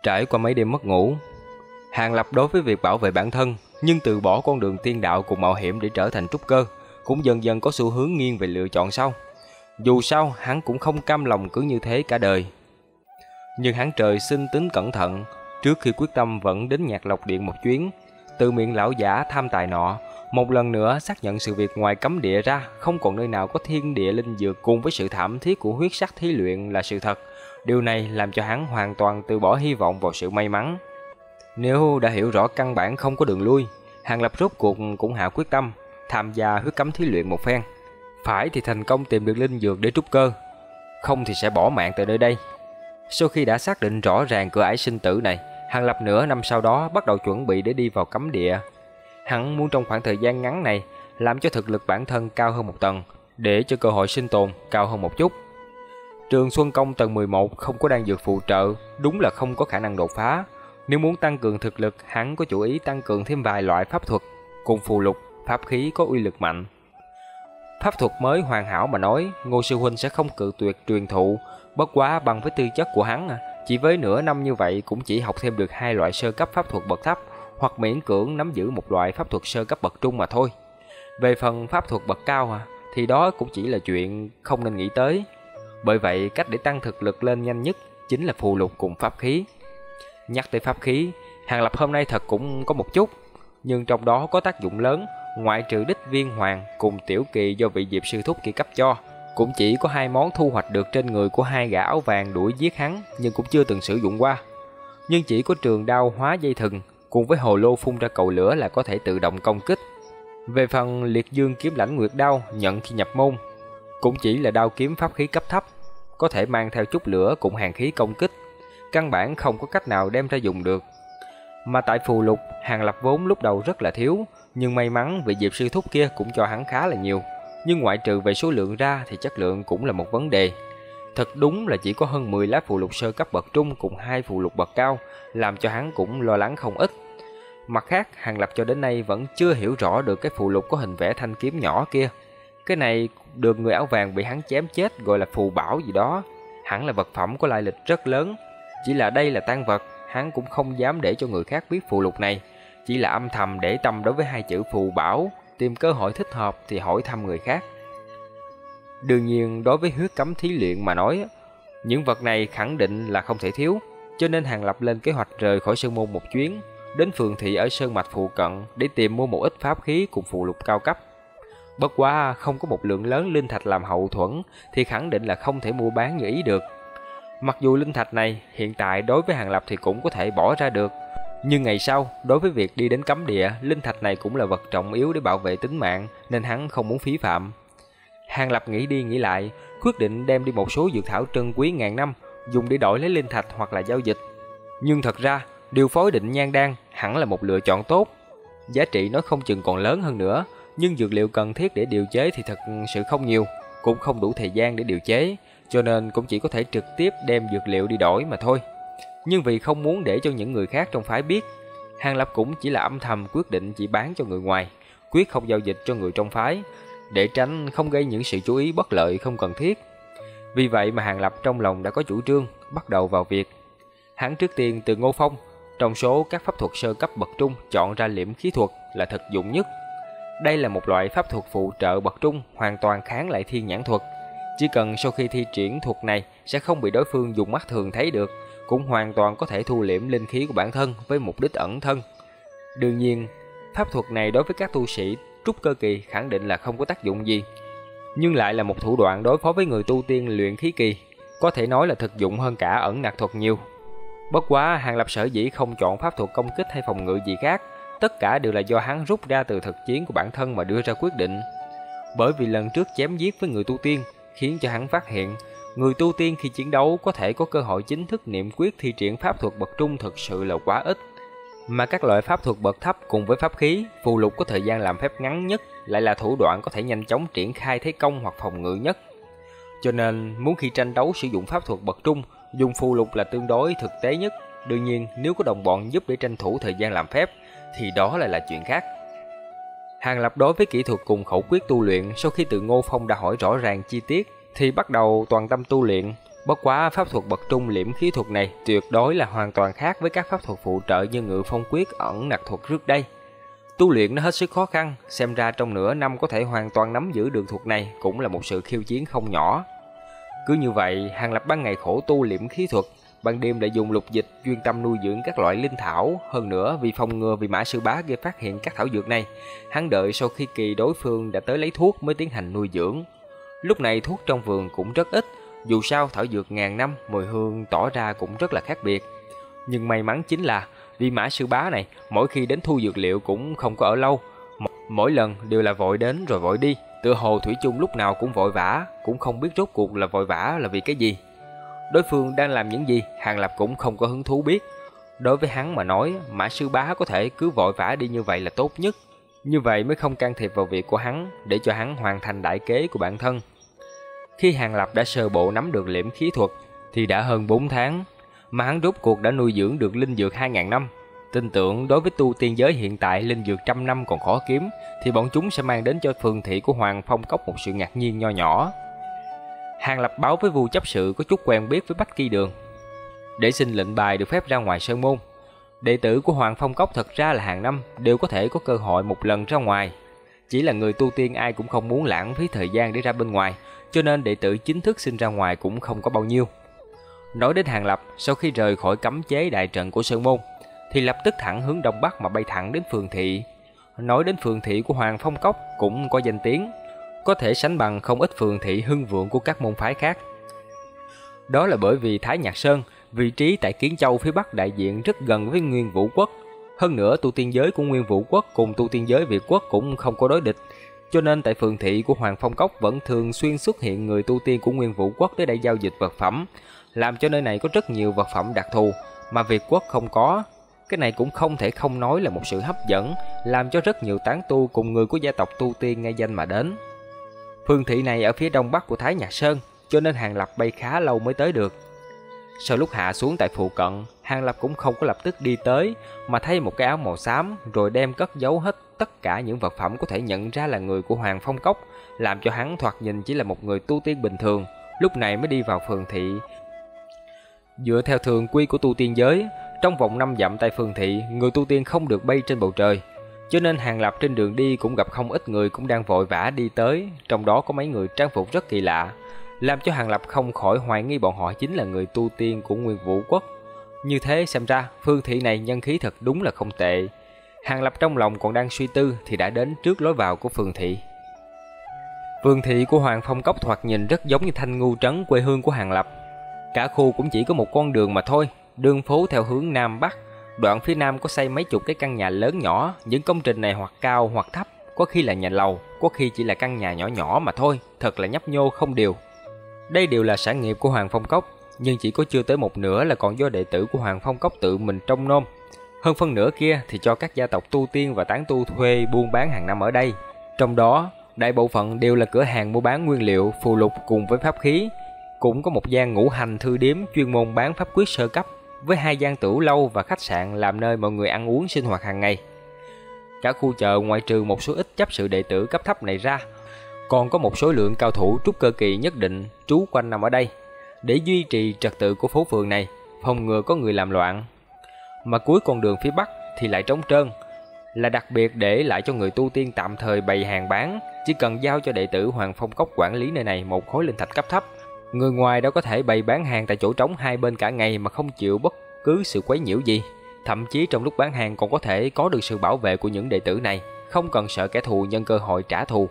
Trải qua mấy đêm mất ngủ, Hàng Lập đối với việc bảo vệ bản thân, nhưng từ bỏ con đường tiên đạo cùng mạo hiểm để trở thành trúc cơ, cũng dần dần có xu hướng nghiêng về lựa chọn sau. Dù sao, hắn cũng không cam lòng cứ như thế cả đời. Nhưng hắn trời sinh tính cẩn thận, trước khi quyết tâm vẫn đến Nhạc Lộc Điện một chuyến, từ miệng lão giả tham tài nọ, một lần nữa xác nhận sự việc ngoài cấm địa ra, không còn nơi nào có thiên địa linh dược cùng với sự thảm thiết của huyết sắc thí luyện là sự thật. Điều này làm cho hắn hoàn toàn từ bỏ hy vọng vào sự may mắn. Nếu đã hiểu rõ căn bản không có đường lui, Hàng Lập rốt cuộc cũng hạ quyết tâm tham gia huyết cấm thí luyện một phen. Phải thì thành công tìm được linh dược để trúc cơ, không thì sẽ bỏ mạng tại nơi đây. Sau khi đã xác định rõ ràng cửa ải sinh tử này, Hàng Lập nửa năm sau đó bắt đầu chuẩn bị để đi vào cấm địa. Hắn muốn trong khoảng thời gian ngắn này làm cho thực lực bản thân cao hơn một tầng, để cho cơ hội sinh tồn cao hơn một chút. Trường Xuân Công tầng 11 không có đan dược phụ trợ, đúng là không có khả năng đột phá. Nếu muốn tăng cường thực lực, hắn có chủ ý tăng cường thêm vài loại pháp thuật cùng phù lục, pháp khí có uy lực mạnh. Pháp thuật mới hoàn hảo mà nói, Ngô sư huynh sẽ không cự tuyệt truyền thụ, bất quá bằng với tư chất của hắn, chỉ với nửa năm như vậy cũng chỉ học thêm được 2 loại sơ cấp pháp thuật bậc thấp, hoặc miễn cưỡng nắm giữ một loại pháp thuật sơ cấp bậc trung mà thôi. Về phần pháp thuật bậc cao thì đó cũng chỉ là chuyện không nên nghĩ tới. Bởi vậy cách để tăng thực lực lên nhanh nhất chính là phù lục cùng pháp khí. Nhắc tới pháp khí, Hàng Lập hôm nay thật cũng có một chút, nhưng trong đó có tác dụng lớn, ngoại trừ đích viên hoàng cùng tiểu kỳ do vị Diệp sư thúc kia cấp cho, cũng chỉ có 2 món thu hoạch được trên người của 2 gã áo vàng đuổi giết hắn, nhưng cũng chưa từng sử dụng qua. Nhưng chỉ có trường đao hóa dây thừng cùng với hồ lô phun ra cầu lửa là có thể tự động công kích. Về phần liệt dương kiếm lãnh nguyệt đao nhận khi nhập môn, cũng chỉ là đao kiếm pháp khí cấp thấp, có thể mang theo chút lửa cùng hàn khí công kích, căn bản không có cách nào đem ra dùng được. Mà tại phù lục, Hàng Lập vốn lúc đầu rất là thiếu, nhưng may mắn vị Diệp sư thúc kia cũng cho hắn khá là nhiều. Nhưng ngoại trừ về số lượng ra thì chất lượng cũng là một vấn đề. Thật đúng là chỉ có hơn 10 lá phù lục sơ cấp bậc trung cùng 2 phù lục bậc cao, làm cho hắn cũng lo lắng không ít. Mặt khác, Hàng Lập cho đến nay vẫn chưa hiểu rõ được cái phù lục có hình vẽ thanh kiếm nhỏ kia. Cái này được người áo vàng bị hắn chém chết gọi là phù bảo gì đó, hẳn là vật phẩm có lai lịch rất lớn. Chỉ là đây là tang vật, hắn cũng không dám để cho người khác biết phù lục này, chỉ là âm thầm để tâm đối với 2 chữ phù bảo, tìm cơ hội thích hợp thì hỏi thăm người khác. Đương nhiên đối với huyết cấm thí luyện mà nói, những vật này khẳng định là không thể thiếu, cho nên Hàng Lập lên kế hoạch rời khỏi Sơn Môn một chuyến, đến phường thị ở Sơn Mạch phụ cận để tìm mua một ít pháp khí cùng phù lục cao cấp. Bất quá không có một lượng lớn linh thạch làm hậu thuẫn thì khẳng định là không thể mua bán như ý được. Mặc dù linh thạch này hiện tại đối với Hàng Lập thì cũng có thể bỏ ra được, nhưng ngày sau đối với việc đi đến cấm địa, linh thạch này cũng là vật trọng yếu để bảo vệ tính mạng, nên hắn không muốn phí phạm. Hàng Lập nghĩ đi nghĩ lại, quyết định đem đi một số dược thảo trân quý ngàn năm, dùng để đổi lấy linh thạch hoặc là giao dịch. Nhưng thật ra, điều phối định nhan đan hẳn là một lựa chọn tốt. Giá trị nó không chừng còn lớn hơn nữa, nhưng dược liệu cần thiết để điều chế thì thật sự không nhiều, cũng không đủ thời gian để điều chế, cho nên cũng chỉ có thể trực tiếp đem dược liệu đi đổi mà thôi. Nhưng vì không muốn để cho những người khác trong phái biết, Hàng Lập cũng chỉ là âm thầm quyết định chỉ bán cho người ngoài, quyết không giao dịch cho người trong phái, để tránh không gây những sự chú ý bất lợi không cần thiết. Vì vậy mà Hàng Lập trong lòng đã có chủ trương, bắt đầu vào việc. Hắn trước tiên từ Ngô Phong, trong số các pháp thuật sơ cấp bậc trung chọn ra liễm khí thuật là thực dụng nhất. Đây là một loại pháp thuật phụ trợ bậc trung, hoàn toàn kháng lại thiên nhãn thuật. Chỉ cần sau khi thi triển thuật này sẽ không bị đối phương dùng mắt thường thấy được, cũng hoàn toàn có thể thu liễm linh khí của bản thân với mục đích ẩn thân. Đương nhiên, pháp thuật này đối với các tu sĩ trúc cơ kỳ khẳng định là không có tác dụng gì, nhưng lại là một thủ đoạn đối phó với người tu tiên luyện khí kỳ, có thể nói là thực dụng hơn cả ẩn nặc thuật nhiều. Bất quá Hàng Lập sở dĩ không chọn pháp thuật công kích hay phòng ngự gì khác, tất cả đều là do hắn rút ra từ thực chiến của bản thân mà đưa ra quyết định. Bởi vì lần trước chém giết với người tu tiên khiến cho hắn phát hiện, người tu tiên khi chiến đấu có thể có cơ hội chính thức niệm quyết thi triển pháp thuật bậc trung thực sự là quá ít. Mà các loại pháp thuật bậc thấp cùng với pháp khí, phù lục có thời gian làm phép ngắn nhất, lại là thủ đoạn có thể nhanh chóng triển khai thế công hoặc phòng ngự nhất. Cho nên muốn khi tranh đấu sử dụng pháp thuật bậc trung, dùng phù lục là tương đối thực tế nhất. Đương nhiên nếu có đồng bọn giúp để tranh thủ thời gian làm phép thì đó lại là chuyện khác. Hàng Lập đối với kỹ thuật cùng khẩu quyết tu luyện sau khi từ Ngô Phong đã hỏi rõ ràng chi tiết thì bắt đầu toàn tâm tu luyện. Bất quá pháp thuật bậc trung liễm khí thuật này tuyệt đối là hoàn toàn khác với các pháp thuật phụ trợ như ngự phong quyết, ẩn nặc thuật trước đây. Tu luyện nó hết sức khó khăn, xem ra trong nửa năm có thể hoàn toàn nắm giữ được thuật này cũng là một sự khiêu chiến không nhỏ. Cứ như vậy, Hàng Lập ban ngày khổ tu liễm khí thuật, ban đêm lại dùng lục dịch chuyên tâm nuôi dưỡng các loại linh thảo. Hơn nữa, vì phòng ngừa vì Mã Sư Bá kia phát hiện các thảo dược này, hắn đợi sau khi kỳ đối phương đã tới lấy thuốc mới tiến hành nuôi dưỡng. Lúc này thuốc trong vườn cũng rất ít, dù sao thảo dược ngàn năm, mùi hương tỏ ra cũng rất là khác biệt. Nhưng may mắn chính là vì Mã Sư Bá này mỗi khi đến thu dược liệu cũng không có ở lâu, mỗi lần đều là vội đến rồi vội đi, tựa hồ thủy chung lúc nào cũng vội vã, cũng không biết rốt cuộc là vội vã là vì cái gì. Đối phương đang làm những gì, Hàng Lập cũng không có hứng thú biết. Đối với hắn mà nói, Mã Sư Bá có thể cứ vội vã đi như vậy là tốt nhất. Như vậy mới không can thiệp vào việc của hắn, để cho hắn hoàn thành đại kế của bản thân. Khi Hàng Lập đã sơ bộ nắm được liễm khí thuật thì đã hơn 4 tháng, mà hắn rốt cuộc đã nuôi dưỡng được linh dược 2000 năm. Tin tưởng đối với tu tiên giới hiện tại linh dược trăm năm còn khó kiếm, thì bọn chúng sẽ mang đến cho phường thị của Hoàng Phong Cốc một sự ngạc nhiên nho nhỏ. Hàng Lập báo với Vu chấp sự có chút quen biết với Bách Kỳ Đường, để xin lệnh bài được phép ra ngoài sơn môn. Đệ tử của Hoàng Phong Cốc thật ra là hàng năm đều có thể có cơ hội một lần ra ngoài, chỉ là người tu tiên ai cũng không muốn lãng phí thời gian để ra bên ngoài, cho nên đệ tử chính thức xin ra ngoài cũng không có bao nhiêu. Nói đến Hàng Lập, sau khi rời khỏi cấm chế đại trận của sơn môn thì lập tức thẳng hướng đông bắc mà bay thẳng đến phường thị. Nói đến phường thị của Hoàng Phong Cốc cũng có danh tiếng, có thể sánh bằng không ít phường thị hưng vượng của các môn phái khác. Đó là bởi vì Thái Nhạc Sơn, vị trí tại Kiến Châu phía bắc đại diện rất gần với Nguyên Vũ Quốc. Hơn nữa tu tiên giới của Nguyên Vũ Quốc cùng tu tiên giới Việt Quốc cũng không có đối địch, cho nên tại phường thị của Hoàng Phong Cốc vẫn thường xuyên xuất hiện người tu tiên của Nguyên Vũ Quốc tới đây giao dịch vật phẩm, làm cho nơi này có rất nhiều vật phẩm đặc thù mà Việt Quốc không có. Cái này cũng không thể không nói là một sự hấp dẫn, làm cho rất nhiều tán tu cùng người của gia tộc tu tiên nghe danh mà đến. Phường thị này ở phía đông bắc của Thái Nhạc Sơn, cho nên Hàng Lập bay khá lâu mới tới được. Sau lúc hạ xuống tại phụ cận, Hàng Lập cũng không có lập tức đi tới, mà thay một cái áo màu xám rồi đem cất giấu hết tất cả những vật phẩm có thể nhận ra là người của Hoàng Phong Cốc, làm cho hắn thoạt nhìn chỉ là một người tu tiên bình thường, lúc này mới đi vào phường thị. Dựa theo thường quy của tu tiên giới, trong vòng 5 dặm tại phường thị, người tu tiên không được bay trên bầu trời, cho nên Hàng Lập trên đường đi cũng gặp không ít người cũng đang vội vã đi tới, trong đó có mấy người trang phục rất kỳ lạ, làm cho Hàng Lập không khỏi hoài nghi bọn họ chính là người tu tiên của Nguyên Vũ Quốc. Như thế xem ra, phường thị này nhân khí thật đúng là không tệ. Hàng Lập trong lòng còn đang suy tư thì đã đến trước lối vào của phường thị. Phường thị của Hoàng Phong Cốc thoạt nhìn rất giống như Thanh Ngu Trấn quê hương của Hàng Lập. Cả khu cũng chỉ có một con đường mà thôi, đường phố theo hướng Nam Bắc. Đoạn phía Nam có xây mấy chục cái căn nhà lớn nhỏ, những công trình này hoặc cao hoặc thấp, có khi là nhà lầu, có khi chỉ là căn nhà nhỏ nhỏ mà thôi, thật là nhấp nhô không đều. Đây đều là sản nghiệp của Hoàng Phong Cốc, nhưng chỉ có chưa tới một nửa là còn do đệ tử của Hoàng Phong Cốc tự mình trông nom. Hơn phân nửa kia thì cho các gia tộc tu tiên và tán tu thuê buôn bán hàng năm ở đây. Trong đó, đại bộ phận đều là cửa hàng mua bán nguyên liệu, phù lục cùng với pháp khí. Cũng có một gian ngũ hành thư điếm chuyên môn bán pháp quyết sơ cấp, với 2 gian tửu lâu và khách sạn làm nơi mọi người ăn uống sinh hoạt hàng ngày. Cả khu chợ ngoại trừ một số ít chấp sự đệ tử cấp thấp này ra, còn có một số lượng cao thủ trúc cơ kỳ nhất định trú quanh nằm ở đây, để duy trì trật tự của phố phường này, phòng ngừa có người làm loạn. Mà cuối con đường phía bắc thì lại trống trơn, là đặc biệt để lại cho người tu tiên tạm thời bày hàng bán, chỉ cần giao cho đệ tử Hoàng Phong Cốc quản lý nơi này một khối linh thạch cấp thấp. Người ngoài đâu có thể bày bán hàng tại chỗ trống hai bên cả ngày mà không chịu bất cứ sự quấy nhiễu gì. Thậm chí trong lúc bán hàng còn có thể có được sự bảo vệ của những đệ tử này, không cần sợ kẻ thù nhân cơ hội trả thù.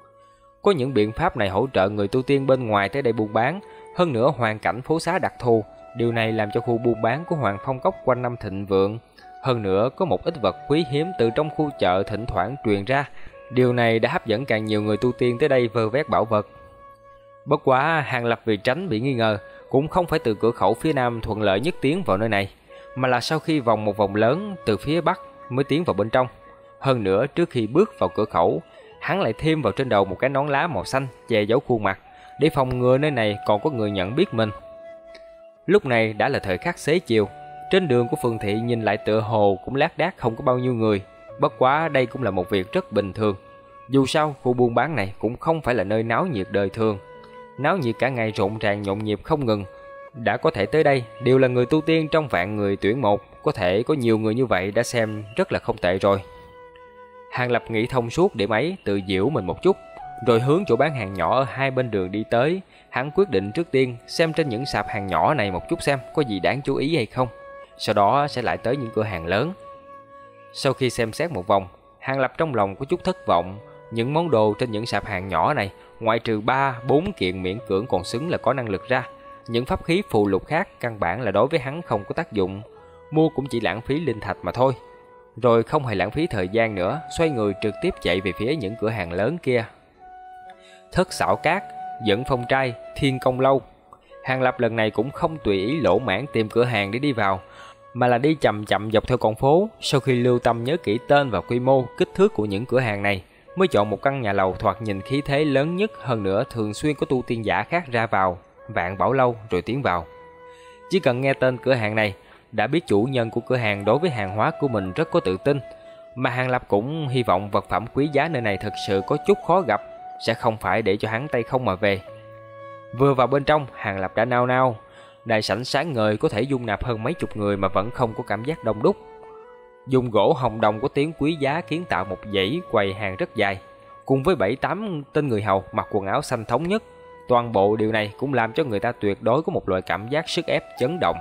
Có những biện pháp này hỗ trợ người tu tiên bên ngoài tới đây buôn bán, hơn nữa hoàn cảnh phố xá đặc thù, điều này làm cho khu buôn bán của Hoàng Phong Cốc quanh năm thịnh vượng. Hơn nữa có một ít vật quý hiếm từ trong khu chợ thỉnh thoảng truyền ra, điều này đã hấp dẫn càng nhiều người tu tiên tới đây vơ vét bảo vật. Bất quá Hàng Lập vì tránh bị nghi ngờ, cũng không phải từ cửa khẩu phía Nam thuận lợi nhất tiến vào nơi này, mà là sau khi vòng một vòng lớn từ phía Bắc mới tiến vào bên trong. Hơn nữa trước khi bước vào cửa khẩu, hắn lại thêm vào trên đầu một cái nón lá màu xanh che giấu khuôn mặt, để phòng ngừa nơi này còn có người nhận biết mình. Lúc này đã là thời khắc xế chiều, trên đường của phường thị nhìn lại tựa hồ cũng lác đác không có bao nhiêu người. Bất quá đây cũng là một việc rất bình thường, dù sao khu buôn bán này cũng không phải là nơi náo nhiệt đời thường. Náo nhiệt cả ngày rộn ràng nhộn nhịp không ngừng, đã có thể tới đây đều là người tu tiên trong vạn người tuyển một, có thể có nhiều người như vậy đã xem rất là không tệ rồi. Hàng Lập nghĩ thông suốt điểm ấy, tự giễu mình một chút, rồi hướng chỗ bán hàng nhỏ ở hai bên đường đi tới. Hắn quyết định trước tiên xem trên những sạp hàng nhỏ này một chút xem có gì đáng chú ý hay không, sau đó sẽ lại tới những cửa hàng lớn. Sau khi xem xét một vòng, Hàng Lập trong lòng có chút thất vọng. Những món đồ trên những sạp hàng nhỏ này, ngoại trừ 3-4 kiện miễn cưỡng còn xứng là có năng lực ra, những pháp khí phù lục khác căn bản là đối với hắn không có tác dụng, mua cũng chỉ lãng phí linh thạch mà thôi. Rồi không hề lãng phí thời gian nữa, xoay người trực tiếp chạy về phía những cửa hàng lớn kia. Thất Xảo Cát, Dẫn Phong Trai, Thiên Công Lâu. Hàng Lập lần này cũng không tùy ý lỗ mãng tìm cửa hàng để đi vào, mà là đi chậm chậm dọc theo con phố. Sau khi lưu tâm nhớ kỹ tên và quy mô, kích thước của những cửa hàng này, mới chọn một căn nhà lầu thoạt nhìn khí thế lớn nhất, hơn nữa thường xuyên có tu tiên giả khác ra vào, Vạn Bảo Lâu, rồi tiến vào. Chỉ cần nghe tên cửa hàng này, đã biết chủ nhân của cửa hàng đối với hàng hóa của mình rất có tự tin, mà Hàng Lập cũng hy vọng vật phẩm quý giá nơi này thực sự có chút khó gặp, sẽ không phải để cho hắn tay không mà về. Vừa vào bên trong, Hàng Lập đã nao nao. Đại sảnh sáng ngời, có thể dung nạp hơn mấy chục người mà vẫn không có cảm giác đông đúc. Dùng gỗ hồng đồng có tiếng quý giá kiến tạo một dãy quầy hàng rất dài, cùng với 7-8 tên người hầu mặc quần áo xanh thống nhất. Toàn bộ điều này cũng làm cho người ta tuyệt đối có một loại cảm giác sức ép chấn động.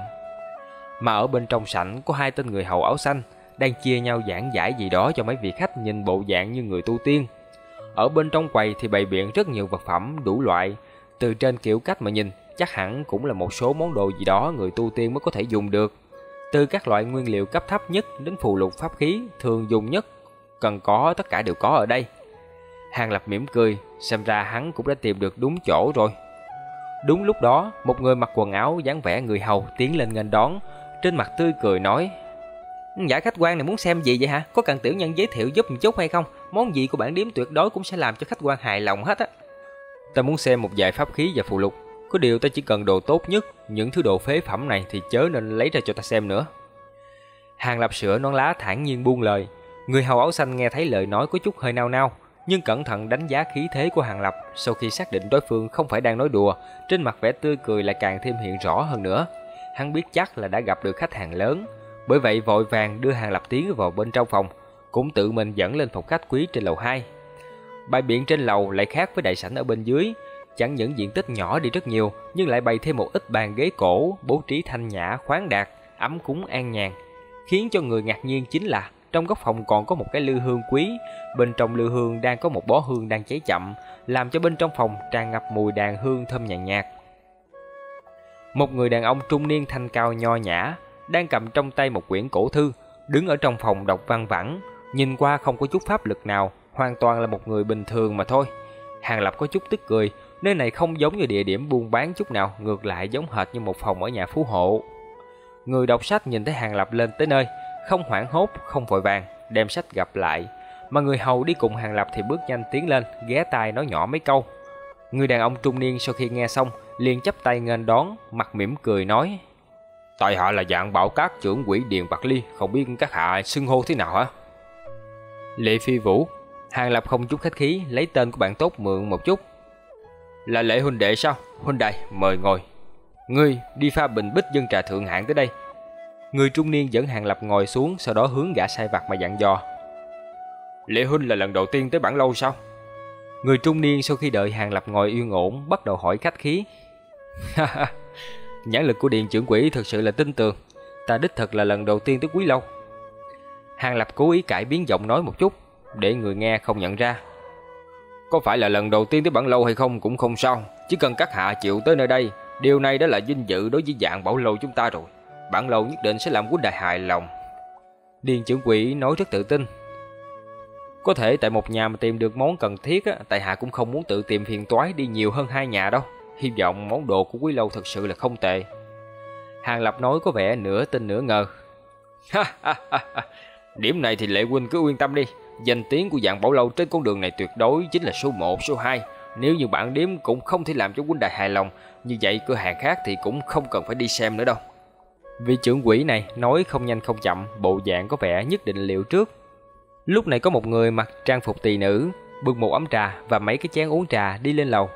Mà ở bên trong sảnh có 2 tên người hầu áo xanh đang chia nhau giảng giải gì đó cho mấy vị khách nhìn bộ dạng như người tu tiên. Ở bên trong quầy thì bày biện rất nhiều vật phẩm đủ loại, từ trên kiểu cách mà nhìn chắc hẳn cũng là một số món đồ gì đó người tu tiên mới có thể dùng được. Từ các loại nguyên liệu cấp thấp nhất đến phù lục pháp khí thường dùng nhất, cần có tất cả đều có ở đây. Hàng Lập mỉm cười, xem ra hắn cũng đã tìm được đúng chỗ rồi. Đúng lúc đó, một người mặc quần áo dáng vẻ người hầu tiến lên nghênh đón, trên mặt tươi cười nói: "Giả khách quan này muốn xem gì vậy hả? Có cần tiểu nhân giới thiệu giúp một chút hay không? Món gì của bản điếm tuyệt đối cũng sẽ làm cho khách quan hài lòng hết á." "Ta muốn xem một vài pháp khí và phù lục, có điều ta chỉ cần đồ tốt nhất, những thứ đồ phế phẩm này thì chớ nên lấy ra cho ta xem nữa." Hàng Lập sửa nón lá thản nhiên buông lời. Người hầu áo xanh nghe thấy lời nói có chút hơi nao nao, nhưng cẩn thận đánh giá khí thế của Hàng Lập, sau khi xác định đối phương không phải đang nói đùa, trên mặt vẻ tươi cười lại càng thêm hiện rõ hơn nữa. Hắn biết chắc là đã gặp được khách hàng lớn, bởi vậy vội vàng đưa Hàng Lập tiến vào bên trong phòng, cũng tự mình dẫn lên phòng khách quý trên lầu 2. Bãi biển trên lầu lại khác với đại sảnh ở bên dưới, chẳng những diện tích nhỏ đi rất nhiều, nhưng lại bày thêm một ít bàn ghế cổ, bố trí thanh nhã khoáng đạt, ấm cúng an nhàn. Khiến cho người ngạc nhiên chính là trong góc phòng còn có một cái lư hương quý, bên trong lư hương đang có một bó hương đang cháy chậm, làm cho bên trong phòng tràn ngập mùi đàn hương thơm nhàn nhạt. Một người đàn ông trung niên thanh cao nho nhã, đang cầm trong tay một quyển cổ thư, đứng ở trong phòng đọc văng vẳng, nhìn qua không có chút pháp lực nào, hoàn toàn là một người bình thường mà thôi. Hàng Lập có chút tức cười, nơi này không giống như địa điểm buôn bán chút nào, ngược lại giống hệt như một phòng ở nhà phú hộ. Người đọc sách nhìn thấy Hàng Lập lên tới nơi, không hoảng hốt, không vội vàng, đem sách gặp lại, mà người hầu đi cùng Hàng Lập thì bước nhanh tiến lên, ghé tai nói nhỏ mấy câu. Người đàn ông trung niên sau khi nghe xong, liền chắp tay nghênh đón, mặt mỉm cười nói: "Tại hạ là Vạn Bảo Các trưởng quỹ Điền Bạc Ly, không biết các hạ xưng hô thế nào hả?" "Lệ Phi Vũ." Hàng Lập không chút khách khí, lấy tên của bạn tốt mượn một chút. "Là Lệ huynh đệ sao? Huynh đệ, mời ngồi. Ngươi đi pha bình bích dân trà thượng hạng tới đây." Người trung niên dẫn Hàng Lập ngồi xuống, sau đó hướng gã sai vặt mà dặn dò: "Lệ huynh là lần đầu tiên tới bản lâu sao?" Người trung niên sau khi đợi Hàng Lập ngồi yên ổn, bắt đầu hỏi khách khí: "Nhãn lực của Điền trưởng quỹ thực sự là tin tưởng, ta đích thực là lần đầu tiên tới Quý Lâu." Hàng Lập cố ý cải biến giọng nói một chút, để người nghe không nhận ra. "Có phải là lần đầu tiên tới bản lâu hay không cũng không sao, chỉ cần các hạ chịu tới nơi đây, điều này đã là vinh dự đối với Vạn Bảo Lâu chúng ta rồi. Bản lâu nhất định sẽ làm huynh đệ hài lòng." Điền trưởng quỹ nói rất tự tin. "Có thể tại một nhà mà tìm được món cần thiết á, tại hạ cũng không muốn tự tìm phiền toái đi nhiều hơn 2 nhà đâu. Hy vọng món đồ của Quý Lâu thật sự là không tệ." Hàng Lập nói có vẻ nửa tin nửa ngờ. "Điểm này thì Lệ huynh cứ yên tâm đi, danh tiếng của Vạn Bảo Lâu trên con đường này tuyệt đối chính là số 1, số 2. Nếu như bản điếm cũng không thể làm cho huynh đệ hài lòng, như vậy cửa hàng khác thì cũng không cần phải đi xem nữa đâu." Vị trưởng quỹ này nói không nhanh không chậm, bộ dạng có vẻ nhất định liệu trước. Lúc này có một người mặc trang phục tỳ nữ, bưng một ấm trà và mấy cái chén uống trà đi lên lầu.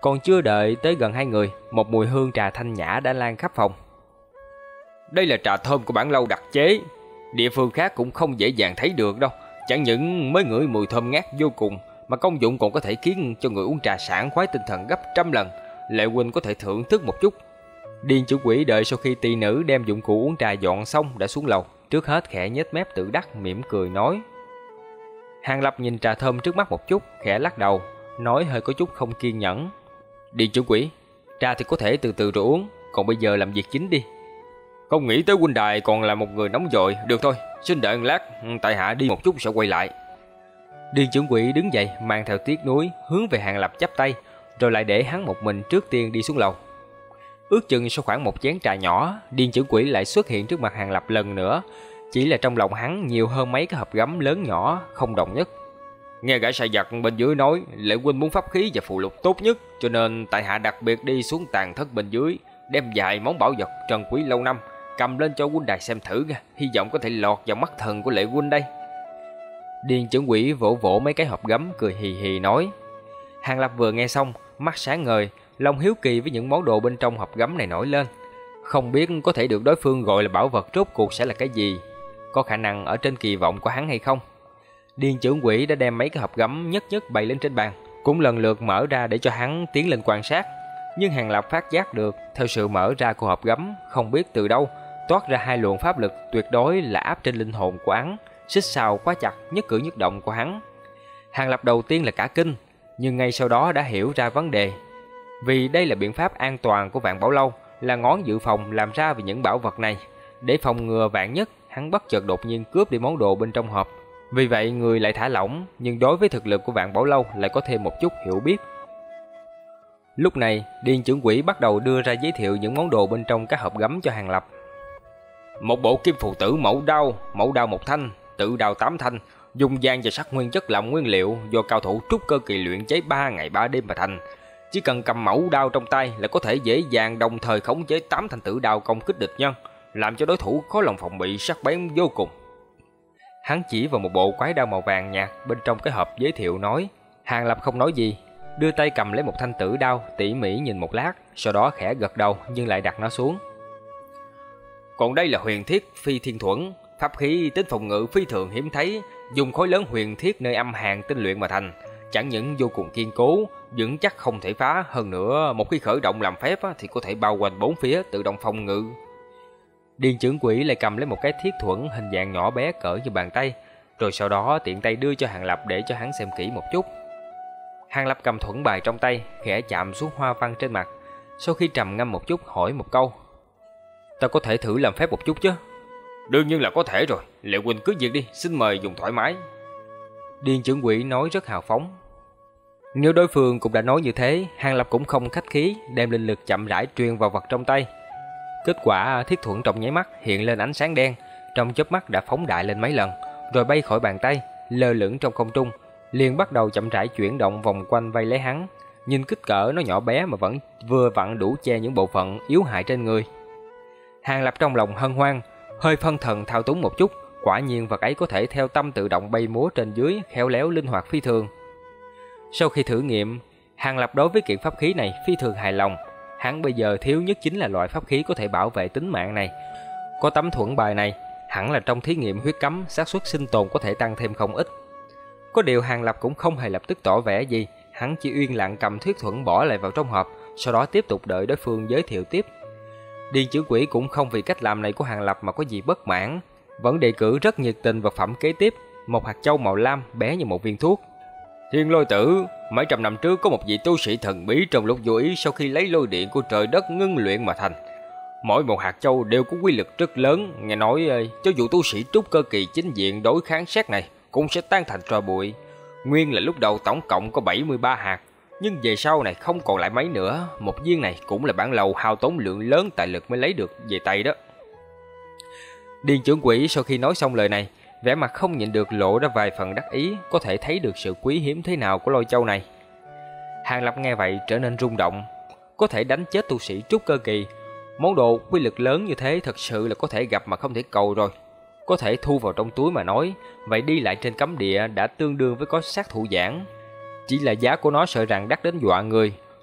Còn chưa đợi tới gần hai người, một mùi hương trà thanh nhã đã lan khắp phòng. Đây là trà thơm của bản lâu đặc chế, địa phương khác cũng không dễ dàng thấy được đâu. Chẳng những mới ngửi mùi thơm ngát vô cùng, mà công dụng còn có thể khiến cho người uống trà sảng khoái tinh thần gấp trăm lần. Lệ huynh có thể thưởng thức một chút. Điền Trưởng Quỹ đợi sau khi tỳ nữ đem dụng cụ uống trà dọn xong đã xuống lầu, trước hết khẽ nhếch mép tự đắc mỉm cười nói. Hàng Lập nhìn trà thơm trước mắt một chút, khẽ lắc đầu, nói hơi có chút không kiên nhẫn. Điền Trưởng Quỹ, trà thì có thể từ từ rồi uống, còn bây giờ làm việc chính đi. Không nghĩ tới huynh đài còn là một người nóng vội. Được thôi, xin đợi một lát, tại hạ đi một chút sẽ quay lại. Điền Trưởng Quỹ đứng dậy mang theo tiếc nuối hướng về Hàng Lập chắp tay, rồi lại để hắn một mình trước tiên đi xuống lầu. Ước chừng sau khoảng một chén trà nhỏ, Điền Trưởng Quỹ lại xuất hiện trước mặt Hàng Lập lần nữa, chỉ là trong lòng hắn nhiều hơn mấy cái hộp gấm lớn nhỏ không đồng nhất. Nghe gã sai vặt bên dưới nói Lệ huynh muốn pháp khí và phụ lục tốt nhất, cho nên tại hạ đặc biệt đi xuống tàn thất bên dưới, đem vài món bảo vật trân quý lâu năm cầm lên cho huynh đài xem thử nha, hy vọng có thể lọt vào mắt thần của Lệ huynh đây. Điền Trưởng Quỹ vỗ vỗ mấy cái hộp gấm cười hì hì nói. Hàng Lập vừa nghe xong, mắt sáng ngời, lòng hiếu kỳ với những món đồ bên trong hộp gấm này nổi lên. Không biết có thể được đối phương gọi là bảo vật rốt cuộc sẽ là cái gì, có khả năng ở trên kỳ vọng của hắn hay không. Điền Trưởng Quỹ đã đem mấy cái hộp gấm nhất nhất bày lên trên bàn, cũng lần lượt mở ra để cho hắn tiến lên quan sát. Nhưng Hàng Lập phát giác được, theo sự mở ra của hộp gấm, không biết từ đâu toát ra hai luồng pháp lực tuyệt đối là áp trên linh hồn của hắn, xích sao quá chặt nhất cử nhất động của hắn. Hàng Lập đầu tiên là cả kinh, nhưng ngay sau đó đã hiểu ra vấn đề. Vì đây là biện pháp an toàn của Vạn Bảo Lâu, là ngón dự phòng làm ra về những bảo vật này, để phòng ngừa vạn nhất hắn bất chợt đột nhiên cướp đi món đồ bên trong hộp. Vì vậy người lại thả lỏng, nhưng đối với thực lực của Vạn Bảo Lâu lại có thêm một chút hiểu biết. Lúc này, Điền Trưởng Quỹ bắt đầu đưa ra giới thiệu những món đồ bên trong các hộp gấm cho Hàng Lập. Một bộ kim phù tử mẫu đao một thanh, tự đao 8 thanh, dùng vàng và sắt nguyên chất làm nguyên liệu, do cao thủ trúc cơ kỳ luyện chế 3 ngày 3 đêm mà thành. Chỉ cần cầm mẫu đao trong tay là có thể dễ dàng đồng thời khống chế 8 thanh tử đao công kích địch nhân, làm cho đối thủ khó lòng phòng bị, sắc bén vô cùng. Hắn chỉ vào một bộ quái đao màu vàng nhạt bên trong cái hộp giới thiệu nói. Hàng Lập không nói gì, đưa tay cầm lấy một thanh tử đao, tỉ mỉ nhìn một lát, sau đó khẽ gật đầu nhưng lại đặt nó xuống. Còn đây là huyền thiết phi thiên thuẫn, pháp khí tính phòng ngự phi thường hiếm thấy, dùng khối lớn huyền thiết nơi âm hàn tinh luyện mà thành, chẳng những vô cùng kiên cố, vững chắc không thể phá, hơn nữa một khi khởi động làm phép thì có thể bao quanh bốn phía tự động phòng ngự. Điền Trưởng Quỹ lại cầm lấy một cái thiết thuẫn hình dạng nhỏ bé cỡ như bàn tay, rồi sau đó tiện tay đưa cho Hàng Lập để cho hắn xem kỹ một chút. Hàng Lập cầm thuẫn bài trong tay, khẽ chạm xuống hoa văn trên mặt, sau khi trầm ngâm một chút hỏi một câu. Ta có thể thử làm phép một chút chứ? Đương nhiên là có thể rồi, Lệ huynh cứ việc đi, xin mời dùng thoải mái. Điền Trưởng Quỹ nói rất hào phóng. Nếu đối phương cũng đã nói như thế, Hàng Lập cũng không khách khí, đem linh lực chậm rãi truyền vào vật trong tay. Kết quả thiết thuẫn trong nháy mắt hiện lên ánh sáng đen, trong chớp mắt đã phóng đại lên mấy lần, rồi bay khỏi bàn tay, lơ lửng trong không trung, liền bắt đầu chậm rãi chuyển động vòng quanh vây lấy hắn. Nhìn kích cỡ nó nhỏ bé mà vẫn vừa vặn đủ che những bộ phận yếu hại trên người. Hàng Lập trong lòng hân hoan, hơi phân thần thao túng một chút, quả nhiên vật ấy có thể theo tâm tự động bay múa trên dưới, khéo léo linh hoạt phi thường. Sau khi thử nghiệm, Hàng Lập đối với kiện pháp khí này phi thường hài lòng. Hắn bây giờ thiếu nhất chính là loại pháp khí có thể bảo vệ tính mạng này. Có tấm thuẫn bài này, hẳn là trong thí nghiệm huyết cấm, xác suất sinh tồn có thể tăng thêm không ít. Có điều Hàng Lập cũng không hề lập tức tỏ vẻ gì, hắn chỉ yên lặng cầm thiết thuẫn bỏ lại vào trong hộp, sau đó tiếp tục đợi đối phương giới thiệu tiếp. Điền Trưởng Quỹ cũng không vì cách làm này của Hàng Lập mà có gì bất mãn, vẫn đề cử rất nhiệt tình vật phẩm kế tiếp, một hạt châu màu lam bé như một viên thuốc. Thiên Lôi Tử, mấy trăm năm trước có một vị tu sĩ thần bí trong lúc vô ý sau khi lấy lôi điện của trời đất ngưng luyện mà thành. Mỗi một hạt châu đều có quy lực rất lớn, nghe nói cho dù tu sĩ trúc cơ kỳ chính diện đối kháng xét này cũng sẽ tan thành tro bụi. Nguyên là lúc đầu tổng cộng có 73 hạt, nhưng về sau này không còn lại mấy nữa, một viên này cũng là bản lầu hao tốn lượng lớn tài lực mới lấy được về tay đó. Điền Trưởng Quỹ sau khi nói xong lời này, vẻ mặt không nhịn được lộ ra vài phần đắc ý, có thể thấy được sự quý hiếm thế nào của lôi châu này. Hàng Lập nghe vậy trở nên rung động, có thể đánh chết tu sĩ trúc cơ kỳ, món đồ quy lực lớn như thế thật sự là có thể gặp mà không thể cầu rồi. Có thể thu vào trong túi mà nói, vậy đi lại trên cấm địa đã tương đương với có sát thủ giảng. Chỉ là giá của nó sợ rằng đắt đến dọa người,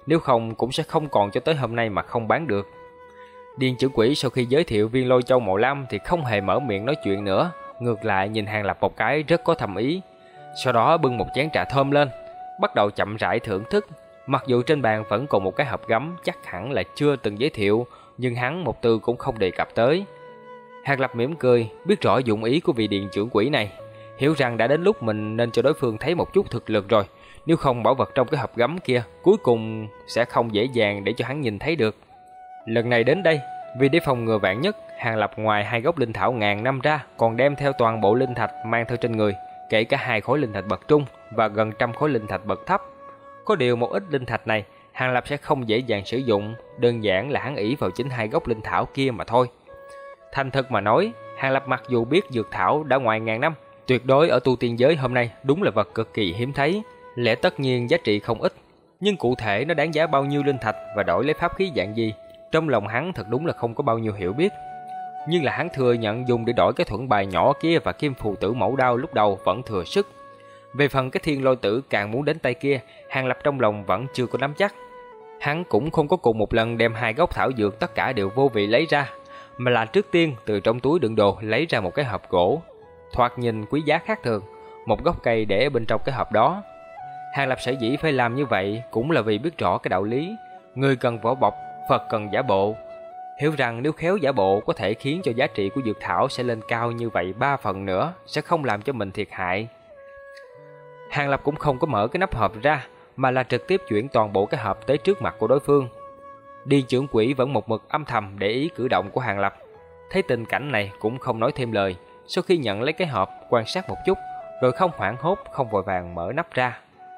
nếu không cũng sẽ không còn cho tới hôm nay mà không bán được. Điền trưởng quỹ sau khi giới thiệu viên Lôi Châu màu lam thì không hề mở miệng nói chuyện nữa, ngược lại nhìn Hàng Lập một cái rất có thầm ý. Sau đó bưng một chén trà thơm lên, bắt đầu chậm rãi thưởng thức. Mặc dù trên bàn vẫn còn một cái hộp gấm chắc hẳn là chưa từng giới thiệu, nhưng hắn một từ cũng không đề cập tới. Hàng Lập mỉm cười, biết rõ dụng ý của vị Điền trưởng quỹ này, hiểu rằng đã đến lúc mình nên cho đối phương thấy một chút thực lực rồi, nếu không bảo vật trong cái hộp gấm kia cuối cùng sẽ không dễ dàng để cho hắn nhìn thấy được. Lần này đến đây, vì để phòng ngừa vạn nhất, Hàng Lập ngoài 2 gốc linh thảo ngàn năm ra, còn đem theo toàn bộ linh thạch mang theo trên người, kể cả 2 khối linh thạch bậc trung và gần 100 khối linh thạch bậc thấp. Có điều một ít linh thạch này, Hàng Lập sẽ không dễ dàng sử dụng, đơn giản là hắn ỷ vào chính 2 gốc linh thảo kia mà thôi. Thành thực mà nói, Hàng Lập mặc dù biết dược thảo đã ngoài ngàn năm, tuyệt đối ở tu tiên giới hôm nay đúng là vật cực kỳ hiếm thấy, lẽ tất nhiên giá trị không ít, nhưng cụ thể nó đáng giá bao nhiêu linh thạch và đổi lấy pháp khí dạng gì, trong lòng hắn thật đúng là không có bao nhiêu hiểu biết. Nhưng là hắn thừa nhận dùng để đổi cái thuẫn bài nhỏ kia và kim phù tử mẫu đao lúc đầu vẫn thừa sức. Về phần cái thiên lôi tử càng muốn đến tay kia, Hàng Lập trong lòng vẫn chưa có nắm chắc. Hắn cũng không có cùng một lần đem 2 gốc thảo dược tất cả đều vô vị lấy ra, mà là trước tiên từ trong túi đựng đồ lấy ra một cái hộp gỗ, thoạt nhìn quý giá khác thường, một gốc cây để bên trong cái hộp đó. Hàng Lập sở dĩ phải làm như vậy cũng là vì biết rõ cái đạo lý, người cần vỏ bọc, Phật cần giả bộ. Hiểu rằng nếu khéo giả bộ có thể khiến cho giá trị của dược thảo sẽ lên cao như vậy 3 phần nữa, sẽ không làm cho mình thiệt hại. Hàng Lập cũng không có mở cái nắp hộp ra, mà là trực tiếp chuyển toàn bộ cái hộp tới trước mặt của đối phương. Điền trưởng quỹ vẫn một mực âm thầm để ý cử động của Hàng Lập, thấy tình cảnh này cũng không nói thêm lời. Sau khi nhận lấy cái hộp, quan sát một chút, rồi không hoảng hốt, không vội vàng mở nắp ra.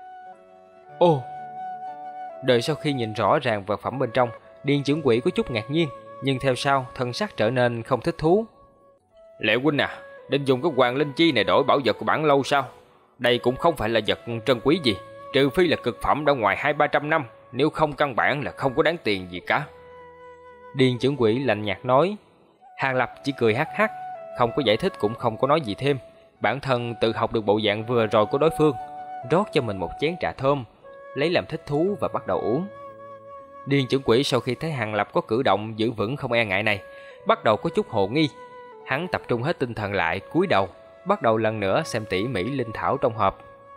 Ô! Đợi sau khi nhìn rõ ràng vật phẩm bên trong, Điền trưởng quỹ có chút ngạc nhiên, nhưng theo sau thân sắc trở nên không thích thú. Lệ huynh à, định dùng cái hoàng linh chi này đổi bảo vật của bản lâu sao? Đây cũng không phải là vật trân quý gì, trừ phi là cực phẩm đã ngoài 200-300 năm, nếu không căn bản là không có đáng tiền gì cả. Điền trưởng quỹ lạnh nhạt nói. Hàng Lập chỉ cười hắc hắc, không có giải thích cũng không có nói gì thêm. Bản thân tự học được bộ dạng vừa rồi của đối phương, rót cho mình một chén trà thơm, lấy làm thích thú và bắt đầu uống. Điền trưởng quỹ sau khi thấy Hàng Lập có cử động giữ vững không e ngại này, bắt đầu có chút hồ nghi. Hắn tập trung hết tinh thần lại, cúi đầu, bắt đầu lần nữa xem tỉ mỉ linh thảo trong hộp.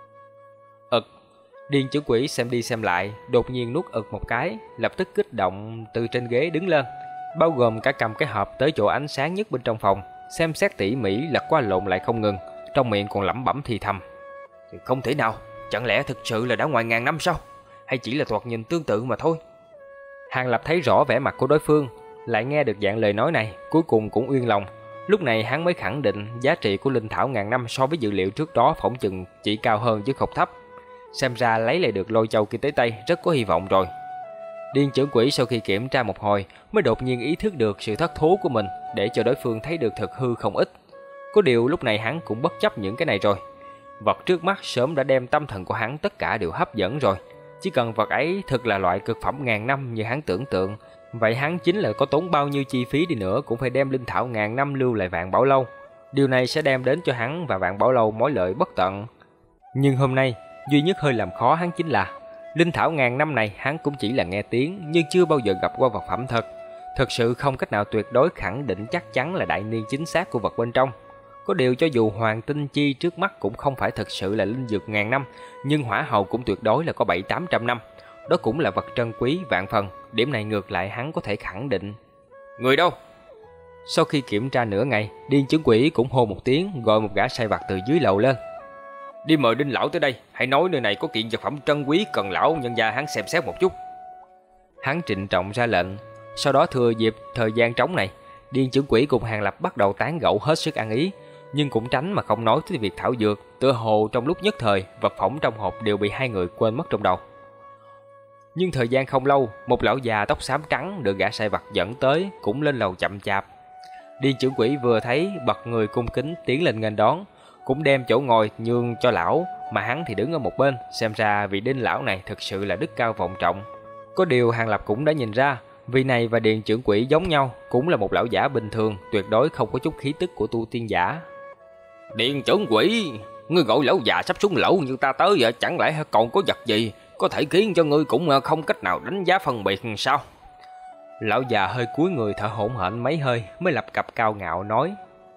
Điền trưởng quỹ xem đi xem lại, đột nhiên nuốt một cái, lập tức kích động từ trên ghế đứng lên, bao gồm cả cầm cái hộp tới chỗ ánh sáng nhất bên trong phòng, xem xét tỉ mỉ lật qua lộn lại không ngừng, trong miệng còn lẩm bẩm thì thầm. Không thể nào, chẳng lẽ thực sự là đã ngoài ngàn năm sao? Hay chỉ là thoạt nhìn tương tự mà thôi? Hàng Lập thấy rõ vẻ mặt của đối phương, lại nghe được dạng lời nói này, cuối cùng cũng yên lòng. Lúc này hắn mới khẳng định giá trị của linh thảo ngàn năm so với dữ liệu trước đó phỏng chừng chỉ cao hơn chứ không thấp. Xem ra lấy lại được Lôi Châu kia tới tay rất có hy vọng rồi. Điền trưởng quỹ sau khi kiểm tra một hồi mới đột nhiên ý thức được sự thất thố của mình, để cho đối phương thấy được thực hư không ít. Có điều lúc này hắn cũng bất chấp những cái này rồi. Vật trước mắt sớm đã đem tâm thần của hắn tất cả đều hấp dẫn rồi. Chỉ cần vật ấy thực là loại cực phẩm ngàn năm như hắn tưởng tượng, vậy hắn chính là có tốn bao nhiêu chi phí đi nữa cũng phải đem linh thảo ngàn năm lưu lại Vạn Bảo Lâu. Điều này sẽ đem đến cho hắn và Vạn Bảo Lâu mối lợi bất tận. Nhưng hôm nay duy nhất hơi làm khó hắn chính là linh thảo ngàn năm này hắn cũng chỉ là nghe tiếng, nhưng chưa bao giờ gặp qua vật phẩm thật. Thực sự không cách nào tuyệt đối khẳng định chắc chắn là đại niên chính xác của vật bên trong. Có điều cho dù hoàng tinh chi trước mắt cũng không phải thực sự là linh dược ngàn năm, nhưng hỏa hầu cũng tuyệt đối là có 700-800 năm. Đó cũng là vật trân quý vạn phần, điểm này ngược lại hắn có thể khẳng định. Người đâu? Sau khi kiểm tra nửa ngày, Điền trưởng quỹ cũng hô một tiếng, gọi một gã sai vặt từ dưới lầu lên. Đi mời Đinh lão tới đây, hãy nói nơi này có kiện vật phẩm trân quý cần lão nhân gia hắn xem xét một chút. Hắn trịnh trọng ra lệnh. Sau đó thừa dịp thời gian trống này, Điền trưởng quỹ cùng Hàng Lập bắt đầu tán gẫu hết sức ăn ý, nhưng cũng tránh mà không nói tới việc thảo dược. Tựa hồ trong lúc nhất thời, vật phẩm trong hộp đều bị hai người quên mất trong đầu. Nhưng thời gian không lâu, một lão già tóc xám trắng được gã sai vặt dẫn tới cũng lên lầu chậm chạp. Điền trưởng quỹ vừa thấy, bật người cung kính tiến lên nghênh đón, cũng đem chỗ ngồi nhường cho lão, mà hắn thì đứng ở một bên. Xem ra vị Đinh lão này thực sự là đức cao vọng trọng. Có điều Hàng Lập cũng đã nhìn ra, vị này và Điền trưởng quỹ giống nhau, cũng là một lão giả bình thường, tuyệt đối không có chút khí tức của tu tiên giả. Điền trưởng quỹ, ngươi gọi lão già sắp xuống lẩu như ta tới vậy, chẳng lẽ còn có vật gì? có thể khiến cho ngươi cũng không cách nào đánh giá phân biệt sao? Lão già hơi cúi người thở hổn hển mấy hơi mới lập cập cao ngạo nói: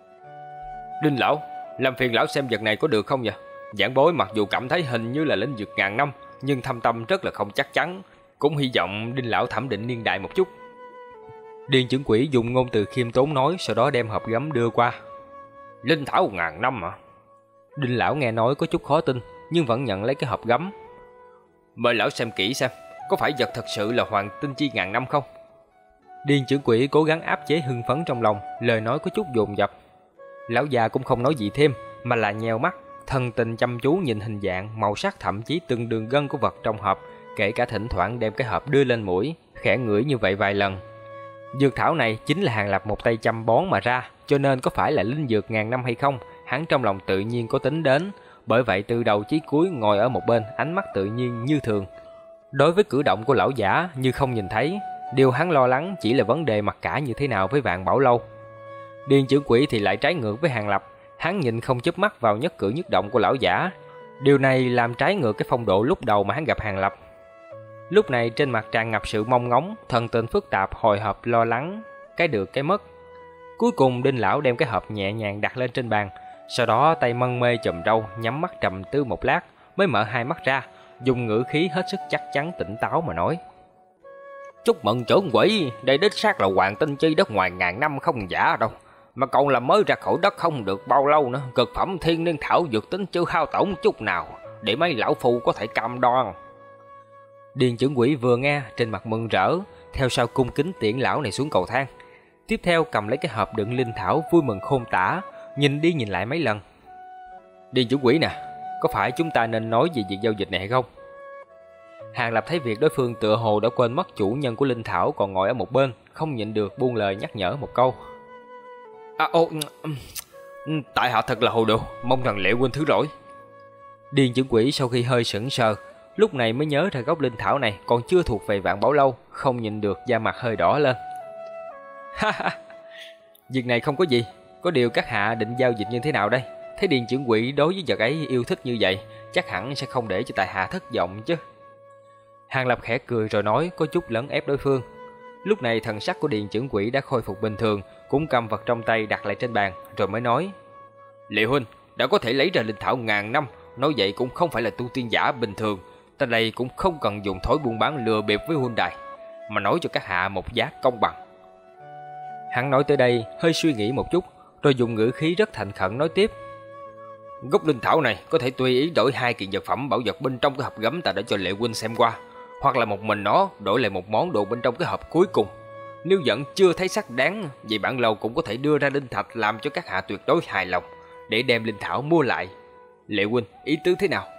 Đinh lão, làm phiền lão xem vật này có được không vậy? Giảng bối mặc dù cảm thấy hình như là linh dược ngàn năm, nhưng thâm tâm rất là không chắc chắn, cũng hy vọng Đinh lão thẩm định niên đại một chút. Điền Chưởng Quỷ dùng ngôn từ khiêm tốn nói, sau đó đem hộp gấm đưa qua. Linh thảo ngàn năm à? Đinh lão nghe nói có chút khó tin, nhưng vẫn nhận lấy cái hộp gấm. Mời lão xem kỹ xem, có phải vật thật sự là hoàng tinh chi ngàn năm không? Điền Chưởng Quỷ cố gắng áp chế hưng phấn trong lòng, lời nói có chút dồn dập. Lão già cũng không nói gì thêm, mà là nheo mắt, thần tình chăm chú nhìn hình dạng, màu sắc thậm chí từng đường gân của vật trong hộp, kể cả thỉnh thoảng đem cái hộp đưa lên mũi, khẽ ngửi như vậy vài lần. Dược thảo này chính là Hàng Lập một tay chăm bón mà ra, cho nên có phải là linh dược ngàn năm hay không, hắn trong lòng tự nhiên có tính đến, bởi vậy từ đầu chí cuối ngồi ở một bên, ánh mắt tự nhiên như thường. Đối với cử động của lão giả như không nhìn thấy, điều hắn lo lắng chỉ là vấn đề mặc cả như thế nào với Vạn Bảo Lâu. Điền Chưởng Quỷ thì lại trái ngược với Hàng Lập, hắn nhìn không chớp mắt vào nhất cử nhất động của lão giả. Điều này làm trái ngược cái phong độ lúc đầu mà hắn gặp Hàng Lập. Lúc này trên mặt tràn ngập sự mong ngóng, thần tình phức tạp, hồi hộp, lo lắng, cái được cái mất. Cuối cùng Đinh lão đem cái hộp nhẹ nhàng đặt lên trên bàn, sau đó tay mân mê chùm râu, nhắm mắt trầm tư một lát, mới mở hai mắt ra, dùng ngữ khí hết sức chắc chắn tỉnh táo mà nói: Chúc mừng trưởng quỷ, đây đích xác là hoàng tinh chi đất ngoài ngàn năm không giả đâu, mà còn là mới ra khỏi đất không được bao lâu nữa, cực phẩm thiên niên thảo dược tính chưa hao tổn chút nào, để mấy lão phu có thể cam đoan. Điền Chưởng Quỷ vừa nghe trên mặt mừng rỡ, theo sau cung kính tiễn lão này xuống cầu thang. Tiếp theo cầm lấy cái hộp đựng linh thảo vui mừng khôn tả, nhìn đi nhìn lại mấy lần. Điền Chưởng Quỷ nè, có phải chúng ta nên nói về việc giao dịch này hay không? Hàng Lập thấy việc đối phương tựa hồ đã quên mất chủ nhân của linh thảo còn ngồi ở một bên, không nhịn được buông lời nhắc nhở một câu. Tại hạ thật là hồ đồ, mong rằng Lệ huynh thứ lỗi. Điền Chưởng Quỷ sau khi hơi sững sờ, lúc này mới nhớ ra gốc linh thảo này còn chưa thuộc về Vạn Bảo Lâu, không nhịn được da mặt hơi đỏ lên. Ha ha, việc này không có gì, có điều các hạ định giao dịch như thế nào đây? Thấy Điền Chưởng Quỷ đối với vật ấy yêu thích như vậy, chắc hẳn sẽ không để cho tại hạ thất vọng chứ. Hàng Lập khẽ cười rồi nói, có chút lấn ép đối phương. Lúc này thần sắc của Điền Chưởng Quỷ đã khôi phục bình thường, cũng cầm vật trong tay đặt lại trên bàn, rồi mới nói: Lệ huynh đã có thể lấy ra linh thảo ngàn năm, nói vậy cũng không phải là tu tiên giả bình thường, ta đây cũng không cần dùng thói buôn bán lừa bịp với huynh đài, mà nói cho các hạ một giá công bằng. Hắn nói tới đây hơi suy nghĩ một chút, rồi dùng ngữ khí rất thành khẩn nói tiếp: Gốc linh thảo này có thể tùy ý đổi 2 kiện vật phẩm bảo vật bên trong cái hộp gấm ta đã cho Lệ huynh xem qua, hoặc là một mình nó đổi lại một món đồ bên trong cái hộp cuối cùng. Nếu vẫn chưa thấy sắc đáng, vậy bản lầu cũng có thể đưa ra linh thạch làm cho các hạ tuyệt đối hài lòng, để đem linh thảo mua lại. Lệ huynh ý tứ thế nào?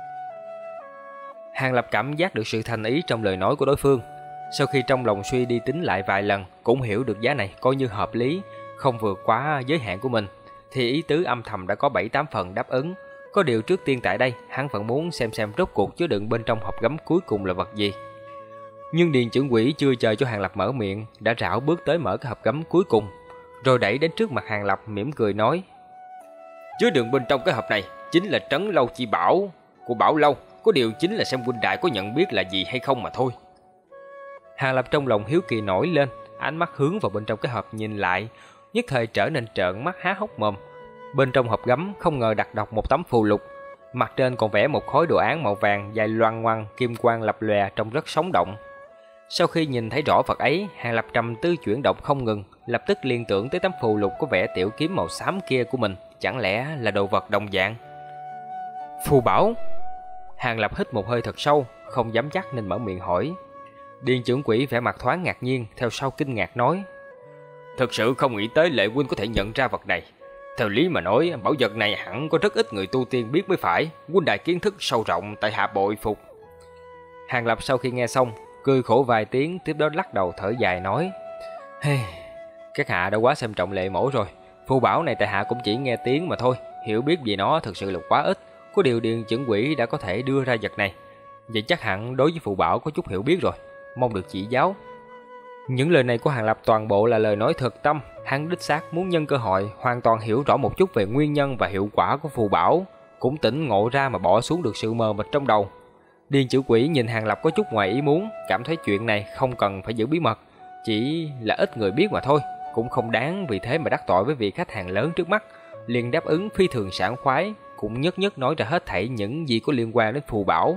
Hàng Lập cảm giác được sự thành ý trong lời nói của đối phương. Sau khi trong lòng suy đi tính lại vài lần, cũng hiểu được giá này coi như hợp lý, không vượt quá giới hạn của mình, thì ý tứ âm thầm đã có 7-8 phần đáp ứng. Có điều trước tiên tại đây, hắn vẫn muốn xem rốt cuộc chứa đựng bên trong hộp gấm cuối cùng là vật gì. Nhưng Điền Chưởng Quỷ chưa chờ cho Hàng Lập mở miệng, đã rảo bước tới mở cái hộp gấm cuối cùng, rồi đẩy đến trước mặt Hàng Lập mỉm cười nói: Chứa đựng bên trong cái hộp này chính là trấn lâu chi bảo của Bảo Lâu, có điều chính là xem huynh đại có nhận biết là gì hay không mà thôi. Hàng Lập trong lòng hiếu kỳ nổi lên, ánh mắt hướng vào bên trong cái hộp nhìn lại, nhất thời trở nên trợn mắt há hốc mồm. Bên trong hộp gấm không ngờ đặt đọc một tấm phù lục, mặt trên còn vẽ một khối đồ án màu vàng dài loang ngoằng, kim quang lập lòe trông rất sống động. Sau khi nhìn thấy rõ vật ấy, Hàng Lập trầm tư chuyển động không ngừng, lập tức liên tưởng tới tấm phù lục có vẽ tiểu kiếm màu xám kia của mình, chẳng lẽ là đồ vật đồng dạng? Phù bảo? Hàng Lập hít một hơi thật sâu, không dám chắc nên mở miệng hỏi. Điền Chưởng Quỷ vẻ mặt thoáng ngạc nhiên, theo sau kinh ngạc nói: Thật sự không nghĩ tới Lệ huynh có thể nhận ra vật này. Theo lý mà nói, bảo vật này hẳn có rất ít người tu tiên biết mới phải, huynh đài kiến thức sâu rộng, tại hạ bội phục. Hàng Lập sau khi nghe xong, cười khổ vài tiếng, tiếp đó lắc đầu thở dài nói: Hey, các hạ đã quá xem trọng Lệ mẫu rồi. Phù bảo này tại hạ cũng chỉ nghe tiếng mà thôi, hiểu biết về nó thực sự là quá ít. Có điều Điền Chưởng Quỷ đã có thể đưa ra vật này, vậy chắc hẳn đối với phù bảo có chút hiểu biết rồi, mong được chỉ giáo. Những lời này của Hàng Lập toàn bộ là lời nói thật tâm, hắn đích xác muốn nhân cơ hội hoàn toàn hiểu rõ một chút về nguyên nhân và hiệu quả của phù bảo, cũng tỉnh ngộ ra mà bỏ xuống được sự mờ mịt trong đầu. Điền Chữ Quỷ nhìn Hàng Lập có chút ngoài ý muốn, cảm thấy chuyện này không cần phải giữ bí mật, chỉ là ít người biết mà thôi, cũng không đáng vì thế mà đắc tội với vị khách hàng lớn trước mắt, liền đáp ứng phi thường sảng khoái, cũng nhất nhất nói ra hết thảy những gì có liên quan đến phù bảo.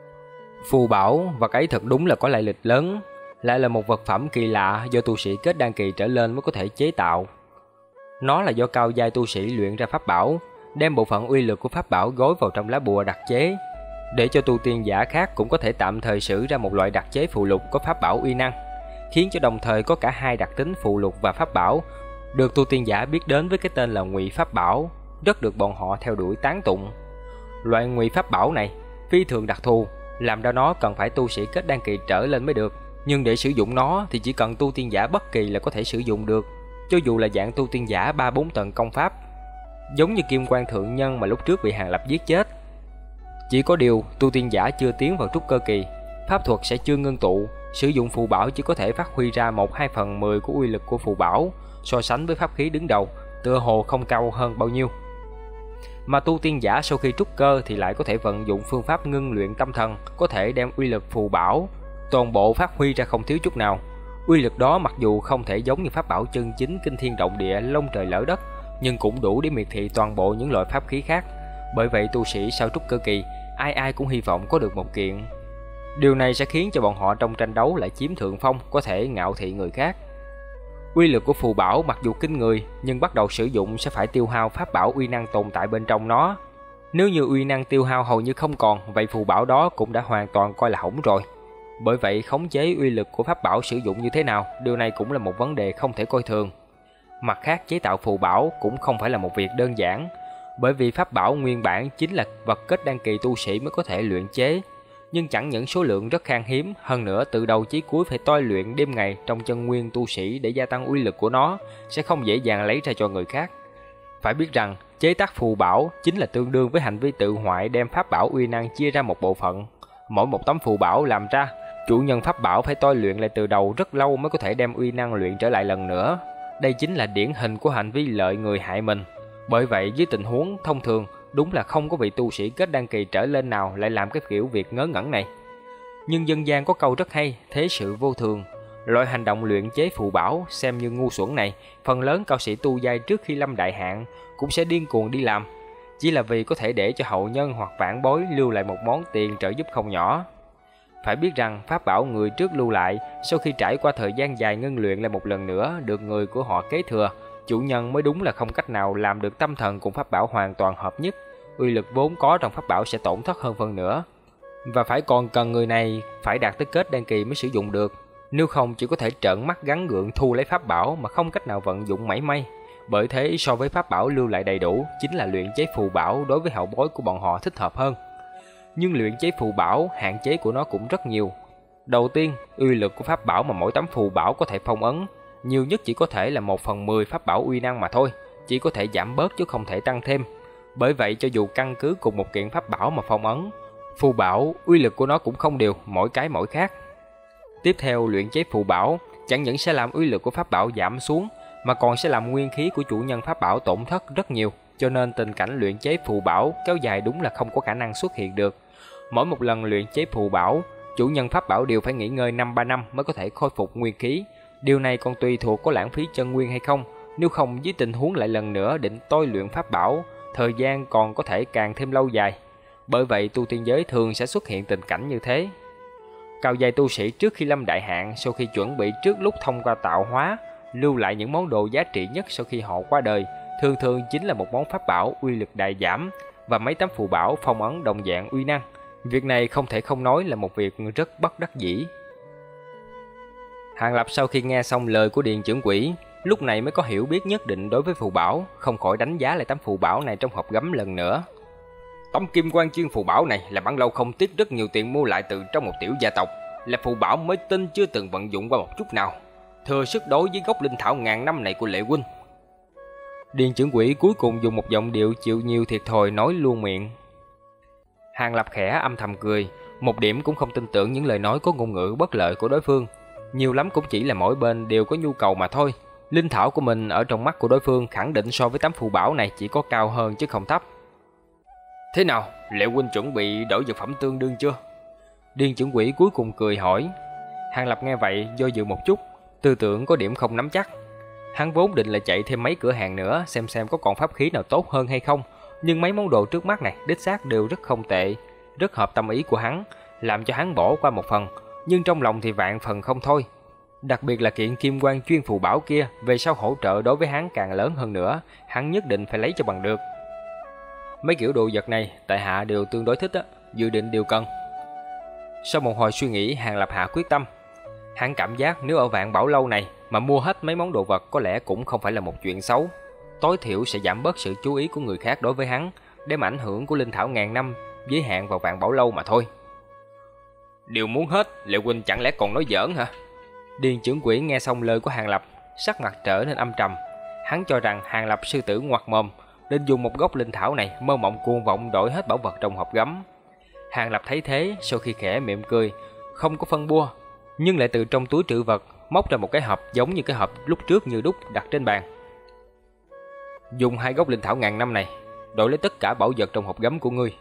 Phù bảo và cái thật đúng là có lai lịch lớn, lại là một vật phẩm kỳ lạ do tu sĩ kết đan kỳ trở lên mới có thể chế tạo. Nó là do cao giai tu sĩ luyện ra pháp bảo, đem bộ phận uy lực của pháp bảo gói vào trong lá bùa đặc chế, để cho tu tiên giả khác cũng có thể tạm thời sử ra một loại đặc chế phù lục có pháp bảo uy năng, khiến cho đồng thời có cả hai đặc tính phù lục và pháp bảo, được tu tiên giả biết đến với cái tên là Ngụy Pháp Bảo, rất được bọn họ theo đuổi tán tụng. Loại Ngụy Pháp Bảo này phi thường đặc thù, làm ra nó cần phải tu sĩ kết đan kỳ trở lên mới được, nhưng để sử dụng nó thì chỉ cần tu tiên giả bất kỳ là có thể sử dụng được, cho dù là dạng tu tiên giả 3-4 tầng công pháp, giống như Kim Quan Thượng Nhân mà lúc trước bị Hàng Lập giết chết. Chỉ có điều tu tiên giả chưa tiến vào trúc cơ kỳ, pháp thuật sẽ chưa ngưng tụ, sử dụng phù bảo chỉ có thể phát huy ra 1/2/10 của uy lực của phù bảo, so sánh với pháp khí đứng đầu, tựa hồ không cao hơn bao nhiêu. Mà tu tiên giả sau khi trúc cơ thì lại có thể vận dụng phương pháp ngưng luyện tâm thần, có thể đem uy lực phù bảo toàn bộ phát huy ra không thiếu chút nào. Uy lực đó mặc dù không thể giống như pháp bảo chân chính kinh thiên động địa, long trời lở đất, nhưng cũng đủ để miệt thị toàn bộ những loại pháp khí khác. Bởi vậy tu sĩ sau trúc cơ kỳ, ai ai cũng hy vọng có được một kiện. Điều này sẽ khiến cho bọn họ trong tranh đấu lại chiếm thượng phong, có thể ngạo thị người khác. Uy lực của phù bảo mặc dù kinh người, nhưng bắt đầu sử dụng sẽ phải tiêu hao pháp bảo uy năng tồn tại bên trong nó. Nếu như uy năng tiêu hao hầu như không còn, vậy phù bảo đó cũng đã hoàn toàn coi là hỏng rồi. Bởi vậy khống chế uy lực của pháp bảo sử dụng như thế nào, điều này cũng là một vấn đề không thể coi thường. Mặt khác, chế tạo phù bảo cũng không phải là một việc đơn giản, bởi vì pháp bảo nguyên bản chính là vật kết đan kỳ tu sĩ mới có thể luyện chế, nhưng chẳng những số lượng rất khan hiếm, hơn nữa từ đầu chí cuối phải tôi luyện đêm ngày trong chân nguyên tu sĩ để gia tăng uy lực của nó, sẽ không dễ dàng lấy ra cho người khác. Phải biết rằng, chế tác phù bảo chính là tương đương với hành vi tự hoại, đem pháp bảo uy năng chia ra một bộ phận. Mỗi một tấm phù bảo làm ra, chủ nhân pháp bảo phải tôi luyện lại từ đầu rất lâu mới có thể đem uy năng luyện trở lại lần nữa. Đây chính là điển hình của hành vi lợi người hại mình. Bởi vậy dưới tình huống thông thường, đúng là không có vị tu sĩ kết đan kỳ trở lên nào lại làm cái kiểu việc ngớ ngẩn này. Nhưng dân gian có câu rất hay, thế sự vô thường. Loại hành động luyện chế phù bảo xem như ngu xuẩn này, phần lớn cao sĩ tu giai trước khi lâm đại hạn cũng sẽ điên cuồng đi làm, chỉ là vì có thể để cho hậu nhân hoặc vãn bối lưu lại một món tiền trợ giúp không nhỏ. Phải biết rằng pháp bảo người trước lưu lại, sau khi trải qua thời gian dài ngưng luyện lại một lần nữa được người của họ kế thừa, chủ nhân mới đúng là không cách nào làm được tâm thần cùng pháp bảo hoàn toàn hợp nhất, uy lực vốn có trong pháp bảo sẽ tổn thất hơn phần nữa. Và phải còn cần người này phải đạt tới kết đan kỳ mới sử dụng được, nếu không chỉ có thể trợn mắt gắn gượng thu lấy pháp bảo mà không cách nào vận dụng mảy may. Bởi thế so với pháp bảo lưu lại đầy đủ, chính là luyện chế phù bảo đối với hậu bối của bọn họ thích hợp hơn. Nhưng luyện chế phù bảo, hạn chế của nó cũng rất nhiều. Đầu tiên, uy lực của pháp bảo mà mỗi tấm phù bảo có thể phong ấn, nhiều nhất chỉ có thể là 1/10 pháp bảo uy năng mà thôi, chỉ có thể giảm bớt chứ không thể tăng thêm. Bởi vậy cho dù căn cứ cùng một kiện pháp bảo mà phong ấn, phù bảo uy lực của nó cũng không đều, mỗi cái mỗi khác. Tiếp theo, luyện chế phù bảo chẳng những sẽ làm uy lực của pháp bảo giảm xuống, mà còn sẽ làm nguyên khí của chủ nhân pháp bảo tổn thất rất nhiều, cho nên tình cảnh luyện chế phù bảo kéo dài đúng là không có khả năng xuất hiện được. Mỗi một lần luyện chế phù bảo, chủ nhân pháp bảo đều phải nghỉ ngơi 5-3 năm mới có thể khôi phục nguyên khí. Điều này còn tùy thuộc có lãng phí chân nguyên hay không, nếu không dưới tình huống lại lần nữa định tôi luyện pháp bảo, thời gian còn có thể càng thêm lâu dài. Bởi vậy tu tiên giới thường sẽ xuất hiện tình cảnh như thế. Cao giai tu sĩ trước khi lâm đại hạn, sau khi chuẩn bị trước lúc thông qua tạo hóa, lưu lại những món đồ giá trị nhất sau khi họ qua đời, thường thường chính là một món pháp bảo uy lực đại giảm và mấy tấm phù bảo phong ấn đồng dạng uy năng. Việc này không thể không nói là một việc rất bất đắc dĩ. Hàng Lập sau khi nghe xong lời của Điền trưởng quỹ, lúc này mới có hiểu biết nhất định đối với phù bảo, không khỏi đánh giá lại tấm phù bảo này trong hộp gấm lần nữa. Tấm kim quan chuyên phù bảo này là bản lâu không tiếc rất nhiều tiền mua lại từ trong một tiểu gia tộc, là phù bảo mới tinh chưa từng vận dụng qua một chút nào, thừa sức đối với gốc linh thảo ngàn năm này của Lệ huynh. Điền trưởng quỹ cuối cùng dùng một giọng điệu chịu nhiều thiệt thòi nói luôn miệng. Hàng Lập khẽ âm thầm cười, một điểm cũng không tin tưởng những lời nói có ngôn ngữ bất lợi của đối phương, nhiều lắm cũng chỉ là mỗi bên đều có nhu cầu mà thôi. Linh thảo của mình ở trong mắt của đối phương khẳng định so với tấm phù bảo này chỉ có cao hơn chứ không thấp. Thế nào, Lệ huynh chuẩn bị đổi dược phẩm tương đương chưa? Điền trưởng quỹ cuối cùng cười hỏi. Hàng Lập nghe vậy do dự một chút, tư tưởng có điểm không nắm chắc. Hắn vốn định là chạy thêm mấy cửa hàng nữa xem có còn pháp khí nào tốt hơn hay không, nhưng mấy món đồ trước mắt này đích xác đều rất không tệ, rất hợp tâm ý của hắn, làm cho hắn bỏ qua một phần, nhưng trong lòng thì vạn phần không thôi. Đặc biệt là kiện kim quan chuyên phù bảo kia, về sau hỗ trợ đối với hắn càng lớn hơn nữa, hắn nhất định phải lấy cho bằng được. Mấy kiểu đồ vật này tại hạ đều tương đối thích á, dự định đều cần. Sau một hồi suy nghĩ, Hàng Lập hạ quyết tâm. Hắn cảm giác nếu ở Vạn Bảo Lâu này mà mua hết mấy món đồ vật có lẽ cũng không phải là một chuyện xấu, tối thiểu sẽ giảm bớt sự chú ý của người khác đối với hắn, đem ảnh hưởng của linh thảo ngàn năm giới hạn vào Vạn Bảo Lâu mà thôi. Đều muốn hết, Lệ huynh chẳng lẽ còn nói giỡn hả? Điền trưởng quỹ nghe xong lời của Hàng Lập, sắc mặt trở nên âm trầm. Hắn cho rằng Hàng Lập sư tử ngoặt mồm, nên dùng một gốc linh thảo này mơ mộng cuồng vọng đổi hết bảo vật trong hộp gấm. Hàng Lập thấy thế, sau khi khẽ mỉm cười, không có phân bua, nhưng lại từ trong túi trữ vật móc ra một cái hộp giống như cái hộp lúc trước như đúc đặt trên bàn. Dùng 2 gốc linh thảo ngàn năm này đổi lấy tất cả bảo vật trong hộp gấm của ngươi.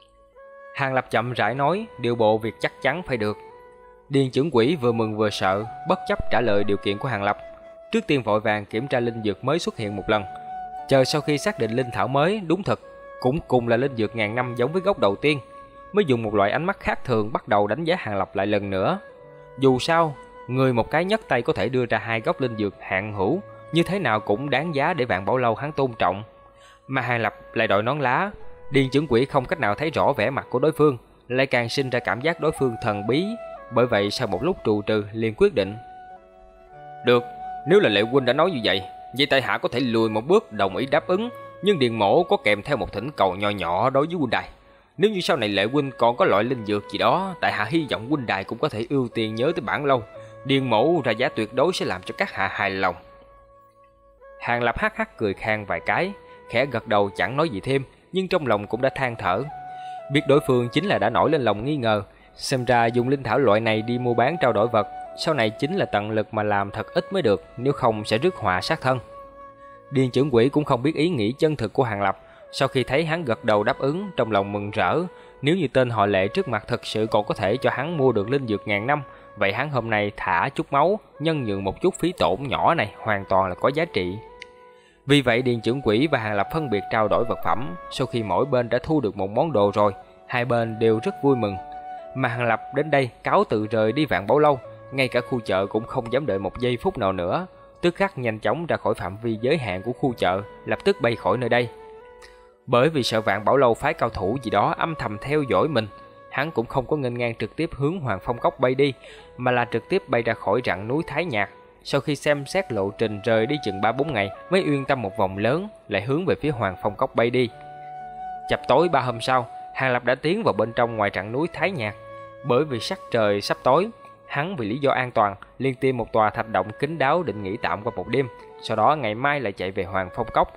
Hàng Lập chậm rãi nói, điều bộ việc chắc chắn phải được. Điền trưởng quỹ vừa mừng vừa sợ, bất chấp trả lời điều kiện của Hàng Lập, trước tiên vội vàng kiểm tra linh dược mới xuất hiện một lần, chờ sau khi xác định linh thảo mới đúng thật cũng cùng là linh dược ngàn năm giống với gốc đầu tiên, mới dùng một loại ánh mắt khác thường bắt đầu đánh giá Hàng Lập lại lần nữa. Dù sao, người một cái nhấc tay có thể đưa ra 2 gốc linh dược hạng hữu, như thế nào cũng đáng giá để Vạn Bảo Lâu hắn tôn trọng. Mà Hàng Lập lại đội nón lá, Điền trưởng quỹ không cách nào thấy rõ vẻ mặt của đối phương, lại càng sinh ra cảm giác đối phương thần bí. Bởi vậy sau một lúc trù trừ liền quyết định. Được, nếu là Lệ huynh đã nói như vậy tại hạ có thể lùi một bước đồng ý đáp ứng, nhưng Điền mỗ có kèm theo một thỉnh cầu nho nhỏ đối với huynh đài. Nếu như sau này Lệ huynh còn có loại linh dược gì đó, tại hạ hy vọng huynh đài cũng có thể ưu tiên nhớ tới bản lâu. Điền mỗ ra giá tuyệt đối sẽ làm cho các hạ hài lòng. Hàng Lập hắc hắc cười khan vài cái, khẽ gật đầu chẳng nói gì thêm, nhưng trong lòng cũng đã than thở. Biết đối phương chính là đã nổi lên lòng nghi ngờ, xem ra dùng linh thảo loại này đi mua bán trao đổi vật, sau này chính là tận lực mà làm thật ít mới được, nếu không sẽ rước họa sát thân. Điền trưởng quỹ cũng không biết ý nghĩ chân thực của Hàng Lập, sau khi thấy hắn gật đầu đáp ứng, trong lòng mừng rỡ. Nếu như tên họ Lệ trước mặt thật sự còn có thể cho hắn mua được linh dược ngàn năm, vậy hắn hôm nay thả chút máu, nhân nhượng một chút phí tổn nhỏ này hoàn toàn là có giá trị. Vì vậy Điền trưởng quỹ và Hàng Lập phân biệt trao đổi vật phẩm. Sau khi mỗi bên đã thu được một món đồ rồi, hai bên đều rất vui mừng. Mà Hàng Lập đến đây cáo từ rời đi Vạn Bảo Lâu, ngay cả khu chợ cũng không dám đợi một giây phút nào nữa, tức khắc nhanh chóng ra khỏi phạm vi giới hạn của khu chợ, lập tức bay khỏi nơi đây. Bởi vì sợ Vạn Bảo Lâu phái cao thủ gì đó âm thầm theo dõi mình, hắn cũng không có nghênh ngang trực tiếp hướng Hoàng Phong Cốc bay đi, mà là trực tiếp bay ra khỏi rặng núi Thái Nhạc. Sau khi xem xét lộ trình rời đi chừng 3-4 ngày, mới yên tâm một vòng lớn, lại hướng về phía Hoàng Phong Cốc bay đi. Chập tối 3 hôm sau, Hàng Lập đã tiến vào bên trong ngoài rặng núi Thái Nhạc. Bởi vì sắc trời sắp tối, hắn vì lý do an toàn liền tìm một tòa thạch động kín đáo định nghỉ tạm qua một đêm, sau đó ngày mai lại chạy về Hoàng Phong Cốc.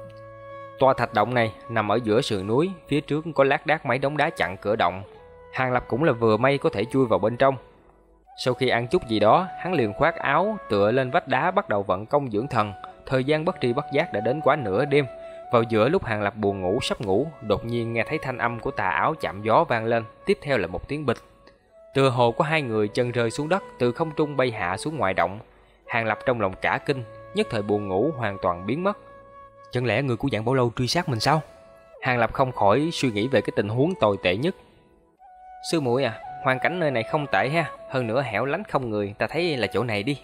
Tòa thạch động này nằm ở giữa sườn núi, phía trước có lác đác mấy đống đá chặn cửa động. Hàng Lập cũng là vừa may có thể chui vào bên trong. Sau khi ăn chút gì đó, hắn liền khoác áo, tựa lên vách đá bắt đầu vận công dưỡng thần. Thời gian bất tri bất giác đã đến quá nửa đêm. Vào giữa lúc Hàng Lập buồn ngủ sắp ngủ, đột nhiên nghe thấy thanh âm của tà áo chạm gió vang lên, tiếp theo là một tiếng bịch. Tựa hồ có hai người chân rơi xuống đất, từ không trung bay hạ xuống ngoài động. Hàng Lập trong lòng cả kinh, nhất thời buồn ngủ hoàn toàn biến mất. Chẳng lẽ người của Vạn Bảo Lâu truy sát mình sao? Hàng Lập không khỏi suy nghĩ về cái tình huống tồi tệ nhất. Sư muội à, hoàn cảnh nơi này không tệ ha, hơn nữa hẻo lánh không người, ta thấy là chỗ này đi.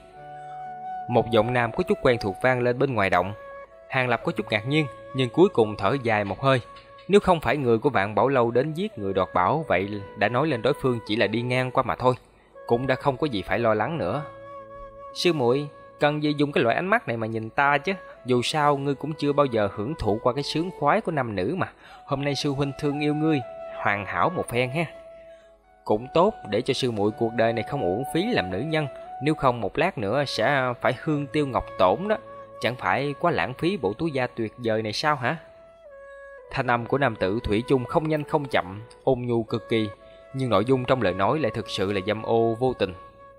Một giọng nam có chút quen thuộc vang lên bên ngoài động. Hàng Lập có chút ngạc nhiên, nhưng cuối cùng thở dài một hơi. Nếu không phải người của Vạn Bảo Lâu đến giết người đoạt bảo, vậy đã nói lên đối phương chỉ là đi ngang qua mà thôi, cũng đã không có gì phải lo lắng nữa. Sư muội, cần gì dùng cái loại ánh mắt này mà nhìn ta chứ? Dù sao ngươi cũng chưa bao giờ hưởng thụ qua cái sướng khoái của nam nữ mà. Hôm nay sư huynh thương yêu ngươi, hoàn hảo một phen ha. Cũng tốt, để cho sư muội cuộc đời này không uổng phí làm nữ nhân, nếu không một lát nữa sẽ phải hương tiêu ngọc tổn đó. Chẳng phải quá lãng phí bộ túi da tuyệt vời này sao hả? Thanh âm của nam tử thủy chung không nhanh không chậm, ôn nhu cực kỳ, nhưng nội dung trong lời nói lại thực sự là dâm ô vô tình.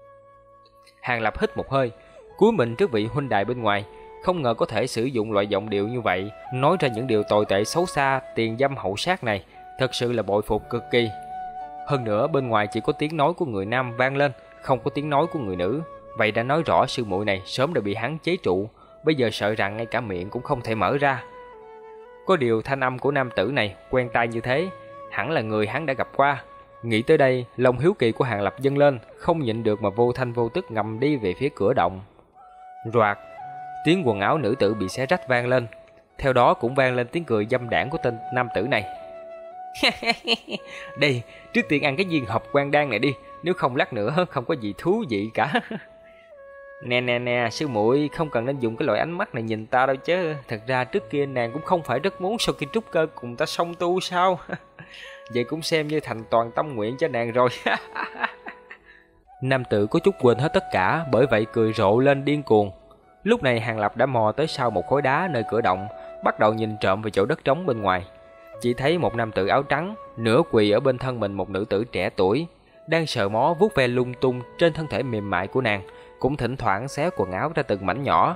Hàng Lập hít một hơi, cúi mình trước vị huynh đài bên ngoài, không ngờ có thể sử dụng loại giọng điệu như vậy, nói ra những điều tồi tệ xấu xa, tiền dâm hậu sát này, thật sự là bội phục cực kỳ. Hơn nữa bên ngoài chỉ có tiếng nói của người nam vang lên, không có tiếng nói của người nữ. Vậy đã nói rõ sư muội này sớm đã bị hắn chế trụ, bây giờ sợ rằng ngay cả miệng cũng không thể mở ra. Có điều thanh âm của nam tử này quen tai như thế, hẳn là người hắn đã gặp qua. Nghĩ tới đây, lòng hiếu kỳ của Hàng Lập dâng lên, không nhịn được mà vô thanh vô tức ngầm đi về phía cửa động. Roạt, tiếng quần áo nữ tử bị xé rách vang lên, theo đó cũng vang lên tiếng cười dâm đãng của tên nam tử này. Đây, trước tiên ăn cái viên hộp quan đan này đi, nếu không lát nữa không có gì thú vị cả. Nè, sư muội không cần nên dùng cái loại ánh mắt này nhìn ta đâu chứ. Thật ra trước kia nàng cũng không phải rất muốn sau khi trúc cơ cùng ta song tu sao. Vậy cũng xem như thành toàn tâm nguyện cho nàng rồi. Nam tử có chút quên hết tất cả, bởi vậy cười rộ lên điên cuồng. Lúc này Hàng Lập đã mò tới sau một khối đá nơi cửa động, bắt đầu nhìn trộm về chỗ đất trống bên ngoài. Chỉ thấy một nam tử áo trắng nửa quỳ ở bên thân mình một nữ tử trẻ tuổi, đang sờ mó vuốt ve lung tung trên thân thể mềm mại của nàng, cũng thỉnh thoảng xé quần áo ra từng mảnh nhỏ.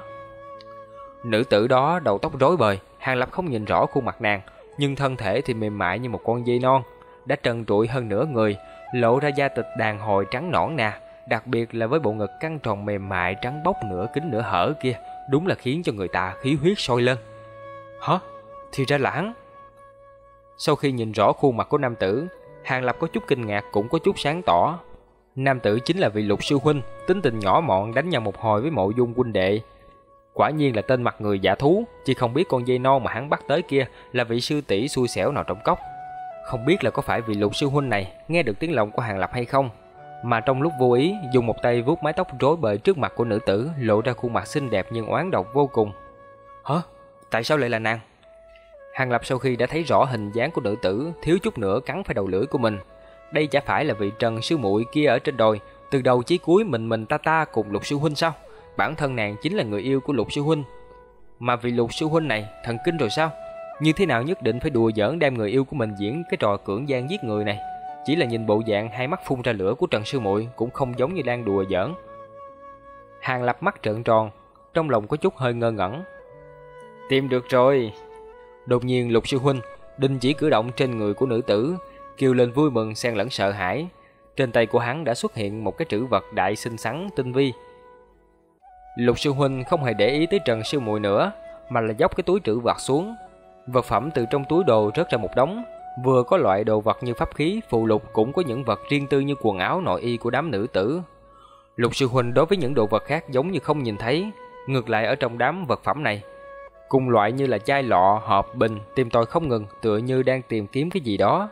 Nữ tử đó đầu tóc rối bời, Hàng Lập không nhìn rõ khuôn mặt nàng, nhưng thân thể thì mềm mại như một con dây non, đã trần trụi hơn nửa người, lộ ra da thịt đàn hồi trắng nõn nà, đặc biệt là với bộ ngực căng tròn mềm mại trắng bóc nửa kín nửa hở kia, đúng là khiến cho người ta khí huyết sôi lên. Hả? Thì ra là hắn. Sau khi nhìn rõ khuôn mặt của nam tử, Hàng Lập có chút kinh ngạc cũng có chút sáng tỏ. Nam tử chính là vị Lục sư huynh, tính tình nhỏ mọn đánh nhau một hồi với Mộ Dung huynh đệ. Quả nhiên là tên mặt người giả thú, chỉ không biết con dây non mà hắn bắt tới kia là vị sư tỷ xui xẻo nào trong cốc. Không biết là có phải vị Lục sư huynh này nghe được tiếng lòng của Hàng Lập hay không, mà trong lúc vô ý dùng một tay vuốt mái tóc rối bời trước mặt của nữ tử, lộ ra khuôn mặt xinh đẹp nhưng oán độc vô cùng. Hả? Tại sao lại là nàng? Hàng Lập sau khi đã thấy rõ hình dáng của nữ tử, thiếu chút nữa cắn phải đầu lưỡi của mình. Đây chả phải là vị Trần sư muội kia ở trên đồi, từ đầu chí cuối mình ta cùng Lục sư huynh sao? Bản thân nàng chính là người yêu của Lục sư huynh. Mà vị Lục sư huynh này thần kinh rồi sao? Như thế nào nhất định phải đùa giỡn đem người yêu của mình diễn cái trò cưỡng gian giết người này? Chỉ là nhìn bộ dạng hai mắt phun ra lửa của Trần sư muội cũng không giống như đang đùa giỡn. Hàng Lập mắt trợn tròn, trong lòng có chút hơi ngơ ngẩn. Tìm được rồi. Đột nhiên Lục sư huynh đình chỉ cử động trên người của nữ tử, kêu lên vui mừng xen lẫn sợ hãi. Trên tay của hắn đã xuất hiện một cái trữ vật đại xinh xắn tinh vi. Lục sư huynh không hề để ý tới Trần sư muội nữa, mà là dốc cái túi trữ vật xuống. Vật phẩm từ trong túi đồ rớt ra một đống, vừa có loại đồ vật như pháp khí, phụ lục, cũng có những vật riêng tư như quần áo nội y của đám nữ tử. Lục sư huynh đối với những đồ vật khác giống như không nhìn thấy, ngược lại ở trong đám vật phẩm này, cùng loại như là chai lọ, hộp, bình, tìm tòi không ngừng, tựa như đang tìm kiếm cái gì đó.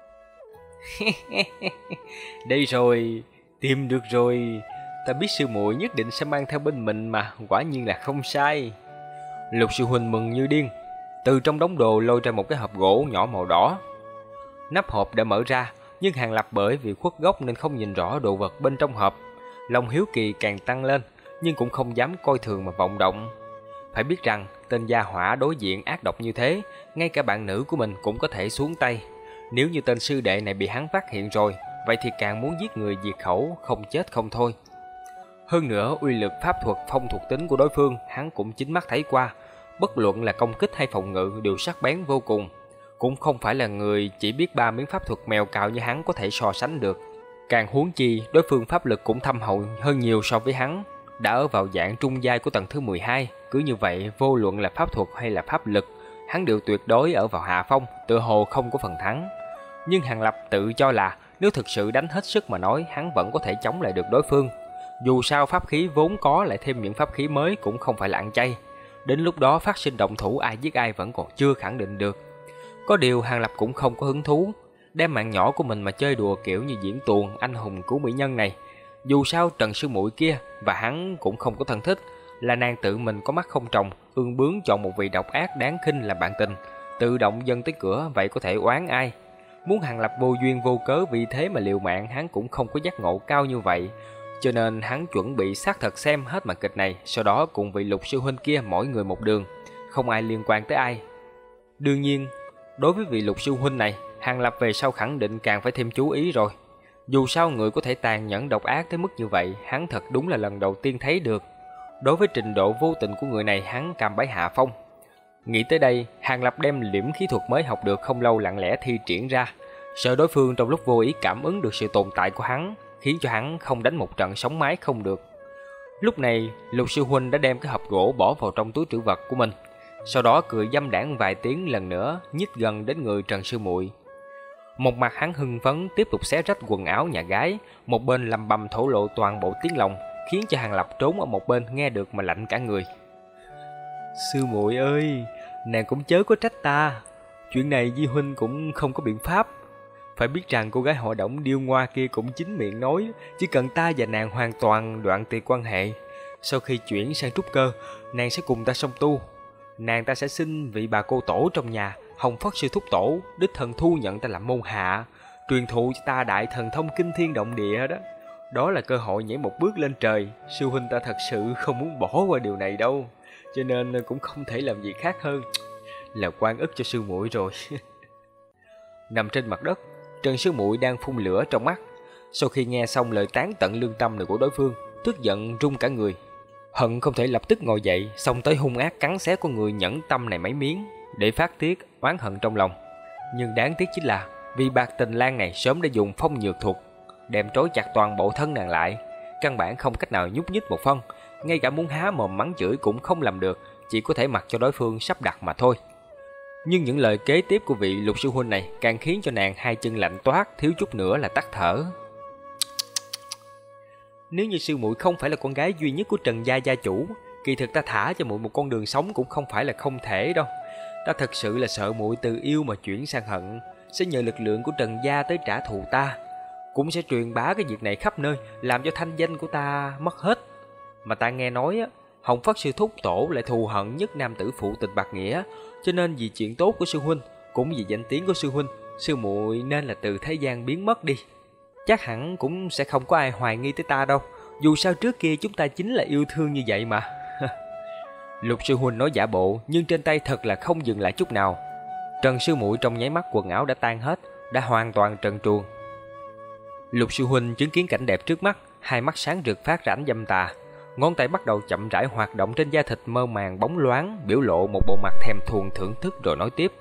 Đây rồi, tìm được rồi. Ta biết sư muội nhất định sẽ mang theo bên mình mà, quả nhiên là không sai. Lục sư huynh mừng như điên, từ trong đống đồ lôi ra một cái hộp gỗ nhỏ màu đỏ. Nắp hộp đã mở ra, nhưng Hàng Lập bởi vì khuất góc nên không nhìn rõ đồ vật bên trong hộp. Lòng hiếu kỳ càng tăng lên, nhưng cũng không dám coi thường mà vọng động. Phải biết rằng tên gia hỏa đối diện ác độc như thế, ngay cả bạn nữ của mình cũng có thể xuống tay. Nếu như tên sư đệ này bị hắn phát hiện rồi, vậy thì càng muốn giết người diệt khẩu, không chết không thôi. Hơn nữa uy lực pháp thuật phong thuộc tính của đối phương hắn cũng chính mắt thấy qua, bất luận là công kích hay phòng ngự đều sắc bén vô cùng. Cũng không phải là người chỉ biết 3 miếng pháp thuật mèo cào như hắn có thể so sánh được. Càng huống chi đối phương pháp lực cũng thâm hậu hơn nhiều so với hắn, đã ở vào dạng trung giai của tầng thứ 12. Cứ như vậy vô luận là pháp thuật hay là pháp lực, hắn đều tuyệt đối ở vào hạ phong, tựa hồ không có phần thắng. Nhưng Hàng Lập tự cho là nếu thực sự đánh hết sức mà nói, hắn vẫn có thể chống lại được đối phương. Dù sao pháp khí vốn có, lại thêm những pháp khí mới cũng không phải là ăn chay. Đến lúc đó phát sinh động thủ ai giết ai vẫn còn chưa khẳng định được. Có điều Hàng Lập cũng không có hứng thú đem mạng nhỏ của mình mà chơi đùa kiểu như diễn tuồng anh hùng cứu mỹ nhân này. Dù sao Trần sư muội kia và hắn cũng không có thân thích, là nàng tự mình có mắt không tròng, ương bướng chọn một vị độc ác đáng khinh làm bạn tình, tự động dâng tới cửa, vậy có thể oán ai? Muốn Hàng Lập vô duyên vô cớ vì thế mà liều mạng, hắn cũng không có giác ngộ cao như vậy. Cho nên hắn chuẩn bị xác thật xem hết màn kịch này, sau đó cùng vị Lục sư huynh kia mỗi người một đường, không ai liên quan tới ai. Đương nhiên, đối với vị Lục sư huynh này, Hàng Lập về sau khẳng định càng phải thêm chú ý rồi. Dù sao người có thể tàn nhẫn độc ác tới mức như vậy, hắn thật đúng là lần đầu tiên thấy được. Đối với trình độ vô tình của người này, hắn cam bái hạ phong. Nghĩ tới đây, Hàng Lập đem liễm khí thuật mới học được không lâu lặng lẽ thi triển ra. sợ đối phương trong lúc vô ý cảm ứng được sự tồn tại của hắn, khiến cho hắn không đánh một trận sống mái không được. Lúc này, Lục sư huynh đã đem cái hộp gỗ bỏ vào trong túi trữ vật của mình, sau đó cười dâm đãng vài tiếng lần nữa, nhích gần đến người Trần Sư Muội. Một mặt hắn hưng phấn tiếp tục xé rách quần áo nhà gái, một bên lầm bầm thổ lộ toàn bộ tiếng lòng, khiến cho Hàng Lập trốn ở một bên nghe được mà lạnh cả người. Sư muội ơi, nàng cũng chớ có trách ta, chuyện này Di huynh cũng không có biện pháp. Phải biết rằng cô gái họ Đổng điêu ngoa kia cũng chính miệng nói, chỉ cần ta và nàng hoàn toàn đoạn tuyệt quan hệ, sau khi chuyển sang trúc cơ, nàng sẽ cùng ta song tu. Nàng ta sẽ xin vị bà cô tổ trong nhà, Hồng Phất sư thúc tổ, đích thân thu nhận ta làm môn hạ, truyền thụ cho ta đại thần thông kinh thiên động địa đó. Đó là cơ hội nhảy một bước lên trời, sư huynh ta thật sự không muốn bỏ qua điều này đâu, cho nên cũng không thể làm gì khác hơn là oan ức cho sư muội rồi. Nằm trên mặt đất, Trần Sư Muội đang phun lửa trong mắt. Sau khi nghe xong lời tán tận lương tâm này của đối phương, tức giận run cả người, hận không thể lập tức ngồi dậy, xông tới hung ác cắn xé con người nhẫn tâm này mấy miếng để phát tiết oán hận trong lòng. Nhưng đáng tiếc chính là vì bạc tình lang này sớm đã dùng phong nhược thuật đem trói chặt toàn bộ thân nàng lại, căn bản không cách nào nhúc nhích một phân, ngay cả muốn há mồm mắng chửi cũng không làm được, chỉ có thể mặc cho đối phương sắp đặt mà thôi. Nhưng những lời kế tiếp của vị Lục sư huynh này càng khiến cho nàng hai chân lạnh toát, thiếu chút nữa là tắt thở. Nếu như sư muội không phải là con gái duy nhất của Trần gia gia chủ, kỳ thực ta thả cho muội một con đường sống cũng không phải là không thể đâu. Ta thật sự là sợ muội từ yêu mà chuyển sang hận, sẽ nhờ lực lượng của Trần gia tới trả thù ta, cũng sẽ truyền bá cái việc này khắp nơi, làm cho thanh danh của ta mất hết. Mà ta nghe nói á, Hồng Phất sư thúc tổ lại thù hận nhất nam tử phụ tịch bạc nghĩa, cho nên vì chuyện tốt của sư huynh, cũng vì danh tiếng của sư huynh, sư muội nên là từ thế gian biến mất đi. Chắc hẳn cũng sẽ không có ai hoài nghi tới ta đâu, dù sao trước kia chúng ta chính là yêu thương như vậy mà. Lục sư huynh nói giả bộ, nhưng trên tay thật là không dừng lại chút nào. Trần sư muội trong nháy mắt quần áo đã tan hết, đã hoàn toàn trần truồng. Lục sư huynh chứng kiến cảnh đẹp trước mắt, hai mắt sáng rực phát ra ánh dâm tà, ngón tay bắt đầu chậm rãi hoạt động trên da thịt mơ màng bóng loáng, biểu lộ một bộ mặt thèm thuồng thưởng thức rồi nói tiếp.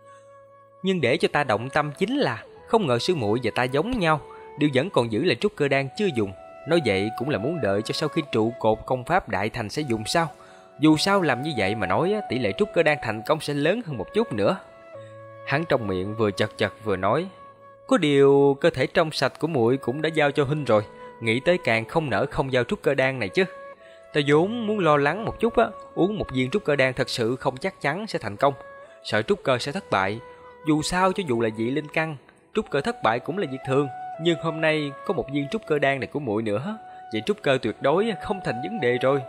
Nhưng để cho ta động tâm chính là không ngờ sư muội và ta giống nhau, đều vẫn còn giữ lại trúc cơ đan chưa dùng. Nói vậy cũng là muốn đợi cho sau khi trụ cột công pháp đại thành sẽ dùng sao. Dù sao làm như vậy mà nói tỷ lệ trúc cơ đan thành công sẽ lớn hơn một chút nữa. Hắn trong miệng vừa chật chật vừa nói, có điều cơ thể trong sạch của muội cũng đã giao cho huynh rồi, nghĩ tới càng không nỡ không giao trúc cơ đan này chứ. Ta vốn muốn lo lắng một chút á, uống một viên trúc cơ đan thật sự không chắc chắn sẽ thành công, sợ trúc cơ sẽ thất bại. Dù sao cho dù là dị linh căn, trúc cơ thất bại cũng là việc thường, nhưng hôm nay có một viên trúc cơ đan này của muội nữa, vậy trúc cơ tuyệt đối không thành vấn đề rồi.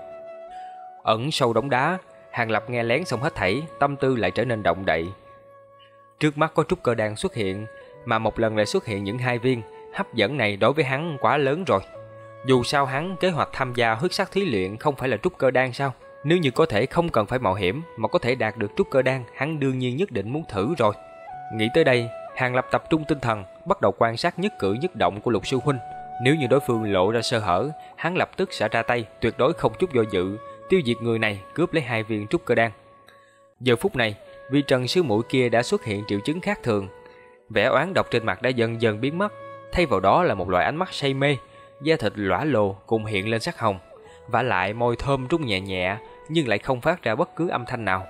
Ẩn sâu đống đá, Hàng Lập nghe lén xong hết thảy, tâm tư lại trở nên động đậy. Trước mắt có trúc cơ đan xuất hiện, mà một lần lại xuất hiện những 2 viên, hấp dẫn này đối với hắn quá lớn rồi. Dù sao hắn kế hoạch tham gia huyết sắc thí luyện không phải là trúc cơ đan sao? Nếu như có thể không cần phải mạo hiểm mà có thể đạt được trúc cơ đan, hắn đương nhiên nhất định muốn thử rồi. Nghĩ tới đây, Hàng Lập tập trung tinh thần, bắt đầu quan sát nhất cử nhất động của Lục sư huynh. Nếu như đối phương lộ ra sơ hở, hắn lập tức sẽ ra tay, tuyệt đối không chút do dự, tiêu diệt người này, cướp lấy 2 viên trúc cơ đan. Giờ phút này, vì Trần sư muội kia đã xuất hiện triệu chứng khác thường, vẻ oán độc trên mặt đã dần dần biến mất, thay vào đó là một loại ánh mắt say mê, da thịt lõa lồ cùng hiện lên sắc hồng, vả lại môi thơm rung nhẹ nhẹ, nhưng lại không phát ra bất cứ âm thanh nào.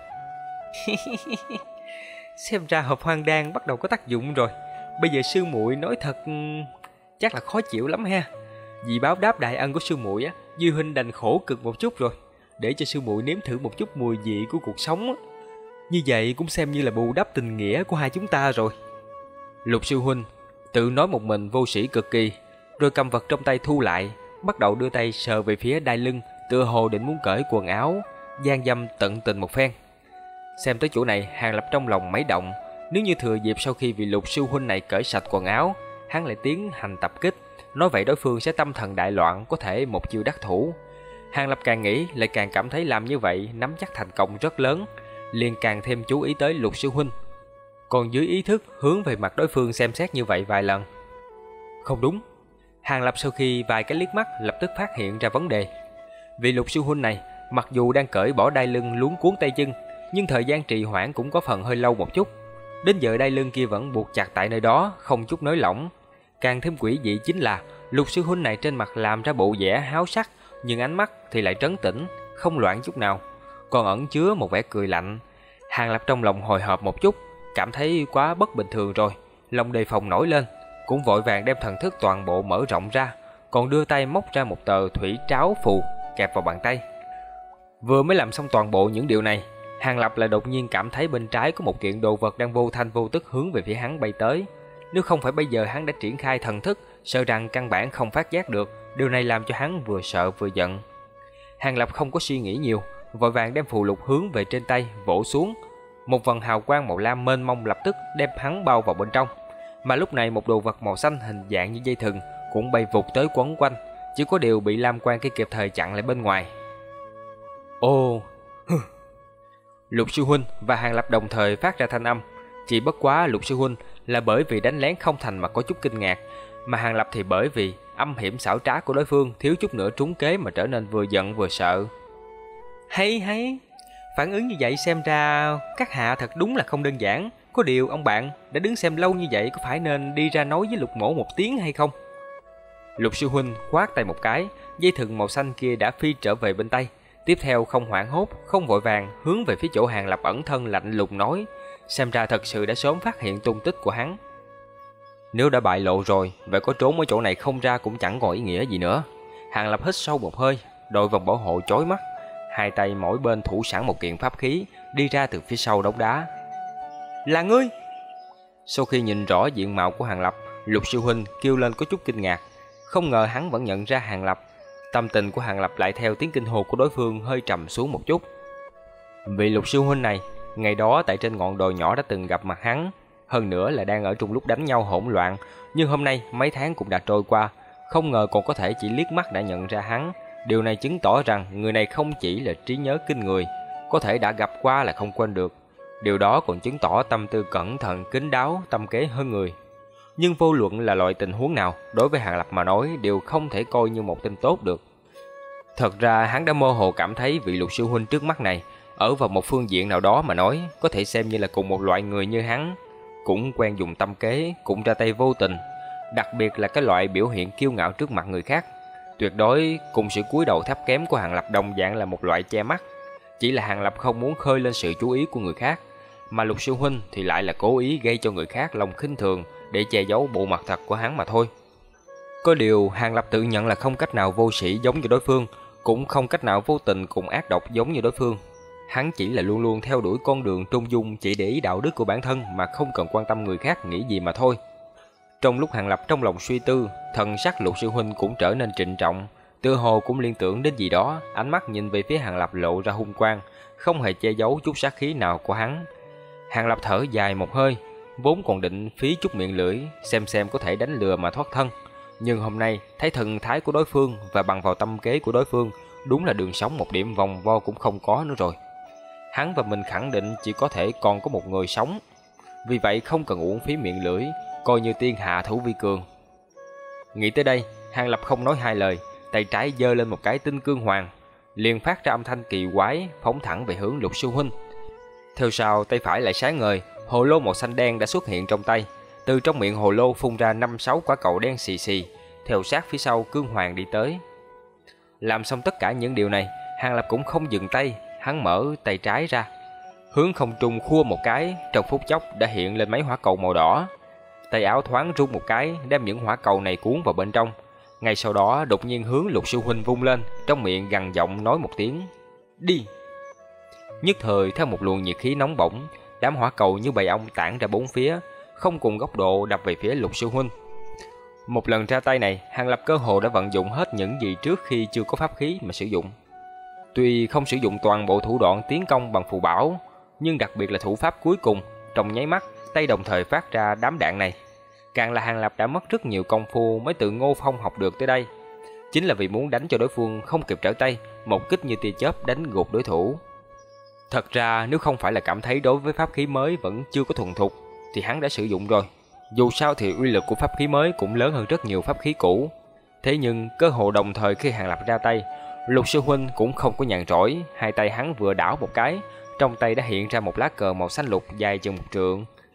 Xem ra hộp hoang đan bắt đầu có tác dụng rồi. Bây giờ sư muội nói thật chắc là khó chịu lắm ha. Vì báo đáp đại ân của sư muội á, Dư huynh đành khổ cực một chút rồi, để cho sư muội nếm thử một chút mùi vị của cuộc sống á. Như vậy cũng xem như là bù đắp tình nghĩa của hai chúng ta rồi. Lục sư huynh tự nói một mình vô sĩ cực kỳ, rồi cầm vật trong tay thu lại, bắt đầu đưa tay sờ về phía đai lưng, tựa hồ định muốn cởi quần áo, gian dâm tận tình một phen. Xem tới chỗ này, Hàng Lập trong lòng mấy động, nếu như thừa dịp sau khi vị Lục sư huynh này cởi sạch quần áo, hắn lại tiến hành tập kích, nói vậy đối phương sẽ tâm thần đại loạn, có thể một chiêu đắc thủ. Hàng Lập càng nghĩ lại càng cảm thấy làm như vậy nắm chắc thành công rất lớn, liền càng thêm chú ý tới Lục sư huynh. Còn dưới ý thức hướng về mặt đối phương xem xét như vậy vài lần. Không đúng. Hàng Lập sau khi vài cái liếc mắt lập tức phát hiện ra vấn đề. Vị Lục sư huynh này mặc dù đang cởi bỏ đai lưng luống cuốn tay chân, nhưng thời gian trì hoãn cũng có phần hơi lâu một chút. Đến giờ đai lưng kia vẫn buộc chặt tại nơi đó, không chút nới lỏng. Càng thêm quỷ dị chính là Lục sư huynh này trên mặt làm ra bộ vẻ háo sắc, nhưng ánh mắt thì lại trấn tĩnh, không loạn chút nào, còn ẩn chứa một vẻ cười lạnh. Hàng Lập trong lòng hồi hộp một chút, cảm thấy quá bất bình thường rồi, lòng đề phòng nổi lên, cũng vội vàng đem thần thức toàn bộ mở rộng ra, còn đưa tay móc ra một tờ thủy tráo phù kẹp vào bàn tay. Vừa mới làm xong toàn bộ những điều này, Hàng Lập lại đột nhiên cảm thấy bên trái có một kiện đồ vật đang vô thanh vô tức hướng về phía hắn bay tới. Nếu không phải bây giờ hắn đã triển khai thần thức, sợ rằng căn bản không phát giác được, điều này làm cho hắn vừa sợ vừa giận. Hàng Lập không có suy nghĩ nhiều, vội vàng đem phù lục hướng về trên tay vỗ xuống. Một vầng hào quang màu lam mênh mông lập tức đem hắn bao vào bên trong. Mà lúc này một đồ vật màu xanh hình dạng như dây thừng cũng bay vụt tới quấn quanh, chỉ có điều bị lam quang kia kịp thời chặn lại bên ngoài. Ô, Lục sư huynh và Hàng Lập đồng thời phát ra thanh âm. Chỉ bất quá Lục sư huynh là bởi vì đánh lén không thành mà có chút kinh ngạc, mà Hàng Lập thì bởi vì âm hiểm xảo trá của đối phương thiếu chút nữa trúng kế mà trở nên vừa giận vừa sợ. Hay, phản ứng như vậy xem ra các hạ thật đúng là không đơn giản. Có điều ông bạn đã đứng xem lâu như vậy, có phải nên đi ra nói với Lục mỗ một tiếng hay không? Lục sư huynh khoát tay một cái, dây thừng màu xanh kia đã phi trở về bên tay. Tiếp theo không hoảng hốt, không vội vàng hướng về phía chỗ Hàng Lập ẩn thân lạnh lùng nói, xem ra thật sự đã sớm phát hiện tung tích của hắn. Nếu đã bại lộ rồi, vậy có trốn ở chỗ này không ra cũng chẳng còn ý nghĩa gì nữa. Hàng Lập hít sâu một hơi, đội vòng bảo hộ chói mắt, hai tay mỗi bên thủ sẵn một kiện pháp khí, đi ra từ phía sau đống đá. Là ngươi! Sau khi nhìn rõ diện mạo của Hàng Lập, Lục sư huynh kêu lên có chút kinh ngạc, không ngờ hắn vẫn nhận ra Hàng Lập. Tâm tình của Hàng Lập lại theo tiếng kinh hô của đối phương hơi trầm xuống một chút. Vị Lục sư huynh này, ngày đó tại trên ngọn đồi nhỏ đã từng gặp mặt hắn, hơn nữa là đang ở trong lúc đánh nhau hỗn loạn, nhưng hôm nay mấy tháng cũng đã trôi qua, không ngờ còn có thể chỉ liếc mắt đã nhận ra hắn. Điều này chứng tỏ rằng người này không chỉ là trí nhớ kinh người, có thể đã gặp qua là không quên được. Điều đó còn chứng tỏ tâm tư cẩn thận, kín đáo, tâm kế hơn người. Nhưng vô luận là loại tình huống nào, đối với Hàng Lập mà nói đều không thể coi như một tin tốt được. Thật ra hắn đã mơ hồ cảm thấy vị Lục sư huynh trước mắt này, ở vào một phương diện nào đó mà nói, có thể xem như là cùng một loại người như hắn, cũng quen dùng tâm kế, cũng ra tay vô tình, đặc biệt là cái loại biểu hiện kiêu ngạo trước mặt người khác. Tuyệt đối cùng sự cúi đầu thấp kém của Hàng Lập đồng dạng là một loại che mắt. Chỉ là Hàng Lập không muốn khơi lên sự chú ý của người khác, mà Lục sư huynh thì lại là cố ý gây cho người khác lòng khinh thường để che giấu bộ mặt thật của hắn mà thôi. Có điều Hàng Lập tự nhận là không cách nào vô sĩ giống như đối phương, cũng không cách nào vô tình cùng ác độc giống như đối phương. Hắn chỉ là luôn luôn theo đuổi con đường trung dung, chỉ để ý đạo đức của bản thân mà không cần quan tâm người khác nghĩ gì mà thôi. Trong lúc Hàng Lập trong lòng suy tư, thần sắc Lục sư huynh cũng trở nên trịnh trọng, tựa hồ cũng liên tưởng đến gì đó, ánh mắt nhìn về phía Hàng Lập lộ ra hung quang, không hề che giấu chút sát khí nào của hắn. Hàng Lập thở dài một hơi, vốn còn định phí chút miệng lưỡi xem có thể đánh lừa mà thoát thân, nhưng hôm nay thấy thần thái của đối phương và bằng vào tâm kế của đối phương, đúng là đường sống một điểm vòng vo cũng không có nữa rồi. Hắn và mình khẳng định chỉ có thể còn có một người sống, vì vậy không cần uổng phí miệng lưỡi, coi như tiên hạ thủ vi cường. Nghĩ tới đây, Hàng Lập không nói hai lời, tay trái giơ lên một cái tinh cương hoàng, liền phát ra âm thanh kỳ quái, phóng thẳng về hướng Lục sư huynh. Theo sau tay phải lại sáng ngời, hồ lô màu xanh đen đã xuất hiện trong tay, từ trong miệng hồ lô phun ra 5-6 quả cầu đen xì xì, theo sát phía sau cương hoàng đi tới. Làm xong tất cả những điều này, Hàng Lập cũng không dừng tay, hắn mở tay trái ra, hướng không trung khua một cái, trong phút chốc đã hiện lên mấy hỏa cầu màu đỏ. Tay áo thoáng rung một cái, đem những hỏa cầu này cuốn vào bên trong. Ngay sau đó đột nhiên hướng Lục sư huynh vung lên, trong miệng gằn giọng nói một tiếng: "Đi!" Nhất thời theo một luồng nhiệt khí nóng bỏng, đám hỏa cầu như bầy ong tản ra bốn phía, không cùng góc độ đập về phía Lục sư huynh. Một lần ra tay này, Hàng Lập cơ hồ đã vận dụng hết những gì trước khi chưa có pháp khí mà sử dụng. Tuy không sử dụng toàn bộ thủ đoạn tiến công bằng phù bảo, nhưng đặc biệt là thủ pháp cuối cùng, trong nháy mắt, tay đồng thời phát ra đám đạn này. Càng là Hàng Lập đã mất rất nhiều công phu mới tự Ngô Phong học được tới đây. Chính là vì muốn đánh cho đối phương không kịp trở tay, một kích như tia chớp đánh gục đối thủ. Thật ra nếu không phải là cảm thấy đối với pháp khí mới vẫn chưa có thuần thục, thì hắn đã sử dụng rồi. Dù sao thì uy lực của pháp khí mới cũng lớn hơn rất nhiều pháp khí cũ. Thế nhưng cơ hồ đồng thời khi Hàng Lập ra tay, Lục sư huynh cũng không có nhàn rỗi, hai tay hắn vừa đảo một cái, trong tay đã hiện ra một lá cờ màu xanh lục dài chừng 1 trượng,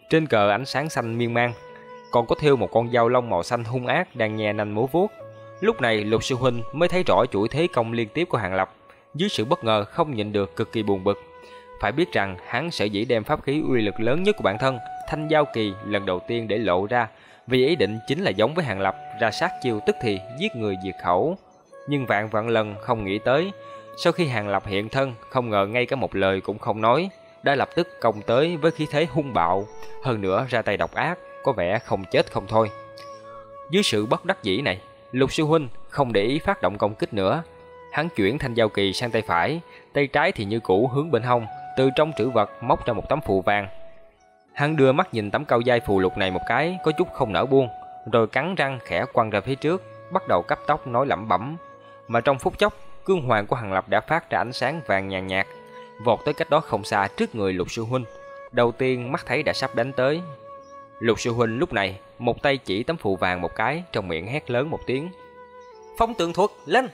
Trên cờ ánh sáng xanh miên man, còn có thêu một con dao lông màu xanh hung ác đang nhe nanh múa vuốt. Lúc này Lục sư huynh mới thấy rõ chuỗi thế công liên tiếp của Hàng Lập, dưới sự bất ngờ không nhịn được cực kỳ buồn bực. Phải biết rằng hắn sở dĩ đem pháp khí uy lực lớn nhất của bản thân, Thanh Giao Kỳ, lần đầu tiên để lộ ra, vì ý định chính là giống với Hàng Lập, ra sát chiêu tức thì giết người diệt khẩu. Nhưng vạn vạn lần không nghĩ tới, sau khi Hàng Lập hiện thân, không ngờ ngay cả một lời cũng không nói, đã lập tức công tới với khí thế hung bạo, hơn nữa ra tay độc ác, có vẻ không chết không thôi. Dưới sự bất đắc dĩ này, Lục sư huynh không để ý phát động công kích nữa. Hắn chuyển Thanh Giao Kỳ sang tay phải, tay trái thì như cũ hướng bên hông, từ trong trữ vật móc ra một tấm phù vàng. Hắn đưa mắt nhìn tấm cao giai phù lục này một cái, có chút không nỡ buông, rồi cắn răng khẽ quăng ra phía trước, bắt đầu cấp tốc nói lẩm bẩm. Mà trong phút chốc, cương hoàng của Hàng Lập đã phát ra ánh sáng vàng nhàn nhạt, vọt tới cách đó không xa trước người Lục sư huynh. Đầu tiên mắt thấy đã sắp đánh tới. Lục sư huynh lúc này một tay chỉ tấm phù vàng một cái, trong miệng hét lớn một tiếng: "Phong tượng thuật lên!"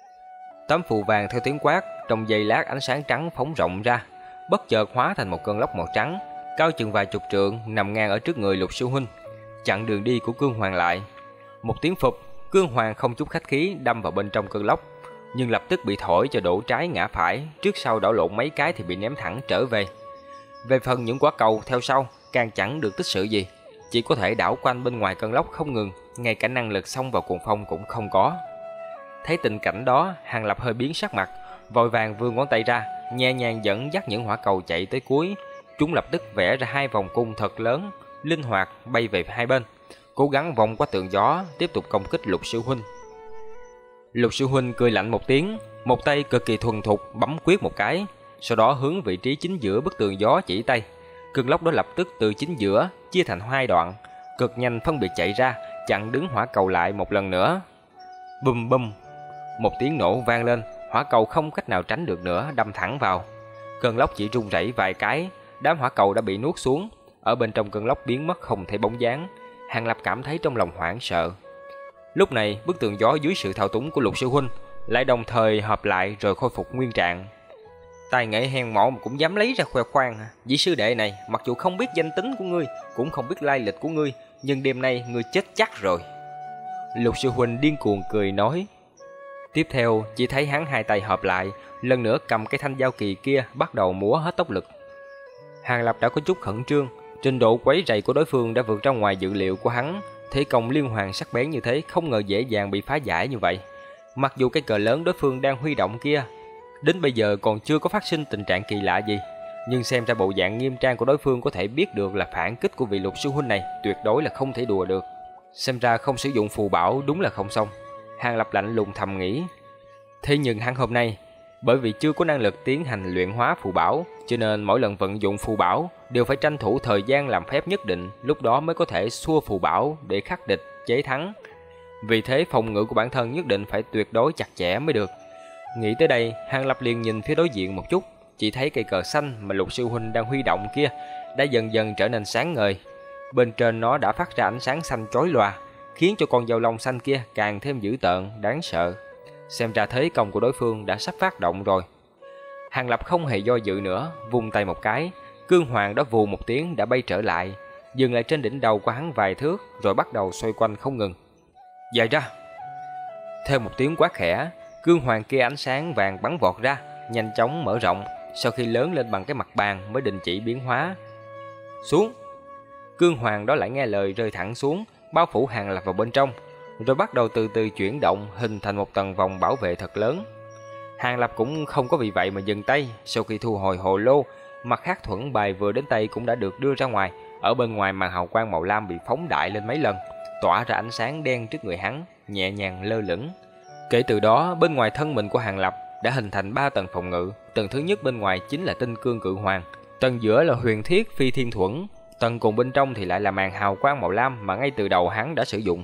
Tấm phù vàng theo tiếng quát, trong giây lát ánh sáng trắng phóng rộng ra, bất chợt hóa thành một cơn lốc màu trắng, cao chừng vài chục trượng, nằm ngang ở trước người Lục sư huynh, chặn đường đi của cương hoàng lại. Một tiếng phụp, cương hoàng không chút khách khí đâm vào bên trong cơn lốc, nhưng lập tức bị thổi cho đổ trái ngã phải, trước sau đảo lộn mấy cái thì bị ném thẳng trở về. Về phần những quả cầu theo sau, càng chẳng được tích sự gì, chỉ có thể đảo quanh bên ngoài cơn lốc không ngừng, ngay cả năng lực xông vào cuồng phong cũng không có. Thấy tình cảnh đó, Hàng Lập hơi biến sắc mặt, vội vàng vươn ngón tay ra, nhẹ nhàng dẫn dắt những hỏa cầu chạy tới cuối. Chúng lập tức vẽ ra hai vòng cung thật lớn, linh hoạt bay về hai bên, cố gắng vòng qua tường gió, tiếp tục công kích Lục sư huynh. Lục sư huynh cười lạnh một tiếng, một tay cực kỳ thuần thục bấm quyết một cái, sau đó hướng vị trí chính giữa bức tường gió chỉ tay. Cơn lốc đó lập tức từ chính giữa chia thành hai đoạn, cực nhanh phân biệt chạy ra, chặn đứng hỏa cầu lại một lần nữa. Bùm bùm, một tiếng nổ vang lên, hỏa cầu không cách nào tránh được nữa, đâm thẳng vào. Cơn lốc chỉ rung rẩy vài cái, đám hỏa cầu đã bị nuốt xuống, ở bên trong cơn lốc biến mất không thấy bóng dáng. Hàng Lập cảm thấy trong lòng hoảng sợ. Lúc này, bức tường gió dưới sự thao túng của Lục sư huynh lại đồng thời hợp lại rồi khôi phục nguyên trạng. Tài nghệ hèn mọn mà cũng dám lấy ra khoe khoang hả? Vị sư đệ này, mặc dù không biết danh tính của ngươi, cũng không biết lai lịch của ngươi, nhưng đêm nay ngươi chết chắc rồi. Lục sư huynh điên cuồng cười nói. Tiếp theo, chỉ thấy hắn hai tay hợp lại, lần nữa cầm cái thanh giao kỳ kia bắt đầu múa hết tốc lực. Hàng Lập đã có chút khẩn trương, trình độ quấy rầy của đối phương đã vượt ra ngoài dự liệu của hắn, thế công liên hoàn sắc bén như thế không ngờ dễ dàng bị phá giải như vậy. Mặc dù cái cờ lớn đối phương đang huy động kia đến bây giờ còn chưa có phát sinh tình trạng kỳ lạ gì, nhưng xem ra bộ dạng nghiêm trang của đối phương có thể biết được là phản kích của vị Lục sư huynh này tuyệt đối là không thể đùa được. Xem ra không sử dụng phù bảo đúng là không xong, Hàng Lập lạnh lùng thầm nghĩ. Thế nhưng hắn hôm nay bởi vì chưa có năng lực tiến hành luyện hóa phù bảo, cho nên mỗi lần vận dụng phù bảo đều phải tranh thủ thời gian làm phép nhất định, lúc đó mới có thể xua phù bảo để khắc địch chế thắng. Vì thế phòng ngự của bản thân nhất định phải tuyệt đối chặt chẽ mới được. Nghĩ tới đây, Hàng Lập liền nhìn phía đối diện một chút, chỉ thấy cây cờ xanh mà Lục sư huynh đang huy động kia đã dần dần trở nên sáng ngời. Bên trên nó đã phát ra ánh sáng xanh chói lòa, khiến cho con dao long xanh kia càng thêm dữ tợn, đáng sợ. Xem ra thế công của đối phương đã sắp phát động rồi. Hàng Lập không hề do dự nữa, vung tay một cái, cương hoàng đó vù một tiếng đã bay trở lại, dừng lại trên đỉnh đầu của hắn vài thước, rồi bắt đầu xoay quanh không ngừng. Dài ra! Theo một tiếng quát khẽ, cương hoàng kia ánh sáng vàng bắn vọt ra, nhanh chóng mở rộng, sau khi lớn lên bằng cái mặt bàn mới đình chỉ biến hóa. Xuống! Cương hoàng đó lại nghe lời rơi thẳng xuống, bao phủ Hàng Lập vào bên trong, rồi bắt đầu từ từ chuyển động, hình thành một tầng vòng bảo vệ thật lớn. Hàng Lập cũng không có vì vậy mà dừng tay, sau khi thu hồi hồ lô, mặt khác thuẫn bài vừa đến tay cũng đã được đưa ra ngoài. Ở bên ngoài màn hào quang màu lam bị phóng đại lên mấy lần, tỏa ra ánh sáng đen trước người hắn, nhẹ nhàng lơ lửng. Kể từ đó, bên ngoài thân mình của Hàng Lập đã hình thành 3 tầng phòng ngự. Tầng thứ nhất bên ngoài chính là tinh cương cự hoàng, tầng giữa là huyền thiết phi thiên thuẫn, tầng cùng bên trong thì lại là màn hào quang màu lam mà ngay từ đầu hắn đã sử dụng.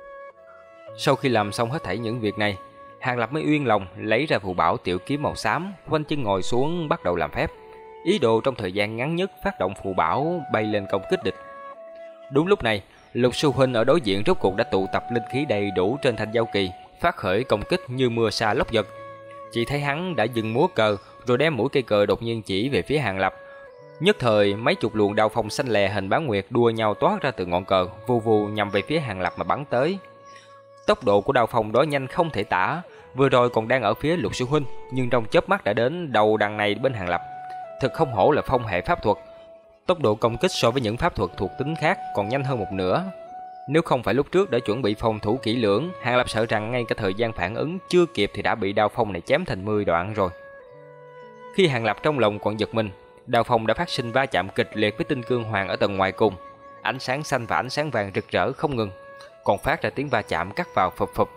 Sau khi làm xong hết thảy những việc này, Hàng Lập mới yên lòng lấy ra phù bảo tiểu kiếm màu xám, khoanh chân ngồi xuống bắt đầu làm phép, ý đồ trong thời gian ngắn nhất phát động phù bảo bay lên công kích địch. Đúng lúc này, Lục sư huynh ở đối diện rốt cuộc đã tụ tập linh khí đầy đủ trên thanh giao kỳ, phát khởi công kích như mưa sa lốc giật. Chỉ thấy hắn đã dừng múa cờ, rồi đem mũi cây cờ đột nhiên chỉ về phía Hàng Lập, Nhất thời, mấy chục luồng đao phong xanh lè hình bán nguyệt đua nhau toát ra từ ngọn cờ, vù vù nhằm về phía Hàng Lập mà bắn tới. Tốc độ của đao phong đó nhanh không thể tả, vừa rồi còn đang ở phía Lục Sư huynh, nhưng trong chớp mắt đã đến đầu đằng này bên Hàng Lập. Thực không hổ là phong hệ pháp thuật, tốc độ công kích so với những pháp thuật thuộc tính khác còn nhanh hơn một nửa. Nếu không phải lúc trước đã chuẩn bị phòng thủ kỹ lưỡng, Hàng Lập sợ rằng ngay cả thời gian phản ứng chưa kịp thì đã bị đao phong này chém thành 10 đoạn rồi. Khi Hàng Lập trong lòng còn giật mình, đao phong đã phát sinh va chạm kịch liệt với tinh cương hoàng ở tầng ngoài cùng. Ánh sáng xanh và ánh sáng vàng rực rỡ không ngừng, còn phát ra tiếng va chạm cắt vào phập phập.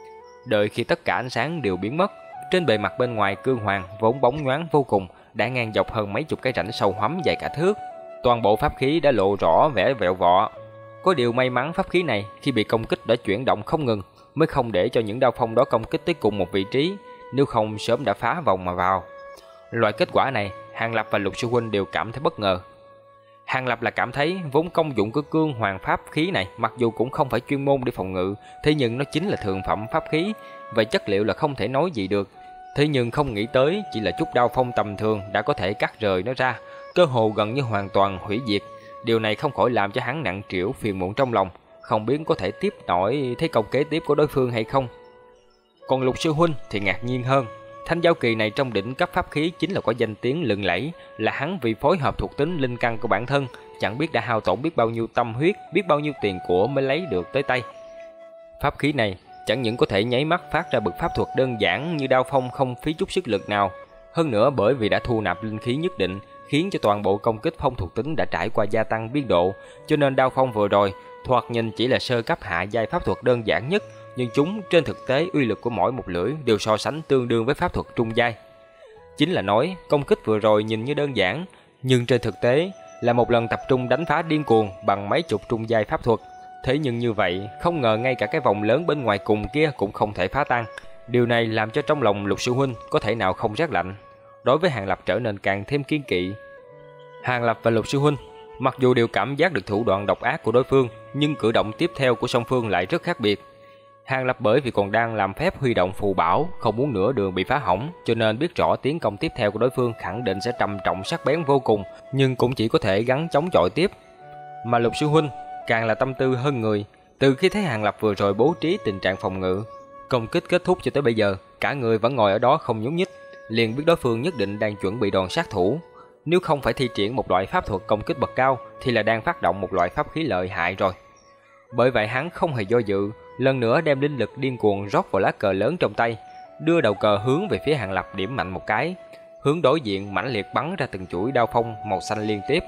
Đợi khi tất cả ánh sáng đều biến mất, trên bề mặt bên ngoài cương hoàng vốn bóng nhoáng vô cùng đã ngang dọc hơn mấy chục cái rãnh sâu hoắm dài cả thước. Toàn bộ pháp khí đã lộ rõ vẻ vẹo vọ. Có điều may mắn pháp khí này khi bị công kích đã chuyển động không ngừng, mới không để cho những đao phong đó công kích tới cùng một vị trí, nếu không sớm đã phá vòng mà vào. Loại kết quả này, Hàng Lập và Lục Sư huynh đều cảm thấy bất ngờ. Hàng Lập là cảm thấy vốn công dụng của cương hoàng pháp khí này mặc dù cũng không phải chuyên môn để phòng ngự, thế nhưng nó chính là thượng phẩm pháp khí, vậy chất liệu là không thể nói gì được. Thế nhưng không nghĩ tới chỉ là chút đao phong tầm thường đã có thể cắt rời nó ra, cơ hồ gần như hoàn toàn hủy diệt. Điều này không khỏi làm cho hắn nặng trĩu phiền muộn trong lòng, không biết có thể tiếp nổi thế công kế tiếp của đối phương hay không. Còn Lục Sư huynh thì ngạc nhiên hơn. Thanh giao kỳ này trong đỉnh cấp pháp khí chính là có danh tiếng lừng lẫy, là hắn vì phối hợp thuộc tính linh căn của bản thân, chẳng biết đã hao tổn biết bao nhiêu tâm huyết, biết bao nhiêu tiền của mới lấy được tới tay. Pháp khí này chẳng những có thể nháy mắt phát ra bậc pháp thuật đơn giản như đao phong không phí chút sức lực nào, hơn nữa bởi vì đã thu nạp linh khí nhất định, khiến cho toàn bộ công kích phong thuộc tính đã trải qua gia tăng biên độ, cho nên đao phong vừa rồi thoạt nhìn chỉ là sơ cấp hạ giai pháp thuật đơn giản nhất, nhưng chúng trên thực tế uy lực của mỗi một lưỡi đều so sánh tương đương với pháp thuật trung giai. Chính là nói công kích vừa rồi nhìn như đơn giản, nhưng trên thực tế là một lần tập trung đánh phá điên cuồng bằng mấy chục trung giai pháp thuật. Thế nhưng như vậy, không ngờ ngay cả cái vòng lớn bên ngoài cùng kia cũng không thể phá tan. Điều này làm cho trong lòng Lục Sư huynh có thể nào không rét lạnh. Đối với Hàng Lập trở nên càng thêm kiên kỵ. Hàng Lập và Lục Sư huynh mặc dù đều cảm giác được thủ đoạn độc ác của đối phương, nhưng cử động tiếp theo của song phương lại rất khác biệt. Hàng Lập bởi vì còn đang làm phép huy động phù bảo, không muốn nửa đường bị phá hỏng, cho nên biết rõ tiến công tiếp theo của đối phương khẳng định sẽ trầm trọng sắc bén vô cùng, nhưng cũng chỉ có thể gắng chống chọi tiếp. Mà Lục Sư huynh càng là tâm tư hơn người, từ khi thấy Hàng Lập vừa rồi bố trí tình trạng phòng ngự, công kích kết thúc cho tới bây giờ, cả người vẫn ngồi ở đó không nhúc nhích, liền biết đối phương nhất định đang chuẩn bị đòn sát thủ. Nếu không phải thi triển một loại pháp thuật công kích bậc cao thì là đang phát động một loại pháp khí lợi hại rồi. Bởi vậy hắn không hề do dự, lần nữa đem linh lực điên cuồng rót vào lá cờ lớn trong tay, đưa đầu cờ hướng về phía Hàng Lập điểm mạnh một cái, hướng đối diện mãnh liệt bắn ra từng chuỗi đao phong màu xanh liên tiếp.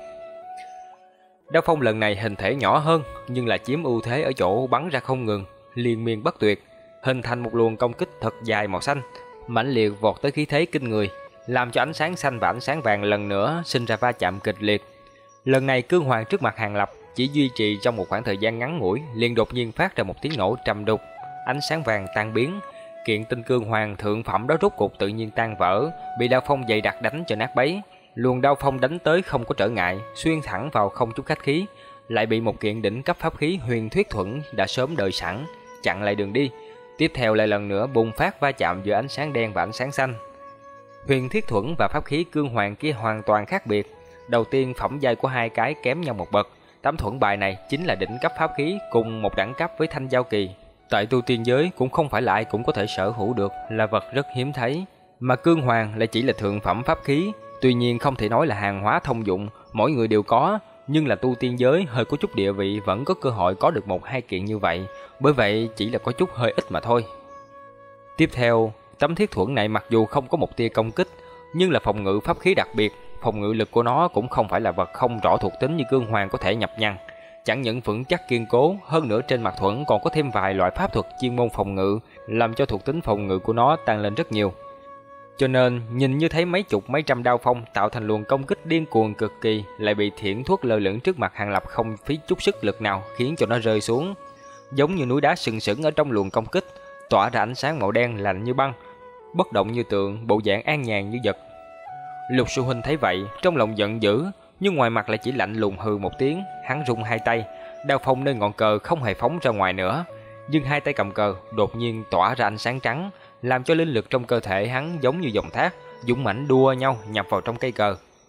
Đao phong lần này hình thể nhỏ hơn, nhưng là chiếm ưu thế ở chỗ bắn ra không ngừng, liên miên bất tuyệt, hình thành một luồng công kích thật dài màu xanh, mãnh liệt vọt tới khí thế kinh người, làm cho ánh sáng xanh và ánh sáng vàng lần nữa sinh ra va chạm kịch liệt. Lần này cương hoàng trước mặt Hàng Lập chỉ duy trì trong một khoảng thời gian ngắn ngủi, liền đột nhiên phát ra một tiếng nổ trầm đục, ánh sáng vàng tan biến, kiện tinh cương hoàng thượng phẩm đó rốt cục tự nhiên tan vỡ, bị đao phong dày đặc đánh cho nát bấy. Luồng đao phong đánh tới không có trở ngại, xuyên thẳng vào không chút khách khí, lại bị một kiện đỉnh cấp pháp khí huyền thuyết thuẫn đã sớm đợi sẵn chặn lại đường đi. Tiếp theo lại lần nữa bùng phát va chạm giữa ánh sáng đen và ánh sáng xanh. Huyền thiết thuẫn và pháp khí cương hoàng kia hoàn toàn khác biệt. Đầu tiên phẩm giai của hai cái kém nhau một bậc. Tấm thuẫn bài này chính là đỉnh cấp pháp khí cùng một đẳng cấp với thanh giao kỳ. Tại tu tiên giới cũng không phải là ai cũng có thể sở hữu được, là vật rất hiếm thấy. Mà cương hoàng lại chỉ là thượng phẩm pháp khí, tuy nhiên không thể nói là hàng hóa thông dụng, mỗi người đều có, nhưng là tu tiên giới hơi có chút địa vị vẫn có cơ hội có được một hai kiện như vậy, bởi vậy chỉ là có chút hơi ít mà thôi. Tiếp theo, tấm thiết thuẫn này mặc dù không có một tia công kích, nhưng là phòng ngự pháp khí đặc biệt, phòng ngự lực của nó cũng không phải là vật không rõ thuộc tính như cương hoàng có thể nhập nhằn, chẳng những vững chắc kiên cố, hơn nữa trên mặt thuẫn còn có thêm vài loại pháp thuật chuyên môn phòng ngự, làm cho thuộc tính phòng ngự của nó tăng lên rất nhiều. Cho nên nhìn như thấy mấy chục mấy trăm đao phong tạo thành luồng công kích điên cuồng cực kỳ, lại bị thiển thuốc lơ lửng trước mặt Hàng Lập không phí chút sức lực nào khiến cho nó rơi xuống, giống như núi đá sừng sững ở trong luồng công kích, tỏa ra ánh sáng màu đen lạnh như băng, bất động như tượng, bộ dạng an nhàn như vật. Lục Sư huynh thấy vậy, trong lòng giận dữ, nhưng ngoài mặt lại chỉ lạnh lùng hừ một tiếng. Hắn rung hai tay, đao phong nơi ngọn cờ không hề phóng ra ngoài nữa, nhưng hai tay cầm cờ đột nhiên tỏa ra ánh sáng trắng, làm cho linh lực trong cơ thể hắn giống như dòng thác dũng mãnh đua nhau nhập vào trong cây cờ.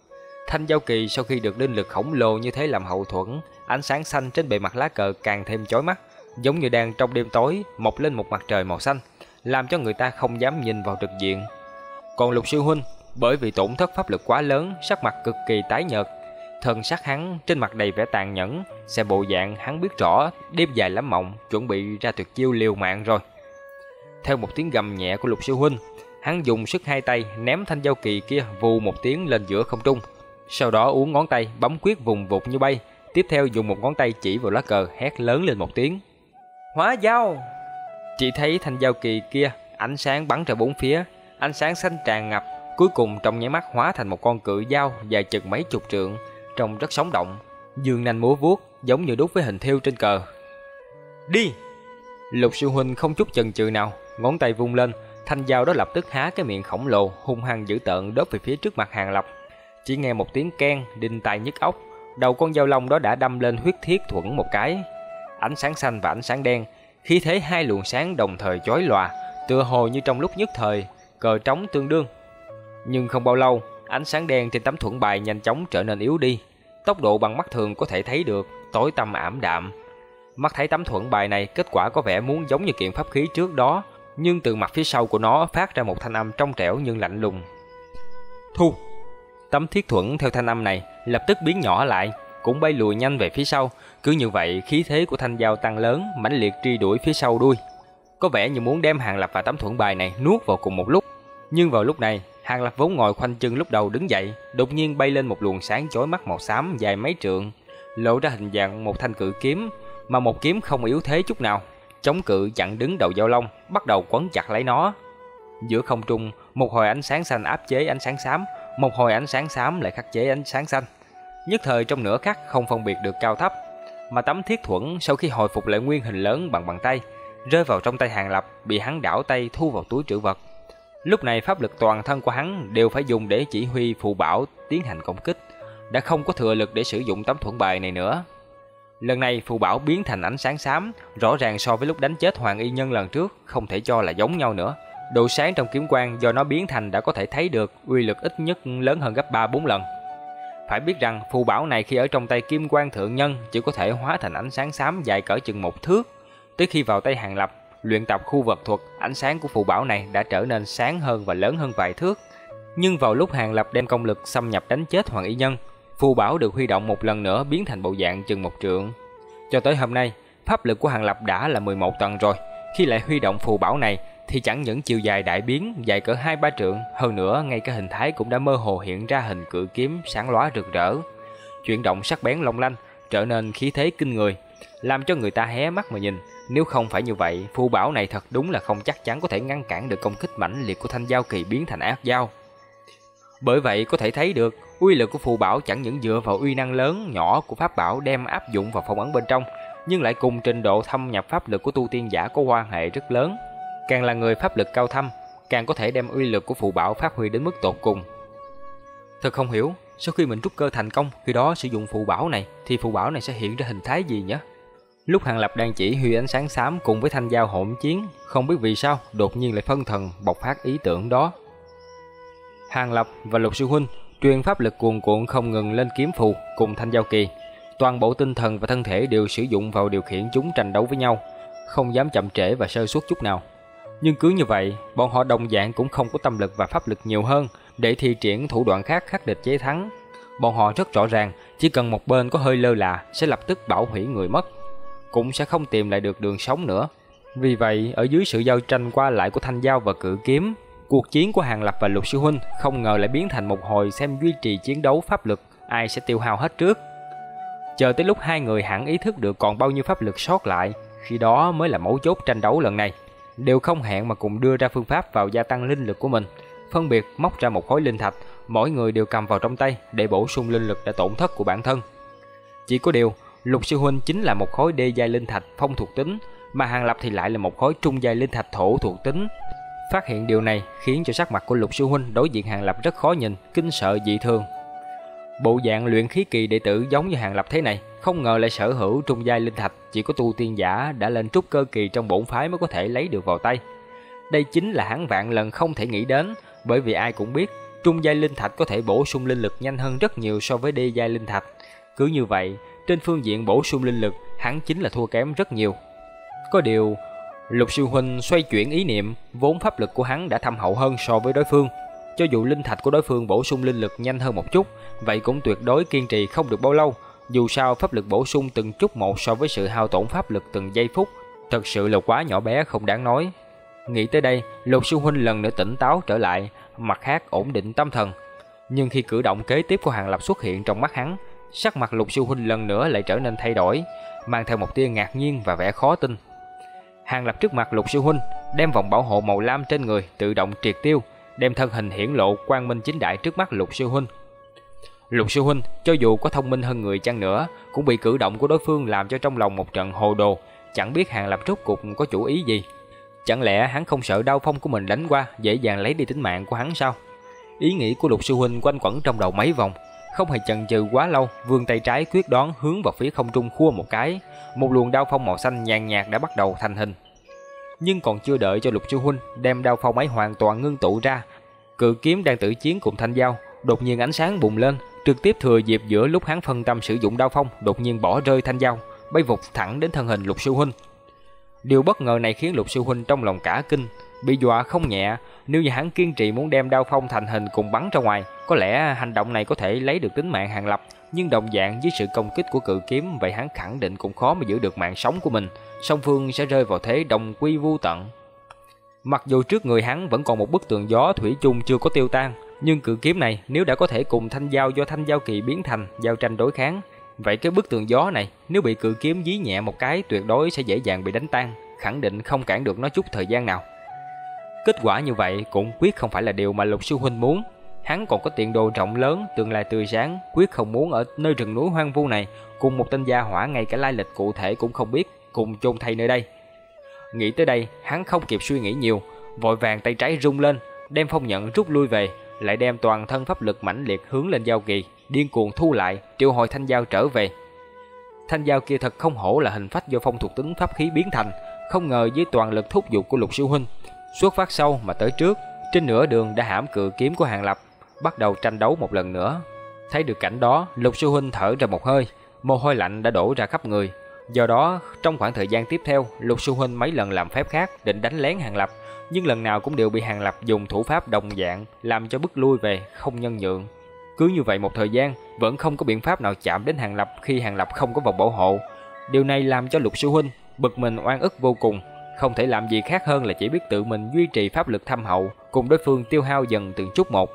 Thanh giao kỳ sau khi được linh lực khổng lồ như thế làm hậu thuẫn, ánh sáng xanh trên bề mặt lá cờ càng thêm chói mắt, giống như đang trong đêm tối mọc lên một mặt trời màu xanh, làm cho người ta không dám nhìn vào trực diện. Còn Lục sư huynh, bởi vì tổn thất pháp lực quá lớn, sắc mặt cực kỳ tái nhợt, thần sắc hắn trên mặt đầy vẻ tàn nhẫn, xem bộ dạng hắn biết rõ đêm dài lắm mộng, chuẩn bị ra tuyệt chiêu liều mạng rồi. Theo một tiếng gầm nhẹ của Lục sư huynh, hắn dùng sức hai tay ném thanh giao kỳ kia vù một tiếng lên giữa không trung, sau đó uốn ngón tay bấm quyết vùng vụt như bay, tiếp theo dùng một ngón tay chỉ vào lá cờ hét lớn lên một tiếng: "Hóa dao!" Chỉ thấy thanh giao kỳ kia ánh sáng bắn ra bốn phía, ánh sáng xanh tràn ngập, cuối cùng trong nháy mắt hóa thành một con cự dao dài chừng mấy chục trượng, trông rất sống động, dương nanh múa vuốt giống như đúc với hình thêu trên cờ. "Đi!" Lục sư huynh không chút chần chừ nào, ngón tay vung lên, thanh dao đó lập tức há cái miệng khổng lồ hung hăng dữ tợn đốt về phía trước mặt Hàn Lập. Chỉ nghe một tiếng keng đinh tai nhức óc, đầu con dao long đó đã đâm lên huyết thiết thuẫn một cái. Ánh sáng xanh và ánh sáng đen, khí thế hai luồng sáng đồng thời chói lòa, tựa hồ như trong lúc nhất thời cờ trống tương đương. Nhưng không bao lâu, ánh sáng đen trên tấm thuẫn bài nhanh chóng trở nên yếu đi, tốc độ bằng mắt thường có thể thấy được, tối tăm ảm đạm. Mắt thấy tấm thuẫn bài này kết quả có vẻ muốn giống như kiện pháp khí trước đó, nhưng từ mặt phía sau của nó phát ra một thanh âm trong trẻo nhưng lạnh lùng: "Thu!" Tấm thiết thuẫn theo thanh âm này lập tức biến nhỏ lại, cũng bay lùi nhanh về phía sau. Cứ như vậy, khí thế của thanh dao tăng lớn, mãnh liệt truy đuổi phía sau đuôi, có vẻ như muốn đem Hàn Lập và tấm thuẫn bài này nuốt vào cùng một lúc. Nhưng vào lúc này, Hàn Lập vốn ngồi khoanh chân lúc đầu đứng dậy, đột nhiên bay lên một luồng sáng chói mắt màu xám dài mấy trượng, lộ ra hình dạng một thanh cự kiếm, mà một kiếm không yếu thế chút nào, chống cự chặn đứng đầu dao long, bắt đầu quấn chặt lấy nó. Giữa không trung, một hồi ánh sáng xanh áp chế ánh sáng xám, một hồi ánh sáng xám lại khắc chế ánh sáng xanh, nhất thời trong nửa khắc không phân biệt được cao thấp. Mà tấm thiết thuẫn sau khi hồi phục lại nguyên hình lớn bằng bàn tay, rơi vào trong tay Hàn Lập, bị hắn đảo tay thu vào túi trữ vật. Lúc này pháp lực toàn thân của hắn đều phải dùng để chỉ huy phù bảo tiến hành công kích, đã không có thừa lực để sử dụng tấm thuẫn bài này nữa. Lần này phù bảo biến thành ánh sáng xám, rõ ràng so với lúc đánh chết Hoàng Y Nhân lần trước không thể cho là giống nhau nữa. Độ sáng trong kiếm quang do nó biến thành đã có thể thấy được uy lực ít nhất lớn hơn gấp 3-4 lần. Phải biết rằng phù bảo này khi ở trong tay Kim Quang thượng nhân chỉ có thể hóa thành ánh sáng xám dài cỡ chừng 1 thước. Tới khi vào tay Hàn Lập, luyện tập khu vật thuật, ánh sáng của phù bảo này đã trở nên sáng hơn và lớn hơn vài thước. Nhưng vào lúc Hàn Lập đem công lực xâm nhập đánh chết Hoàng Y Nhân, phù bảo được huy động một lần nữa biến thành bộ dạng chừng 1 trượng. Cho tới hôm nay, pháp lực của Hàn Lập đã là 11 tầng rồi, khi lại huy động phù bảo này thì chẳng những chiều dài đại biến, dài cỡ 2-3 trượng, hơn nữa ngay cả hình thái cũng đã mơ hồ hiện ra hình cự kiếm sáng lóa rực rỡ, chuyển động sắc bén long lanh, trở nên khí thế kinh người, làm cho người ta hé mắt mà nhìn. Nếu không phải như vậy, phù bảo này thật đúng là không chắc chắn có thể ngăn cản được công kích mãnh liệt của thanh giao kỳ biến thành ác dao. Bởi vậy có thể thấy được, uy lực của phù bảo chẳng những dựa vào uy năng lớn nhỏ của pháp bảo đem áp dụng vào phong ấn bên trong, nhưng lại cùng trình độ thâm nhập pháp lực của tu tiên giả có quan hệ rất lớn. Càng là người pháp lực cao thâm, càng có thể đem uy lực của phù bảo phát huy đến mức tột cùng. Thật không hiểu, sau khi mình trúc cơ thành công, khi đó sử dụng phù bảo này thì phù bảo này sẽ hiện ra hình thái gì nhỉ? Lúc Hàn Lập đang chỉ huy ánh sáng xám cùng với thanh dao hỗn chiến, không biết vì sao đột nhiên lại phân thần bộc phát ý tưởng đó. Hàn Lập và Lục sư huynh truyền pháp lực cuồn cuộn không ngừng lên kiếm phù cùng thanh giao kỳ, toàn bộ tinh thần và thân thể đều sử dụng vào điều khiển chúng tranh đấu với nhau, không dám chậm trễ và sơ suất chút nào. Nhưng cứ như vậy, bọn họ đồng dạng cũng không có tâm lực và pháp lực nhiều hơn để thi triển thủ đoạn khác khắc địch chế thắng. Bọn họ rất rõ ràng, chỉ cần một bên có hơi lơ là sẽ lập tức bảo hủy người mất, cũng sẽ không tìm lại được đường sống nữa. Vì vậy, ở dưới sự giao tranh qua lại của thanh dao và cự kiếm, cuộc chiến của Hàn Lập và Lục sư huynh không ngờ lại biến thành một hồi xem duy trì chiến đấu pháp lực ai sẽ tiêu hao hết trước. Chờ tới lúc hai người hẳn ý thức được còn bao nhiêu pháp lực sót lại, khi đó mới là mấu chốt tranh đấu lần này. Đều không hẹn mà cùng đưa ra phương pháp vào gia tăng linh lực của mình, phân biệt móc ra một khối linh thạch, mỗi người đều cầm vào trong tay để bổ sung linh lực đã tổn thất của bản thân. Chỉ có điều, Lục sư huynh chính là một khối đê giai linh thạch phong thuộc tính, mà Hàn Lập thì lại là một khối trung giai linh thạch thổ thuộc tính. Phát hiện điều này khiến cho sắc mặt của Lục sư huynh đối diện Hàn Lập rất khó nhìn, kinh sợ dị thường. Bộ dạng luyện khí kỳ đệ tử giống như Hàn Lập thế này, không ngờ lại sở hữu trung giai linh thạch, chỉ có tu tiên giả đã lên trúc cơ kỳ trong bổn phái mới có thể lấy được vào tay. Đây chính là hắn vạn lần không thể nghĩ đến, bởi vì ai cũng biết trung giai linh thạch có thể bổ sung linh lực nhanh hơn rất nhiều so với đê giai linh thạch. Cứ như vậy, trên phương diện bổ sung linh lực, hắn chính là thua kém rất nhiều. Có điều, Lục sư huynh xoay chuyển ý niệm, vốn pháp lực của hắn đã thâm hậu hơn so với đối phương. Cho dù linh thạch của đối phương bổ sung linh lực nhanh hơn một chút, vậy cũng tuyệt đối kiên trì không được bao lâu. Dù sao pháp lực bổ sung từng chút một so với sự hao tổn pháp lực từng giây phút, thật sự là quá nhỏ bé không đáng nói. Nghĩ tới đây, Lục sư huynh lần nữa tỉnh táo trở lại, mặt khác ổn định tâm thần. Nhưng khi cử động kế tiếp của Hàng Lập xuất hiện trong mắt hắn, sắc mặt Lục sư huynh lần nữa lại trở nên thay đổi, mang theo một tia ngạc nhiên và vẻ khó tin. Hàng Lập trước mặt Lục sư huynh, đem vòng bảo hộ màu lam trên người tự động triệt tiêu, đem thân hình hiển lộ quang minh chính đại trước mắt Lục sư huynh. Lục sư huynh cho dù có thông minh hơn người chăng nữa, cũng bị cử động của đối phương làm cho trong lòng một trận hồ đồ, chẳng biết Hàng Lập rốt cuộc có chủ ý gì. Chẳng lẽ hắn không sợ đao phong của mình đánh qua dễ dàng lấy đi tính mạng của hắn sao? Ý nghĩ của Lục sư huynh quanh quẩn trong đầu mấy vòng, không hề chần chừ quá lâu, vươn tay trái quyết đoán hướng vào phía không trung khua một cái, một luồng đao phong màu xanh nhàn nhạt đã bắt đầu thành hình. Nhưng còn chưa đợi cho Lục sư huynh đem đao phong ấy hoàn toàn ngưng tụ ra, cự kiếm đang tử chiến cùng thanh dao, đột nhiên ánh sáng bùng lên, trực tiếp thừa dịp giữa lúc hắn phân tâm sử dụng đao phong, đột nhiên bỏ rơi thanh dao, bay vụt thẳng đến thân hình Lục sư huynh. Điều bất ngờ này khiến Lục sư huynh trong lòng cả kinh, bị dọa không nhẹ. Nếu như hắn kiên trì muốn đem đao phong thành hình cùng bắn ra ngoài, có lẽ hành động này có thể lấy được tính mạng Hàng Lập, nhưng đồng dạng với sự công kích của cự kiếm, vậy hắn khẳng định cũng khó mà giữ được mạng sống của mình, song phương sẽ rơi vào thế đồng quy vu tận. Mặc dù trước người hắn vẫn còn một bức tường gió thủy chung chưa có tiêu tan, nhưng cự kiếm này nếu đã có thể cùng thanh dao do thanh dao kỳ biến thành giao tranh đối kháng, vậy cái bức tường gió này nếu bị cự kiếm dí nhẹ một cái tuyệt đối sẽ dễ dàng bị đánh tan, khẳng định không cản được nó chút thời gian nào. Kết quả như vậy cũng quyết không phải là điều mà Lục sư huynh muốn. Hắn còn có tiền đồ rộng lớn, tương lai tươi sáng, quyết không muốn ở nơi rừng núi hoang vu này cùng một tên gia hỏa ngay cả lai lịch cụ thể cũng không biết cùng chôn thay nơi đây. Nghĩ tới đây, hắn không kịp suy nghĩ nhiều, vội vàng tay trái rung lên, đem phong nhận rút lui về, lại đem toàn thân pháp lực mãnh liệt hướng lên giao kỳ, điên cuồng thu lại, triệu hồi thanh dao trở về. Thanh dao kia thật không hổ là hình phách do phong thuộc tính pháp khí biến thành, không ngờ với toàn lực thúc giục của Lục sư huynh, xuất phát sau mà tới trước, trên nửa đường đã hãm cự kiếm của Hàng Lập, bắt đầu tranh đấu một lần nữa. Thấy được cảnh đó, Lục sư huynh thở ra một hơi, mồ hôi lạnh đã đổ ra khắp người. Do đó, trong khoảng thời gian tiếp theo, Lục sư huynh mấy lần làm phép khác định đánh lén Hàng Lập, nhưng lần nào cũng đều bị Hàng Lập dùng thủ pháp đồng dạng làm cho bức lui về, không nhân nhượng. Cứ như vậy một thời gian, vẫn không có biện pháp nào chạm đến Hàng Lập khi Hàng Lập không có vòng bảo hộ. Điều này làm cho Lục sư huynh bực mình oan ức vô cùng, không thể làm gì khác hơn là chỉ biết tự mình duy trì pháp lực thâm hậu, cùng đối phương tiêu hao dần từng chút một.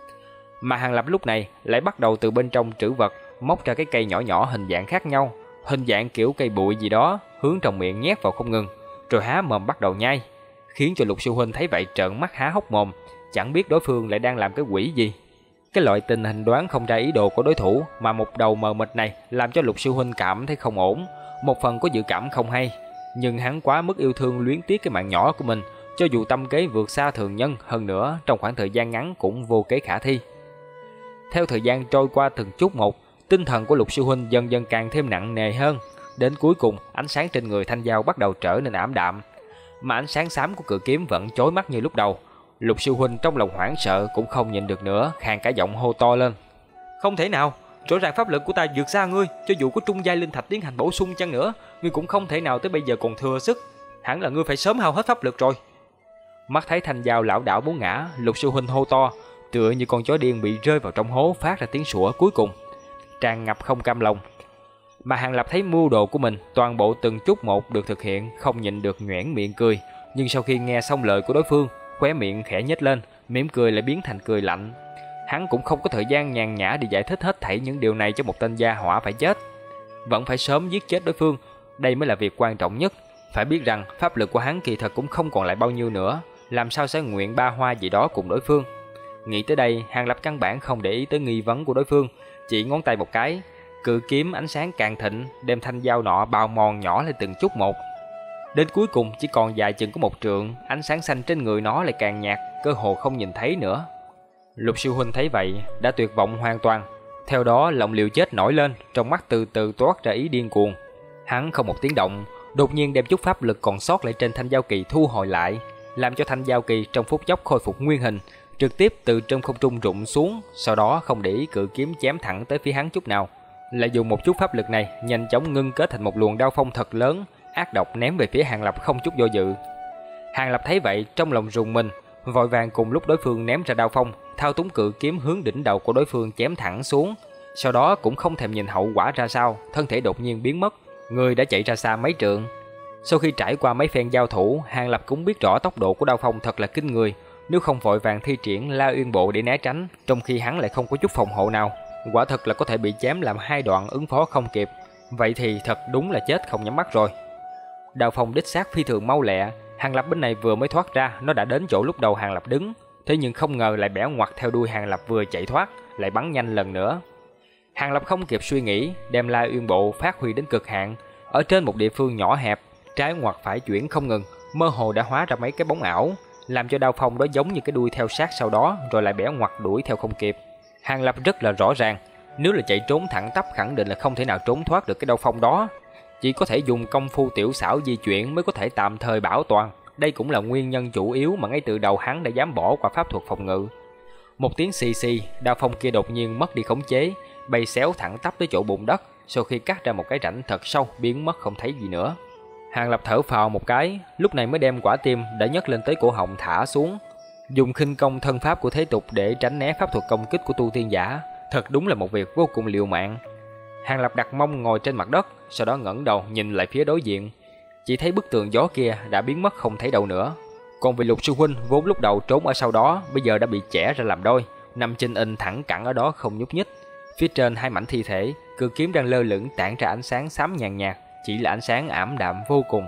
Mà Hàng Lập lúc này lại bắt đầu từ bên trong trữ vật móc ra cái cây nhỏ nhỏ hình dạng khác nhau, hình dạng kiểu cây bụi gì đó, hướng trong miệng nhét vào không ngừng, rồi há mồm bắt đầu nhai, khiến cho Lục sư huynh thấy vậy trợn mắt há hốc mồm, chẳng biết đối phương lại đang làm cái quỷ gì. Cái loại tình hình đoán không ra ý đồ của đối thủ mà một đầu mờ mịt này làm cho Lục sư huynh cảm thấy không ổn, một phần có dự cảm không hay, nhưng hắn quá mức yêu thương luyến tiếc cái mạng nhỏ của mình, cho dù tâm kế vượt xa thường nhân, hơn nữa trong khoảng thời gian ngắn cũng vô kế khả thi. Theo thời gian trôi qua từng chút một, tinh thần của Lục sư huynh dần dần càng thêm nặng nề hơn, đến cuối cùng ánh sáng trên người thanh dao bắt đầu trở nên ảm đạm, mà ánh sáng xám của cự kiếm vẫn chói mắt như lúc đầu. Lục sư huynh trong lòng hoảng sợ cũng không nhịn được nữa, khàn cả giọng hô to lên: "Không thể nào, rõ ràng pháp lực của ta vượt xa ngươi, cho dù có trung giai linh thạch tiến hành bổ sung chăng nữa, ngươi cũng không thể nào tới bây giờ còn thừa sức, hẳn là ngươi phải sớm hao hết pháp lực rồi." Mắt thấy thanh dao lảo đảo muốn ngã, Lục sư huynh hô to, tựa như con chó điên bị rơi vào trong hố, phát ra tiếng sủa cuối cùng, tràn ngập không cam lòng. Mà Hàng Lập thấy mưu đồ của mình toàn bộ từng chút một được thực hiện, không nhịn được nhoẻn miệng cười, nhưng sau khi nghe xong lời của đối phương, khóe miệng khẽ nhếch lên, mỉm cười lại biến thành cười lạnh. Hắn cũng không có thời gian nhàn nhã để giải thích hết thảy những điều này cho một tên gia hỏa phải chết, vẫn phải sớm giết chết đối phương, đây mới là việc quan trọng nhất. Phải biết rằng pháp lực của hắn kỳ thật cũng không còn lại bao nhiêu nữa, làm sao sẽ nguyện ba hoa gì đó cùng đối phương. Nghĩ tới đây, Hàng Lập căn bản không để ý tới nghi vấn của đối phương, chỉ ngón tay một cái, cự kiếm ánh sáng càng thịnh, đem thanh dao nọ bào mòn nhỏ lên từng chút một. Đến cuối cùng chỉ còn dài chừng có một trượng, ánh sáng xanh trên người nó lại càng nhạt, cơ hồ không nhìn thấy nữa. Lục sư huynh thấy vậy đã tuyệt vọng hoàn toàn, theo đó lòng liều chết nổi lên, trong mắt từ từ toát ra ý điên cuồng. Hắn không một tiếng động, đột nhiên đem chút pháp lực còn sót lại trên thanh dao kỳ thu hồi lại, làm cho thanh dao kỳ trong phút chốc khôi phục nguyên hình, trực tiếp từ trong không trung rụng xuống, sau đó không để ý cự kiếm chém thẳng tới phía hắn chút nào, lại dùng một chút pháp lực này nhanh chóng ngưng kết thành một luồng đao phong thật lớn, ác độc ném về phía Hàng Lập không chút do dự. Hàng Lập thấy vậy trong lòng rùng mình, vội vàng cùng lúc đối phương ném ra đao phong, thao túng cự kiếm hướng đỉnh đầu của đối phương chém thẳng xuống. Sau đó cũng không thèm nhìn hậu quả ra sao, thân thể đột nhiên biến mất, người đã chạy ra xa mấy trượng. Sau khi trải qua mấy phen giao thủ, Hàng Lập cũng biết rõ tốc độ của đao phong thật là kinh người, nếu không vội vàng thi triển La Uyên Bộ để né tránh, trong khi hắn lại không có chút phòng hộ nào, quả thật là có thể bị chém làm hai đoạn ứng phó không kịp. Vậy thì thật đúng là chết không nhắm mắt rồi. Đao phong đích xác phi thường mau lẹ, Hàng Lập bên này vừa mới thoát ra, nó đã đến chỗ lúc đầu Hàng Lập đứng, thế nhưng không ngờ lại bẻ ngoặt theo đuôi Hàng Lập vừa chạy thoát, lại bắn nhanh lần nữa. Hàng Lập không kịp suy nghĩ, đem La Uyên Bộ phát huy đến cực hạn, ở trên một địa phương nhỏ hẹp, trái ngoặt phải chuyển không ngừng, mơ hồ đã hóa ra mấy cái bóng ảo, làm cho đao phong đó giống như cái đuôi theo sát sau đó, rồi lại bẻ ngoặt đuổi theo không kịp. Hàng Lập rất là rõ ràng, nếu là chạy trốn thẳng tắp khẳng định là không thể nào trốn thoát được cái đao phong đó, chỉ có thể dùng công phu tiểu xảo di chuyển mới có thể tạm thời bảo toàn. Đây cũng là nguyên nhân chủ yếu mà ngay từ đầu hắn đã dám bỏ qua pháp thuật phòng ngự. Một tiếng xì xì, đao phong kia đột nhiên mất đi khống chế, bay xéo thẳng tắp tới chỗ bùn đất, sau khi cắt ra một cái rãnh thật sâu, biến mất không thấy gì nữa. Hàng Lập thở phào một cái, lúc này mới đem quả tim đã nhấc lên tới cổ họng thả xuống, dùng khinh công thân pháp của thế tục để tránh né pháp thuật công kích của tu tiên giả, thật đúng là một việc vô cùng liều mạng. Hàng Lập đặt mông ngồi trên mặt đất, sau đó ngẩng đầu nhìn lại phía đối diện, chỉ thấy bức tường gió kia đã biến mất không thấy đâu nữa. Còn vị Lục sư huynh vốn lúc đầu trốn ở sau đó, bây giờ đã bị chẻ ra làm đôi, nằm chênh inh thẳng cẳng ở đó không nhúc nhích. Phía trên hai mảnh thi thể, cự kiếm đang lơ lửng tản ra ánh sáng xám nhàn nhạt, chỉ là ánh sáng ảm đạm vô cùng.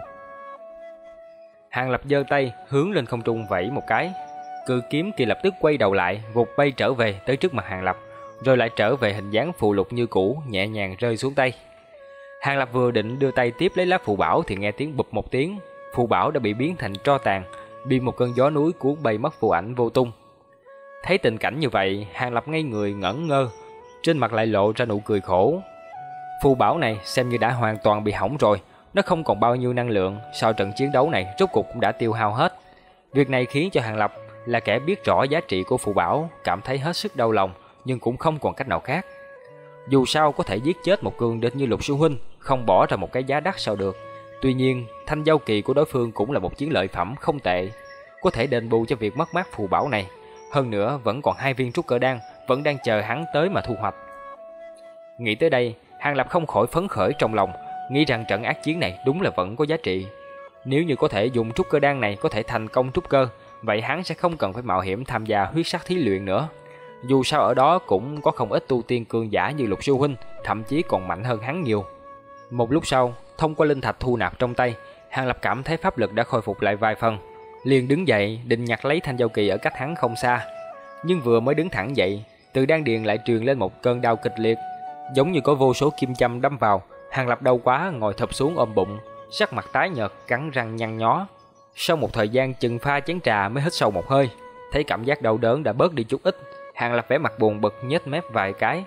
Hàng Lập giơ tay hướng lên không trung vẫy một cái, cự kiếm kia lập tức quay đầu lại, vụt bay trở về tới trước mặt Hàng Lập, rồi lại trở về hình dáng phù lục như cũ, nhẹ nhàng rơi xuống tay. Hàng Lập vừa định đưa tay tiếp lấy lá phù bảo thì nghe tiếng bụp một tiếng, phù bảo đã bị biến thành tro tàn, bị một cơn gió núi cuốn bay mất phù ảnh vô tung. Thấy tình cảnh như vậy, Hàng Lập ngây người ngẩn ngơ, trên mặt lại lộ ra nụ cười khổ. Phù bảo này xem như đã hoàn toàn bị hỏng rồi, nó không còn bao nhiêu năng lượng, sau trận chiến đấu này rốt cục cũng đã tiêu hao hết. Việc này khiến cho Hàng Lập là kẻ biết rõ giá trị của phù bảo cảm thấy hết sức đau lòng, nhưng cũng không còn cách nào khác. Dù sao có thể giết chết một cường địch như Lục sư huynh, không bỏ ra một cái giá đắt sao được. Tuy nhiên, thanh giao kỳ của đối phương cũng là một chiến lợi phẩm không tệ, có thể đền bù cho việc mất mát phù bảo này. Hơn nữa vẫn còn 2 viên trúc cơ đan, vẫn đang chờ hắn tới mà thu hoạch. Nghĩ tới đây, Hàng Lập không khỏi phấn khởi trong lòng, nghĩ rằng trận ác chiến này đúng là vẫn có giá trị. Nếu như có thể dùng trúc cơ đan này có thể thành công trúc cơ, vậy hắn sẽ không cần phải mạo hiểm tham gia huyết sắc thí luyện nữa. Dù sao ở đó cũng có không ít tu tiên cường giả như Lục sư huynh, thậm chí còn mạnh hơn hắn nhiều. Một lúc sau, thông qua linh thạch thu nạp trong tay, Hàng Lập cảm thấy pháp lực đã khôi phục lại vài phần, liền đứng dậy định nhặt lấy thanh giao kỳ ở cách hắn không xa. Nhưng vừa mới đứng thẳng dậy, từ đan điền lại truyền lên một cơn đau kịch liệt, giống như có vô số kim châm đâm vào. Hàng Lập đau quá ngồi thụp xuống ôm bụng, sắc mặt tái nhợt, cắn răng nhăn nhó. Sau một thời gian chừng pha chén trà mới hít sâu một hơi, thấy cảm giác đau đớn đã bớt đi chút ít, Hàng Lập vẻ mặt buồn bực nhếch mép vài cái.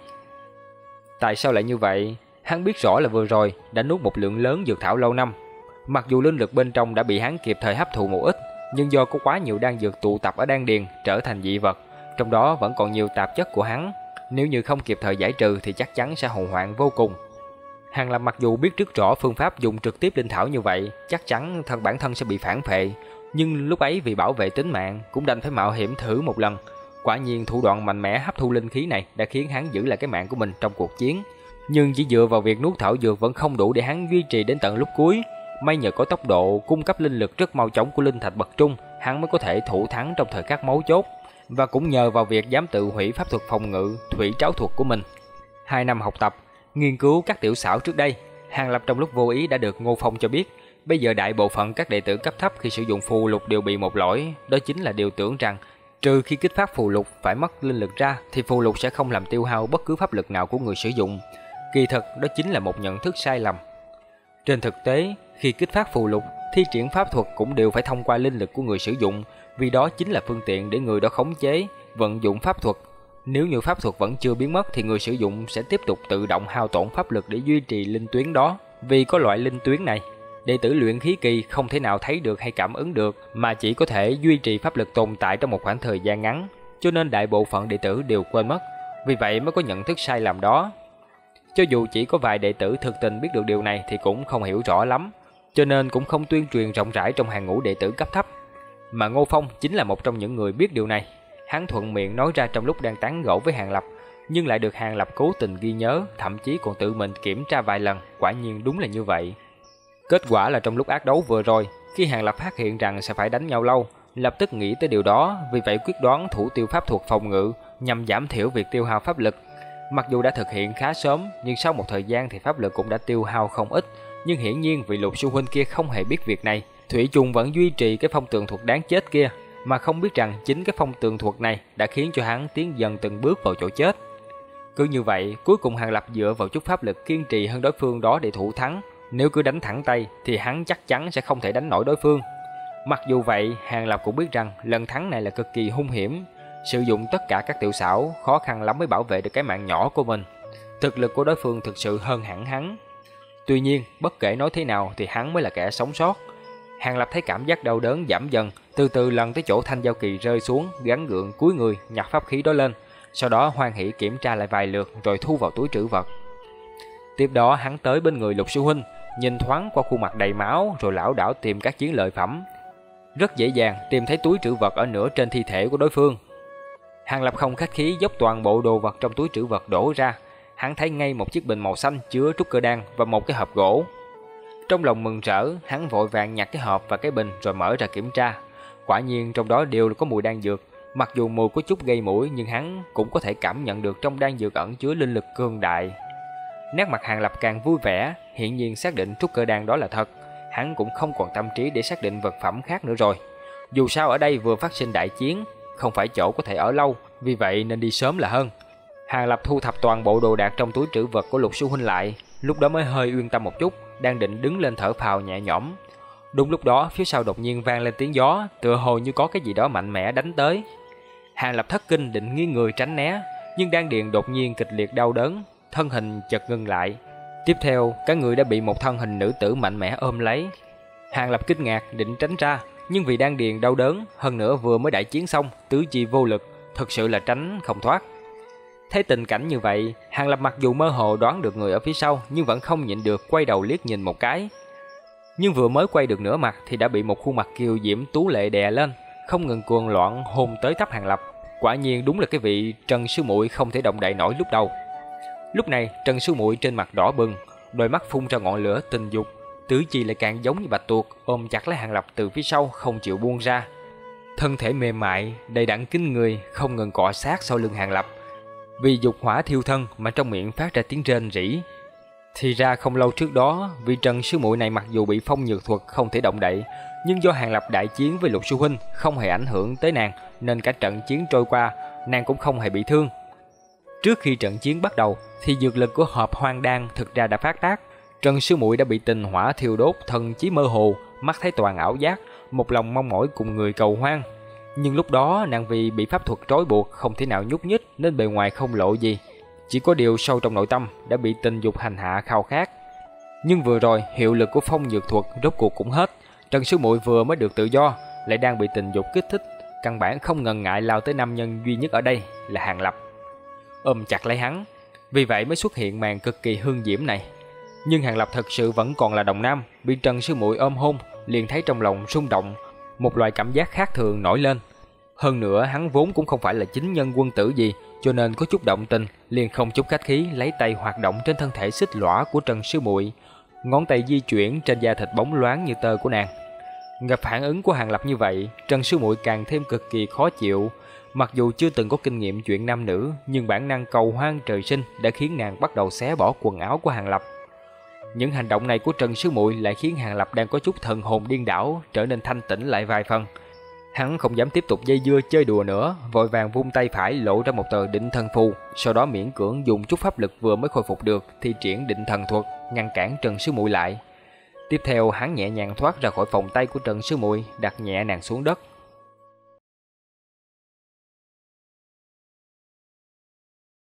Tại sao lại như vậy? Hắn biết rõ là vừa rồi đã nuốt một lượng lớn dược thảo lâu năm, mặc dù linh lực bên trong đã bị hắn kịp thời hấp thụ một ít, nhưng do có quá nhiều đan dược tụ tập ở đan điền trở thành dị vật, trong đó vẫn còn nhiều tạp chất của hắn, nếu như không kịp thời giải trừ thì chắc chắn sẽ hậu hoạn vô cùng. Hàng Lập mặc dù biết rất rõ phương pháp dùng trực tiếp linh thảo như vậy chắc chắn bản thân sẽ bị phản phệ, nhưng lúc ấy vì bảo vệ tính mạng cũng đành phải mạo hiểm thử một lần. Quả nhiên thủ đoạn mạnh mẽ hấp thu linh khí này đã khiến hắn giữ lại cái mạng của mình trong cuộc chiến, nhưng chỉ dựa vào việc nuốt thảo dược vẫn không đủ để hắn duy trì đến tận lúc cuối. May nhờ có tốc độ cung cấp linh lực rất mau chóng của linh thạch bậc trung, hắn mới có thể thủ thắng trong thời khắc mấu chốt, và cũng nhờ vào việc dám tự hủy pháp thuật phòng ngự thủy tráo thuật của mình. 2 năm học tập, nghiên cứu các tiểu xảo trước đây, Hàng Lập trong lúc vô ý đã được Ngô Phong cho biết, bây giờ đại bộ phận các đệ tử cấp thấp khi sử dụng phù lục đều bị một lỗi, đó chính là điều tưởng rằng trừ khi kích phát phù lục phải mất linh lực ra thì phù lục sẽ không làm tiêu hao bất cứ pháp lực nào của người sử dụng. Kỳ thực đó chính là một nhận thức sai lầm. Trên thực tế, khi kích phát phù lục, thi triển pháp thuật cũng đều phải thông qua linh lực của người sử dụng, vì đó chính là phương tiện để người đó khống chế, vận dụng pháp thuật. Nếu như pháp thuật vẫn chưa biến mất thì người sử dụng sẽ tiếp tục tự động hao tổn pháp lực để duy trì linh tuyến đó. Vì có loại linh tuyến này, đệ tử luyện khí kỳ không thể nào thấy được hay cảm ứng được, mà chỉ có thể duy trì pháp lực tồn tại trong một khoảng thời gian ngắn. cho nên đại bộ phận đệ tử đều quên mất, vì vậy mới có nhận thức sai lầm đó. Cho dù chỉ có vài đệ tử thực tình biết được điều này thì cũng không hiểu rõ lắm, cho nên cũng không tuyên truyền rộng rãi trong hàng ngũ đệ tử cấp thấp. Mà Ngô Phong chính là một trong những người biết điều này. Hắn thuận miệng nói ra trong lúc đang tán gẫu với Hàng Lập, nhưng lại được Hàng Lập cố tình ghi nhớ, thậm chí còn tự mình kiểm tra vài lần, quả nhiên đúng là như vậy. Kết quả là trong lúc ác đấu vừa rồi, khi Hàng Lập phát hiện rằng sẽ phải đánh nhau lâu, lập tức nghĩ tới điều đó, vì vậy quyết đoán thủ tiêu pháp thuật phòng ngự nhằm giảm thiểu việc tiêu hao pháp lực. Mặc dù đã thực hiện khá sớm, nhưng sau một thời gian thì pháp lực cũng đã tiêu hao không ít, nhưng hiển nhiên vị Lục sư huynh kia không hề biết việc này, thủy chung vẫn duy trì cái phong tường thuật đáng chết kia, mà không biết rằng chính cái phong tường thuật này đã khiến cho hắn tiến dần từng bước vào chỗ chết. Cứ như vậy, cuối cùng Hàng Lập dựa vào chút pháp lực kiên trì hơn đối phương đó để thủ thắng. Nếu cứ đánh thẳng tay thì hắn chắc chắn sẽ không thể đánh nổi đối phương. Mặc dù vậy, Hàng Lập cũng biết rằng lần thắng này là cực kỳ hung hiểm, sử dụng tất cả các tiểu xảo, khó khăn lắm mới bảo vệ được cái mạng nhỏ của mình. Thực lực của đối phương thực sự hơn hẳn hắn. Tuy nhiên, bất kể nói thế nào thì hắn mới là kẻ sống sót. Hàng Lập thấy cảm giác đau đớn giảm dần, từ từ lần tới chỗ thanh giao kỳ rơi xuống, gắng gượng cúi người nhặt pháp khí đó lên, sau đó hoan hỉ kiểm tra lại vài lượt rồi thu vào túi trữ vật. Tiếp đó hắn tới bên người Lục sư huynh, nhìn thoáng qua khuôn mặt đầy máu rồi lảo đảo tìm các chiến lợi phẩm. Rất dễ dàng tìm thấy túi trữ vật ở nửa trên thi thể của đối phương. Hàng Lập không khách khí dốc toàn bộ đồ vật trong túi trữ vật đổ ra. Hắn thấy ngay một chiếc bình màu xanh chứa trúc cơ đan và một cái hộp gỗ. Trong lòng mừng rỡ, hắn vội vàng nhặt cái hộp và cái bình rồi mở ra kiểm tra. Quả nhiên trong đó đều có mùi đan dược. Mặc dù mùi có chút gây mũi nhưng hắn cũng có thể cảm nhận được trong đan dược ẩn chứa linh lực cường đại. Nét mặt Hàng Lập càng vui vẻ, hiển nhiên xác định trúc cơ đan đó là thật. Hắn cũng không còn tâm trí để xác định vật phẩm khác nữa rồi. Dù sao ở đây vừa phát sinh đại chiến, không phải chỗ có thể ở lâu, vì vậy nên đi sớm là hơn. Hàng Lập thu thập toàn bộ đồ đạc trong túi trữ vật của Lục sư huynh lại, lúc đó mới hơi yên tâm một chút, đang định đứng lên thở phào nhẹ nhõm. Đúng lúc đó phía sau đột nhiên vang lên tiếng gió, tựa hồ như có cái gì đó mạnh mẽ đánh tới. Hàng Lập thất kinh định nghiêng người tránh né, nhưng đan điền đột nhiên kịch liệt đau đớn, thân hình chợt ngưng lại. Tiếp theo, cả người đã bị một thân hình nữ tử mạnh mẽ ôm lấy. Hàng Lập kinh ngạc định tránh ra, nhưng vì đan điền đau đớn, hơn nữa vừa mới đại chiến xong, tứ chi vô lực, thực sự là tránh không thoát. Thấy tình cảnh như vậy, Hàng Lập mặc dù mơ hồ đoán được người ở phía sau, nhưng vẫn không nhịn được quay đầu liếc nhìn một cái. Nhưng vừa mới quay được nửa mặt thì đã bị một khuôn mặt kiều diễm tú lệ đè lên, không ngừng cuồng loạn hôn tới tấp Hàng Lập. Quả nhiên đúng là cái vị Trần sư muội không thể động đậy nổi lúc đầu. Lúc này Trần sư muội trên mặt đỏ bừng, đôi mắt phun ra ngọn lửa tình dục, tứ chi lại càng giống như bạch tuộc, ôm chặt lấy Hàng Lập từ phía sau không chịu buông ra. Thân thể mềm mại, đầy đặn kinh người, không ngừng cọ sát sau lưng Hàng Lập. Vì dục hỏa thiêu thân mà trong miệng phát ra tiếng rên rỉ. Thì ra không lâu trước đó, vị Trần sư muội này mặc dù bị phong nhược thuật không thể động đậy, nhưng do Hàng Lập đại chiến với Lục sư huynh không hề ảnh hưởng tới nàng, nên cả trận chiến trôi qua, nàng cũng không hề bị thương. Trước khi trận chiến bắt đầu thì dược lực của hộp hoang đan thực ra đã phát tác. Trần sư muội đã bị tình hỏa thiêu đốt, thần trí mơ hồ, mắt thấy toàn ảo giác, một lòng mong mỏi cùng người cầu hoang. Nhưng lúc đó nàng vì bị pháp thuật trói buộc không thể nào nhúc nhích nên bề ngoài không lộ gì, chỉ có điều sâu trong nội tâm đã bị tình dục hành hạ khao khát. Nhưng vừa rồi hiệu lực của phong dược thuật rốt cuộc cũng hết, Trần sư muội vừa mới được tự do lại đang bị tình dục kích thích, căn bản không ngần ngại lao tới nam nhân duy nhất ở đây là Hàng Lập, ôm chặt lấy hắn. Vì vậy mới xuất hiện màn cực kỳ hương diễm này. Nhưng Hàng Lập thật sự vẫn còn là đồng nam, bị Trần sư muội ôm hôn liền thấy trong lòng rung động, một loại cảm giác khác thường nổi lên. Hơn nữa hắn vốn cũng không phải là chính nhân quân tử gì, cho nên có chút động tình, liền không chút khách khí lấy tay hoạt động trên thân thể xích lõa của Trần sư muội, ngón tay di chuyển trên da thịt bóng loáng như tơ của nàng. Gặp phản ứng của Hàng Lập như vậy, Trần sư muội càng thêm cực kỳ khó chịu. Mặc dù chưa từng có kinh nghiệm chuyện nam nữ, nhưng bản năng cầu hoang trời sinh đã khiến nàng bắt đầu xé bỏ quần áo của Hàng Lập. Những hành động này của Trần sư muội lại khiến Hàng Lập đang có chút thần hồn điên đảo trở nên thanh tĩnh lại vài phần. Hắn không dám tiếp tục dây dưa chơi đùa nữa, vội vàng vung tay phải lộ ra một tờ định thần phù, sau đó miễn cưỡng dùng chút pháp lực vừa mới khôi phục được thi triển định thần thuật ngăn cản Trần sư muội lại. Tiếp theo hắn nhẹ nhàng thoát ra khỏi vòng tay của Trần sư muội, đặt nhẹ nàng xuống đất.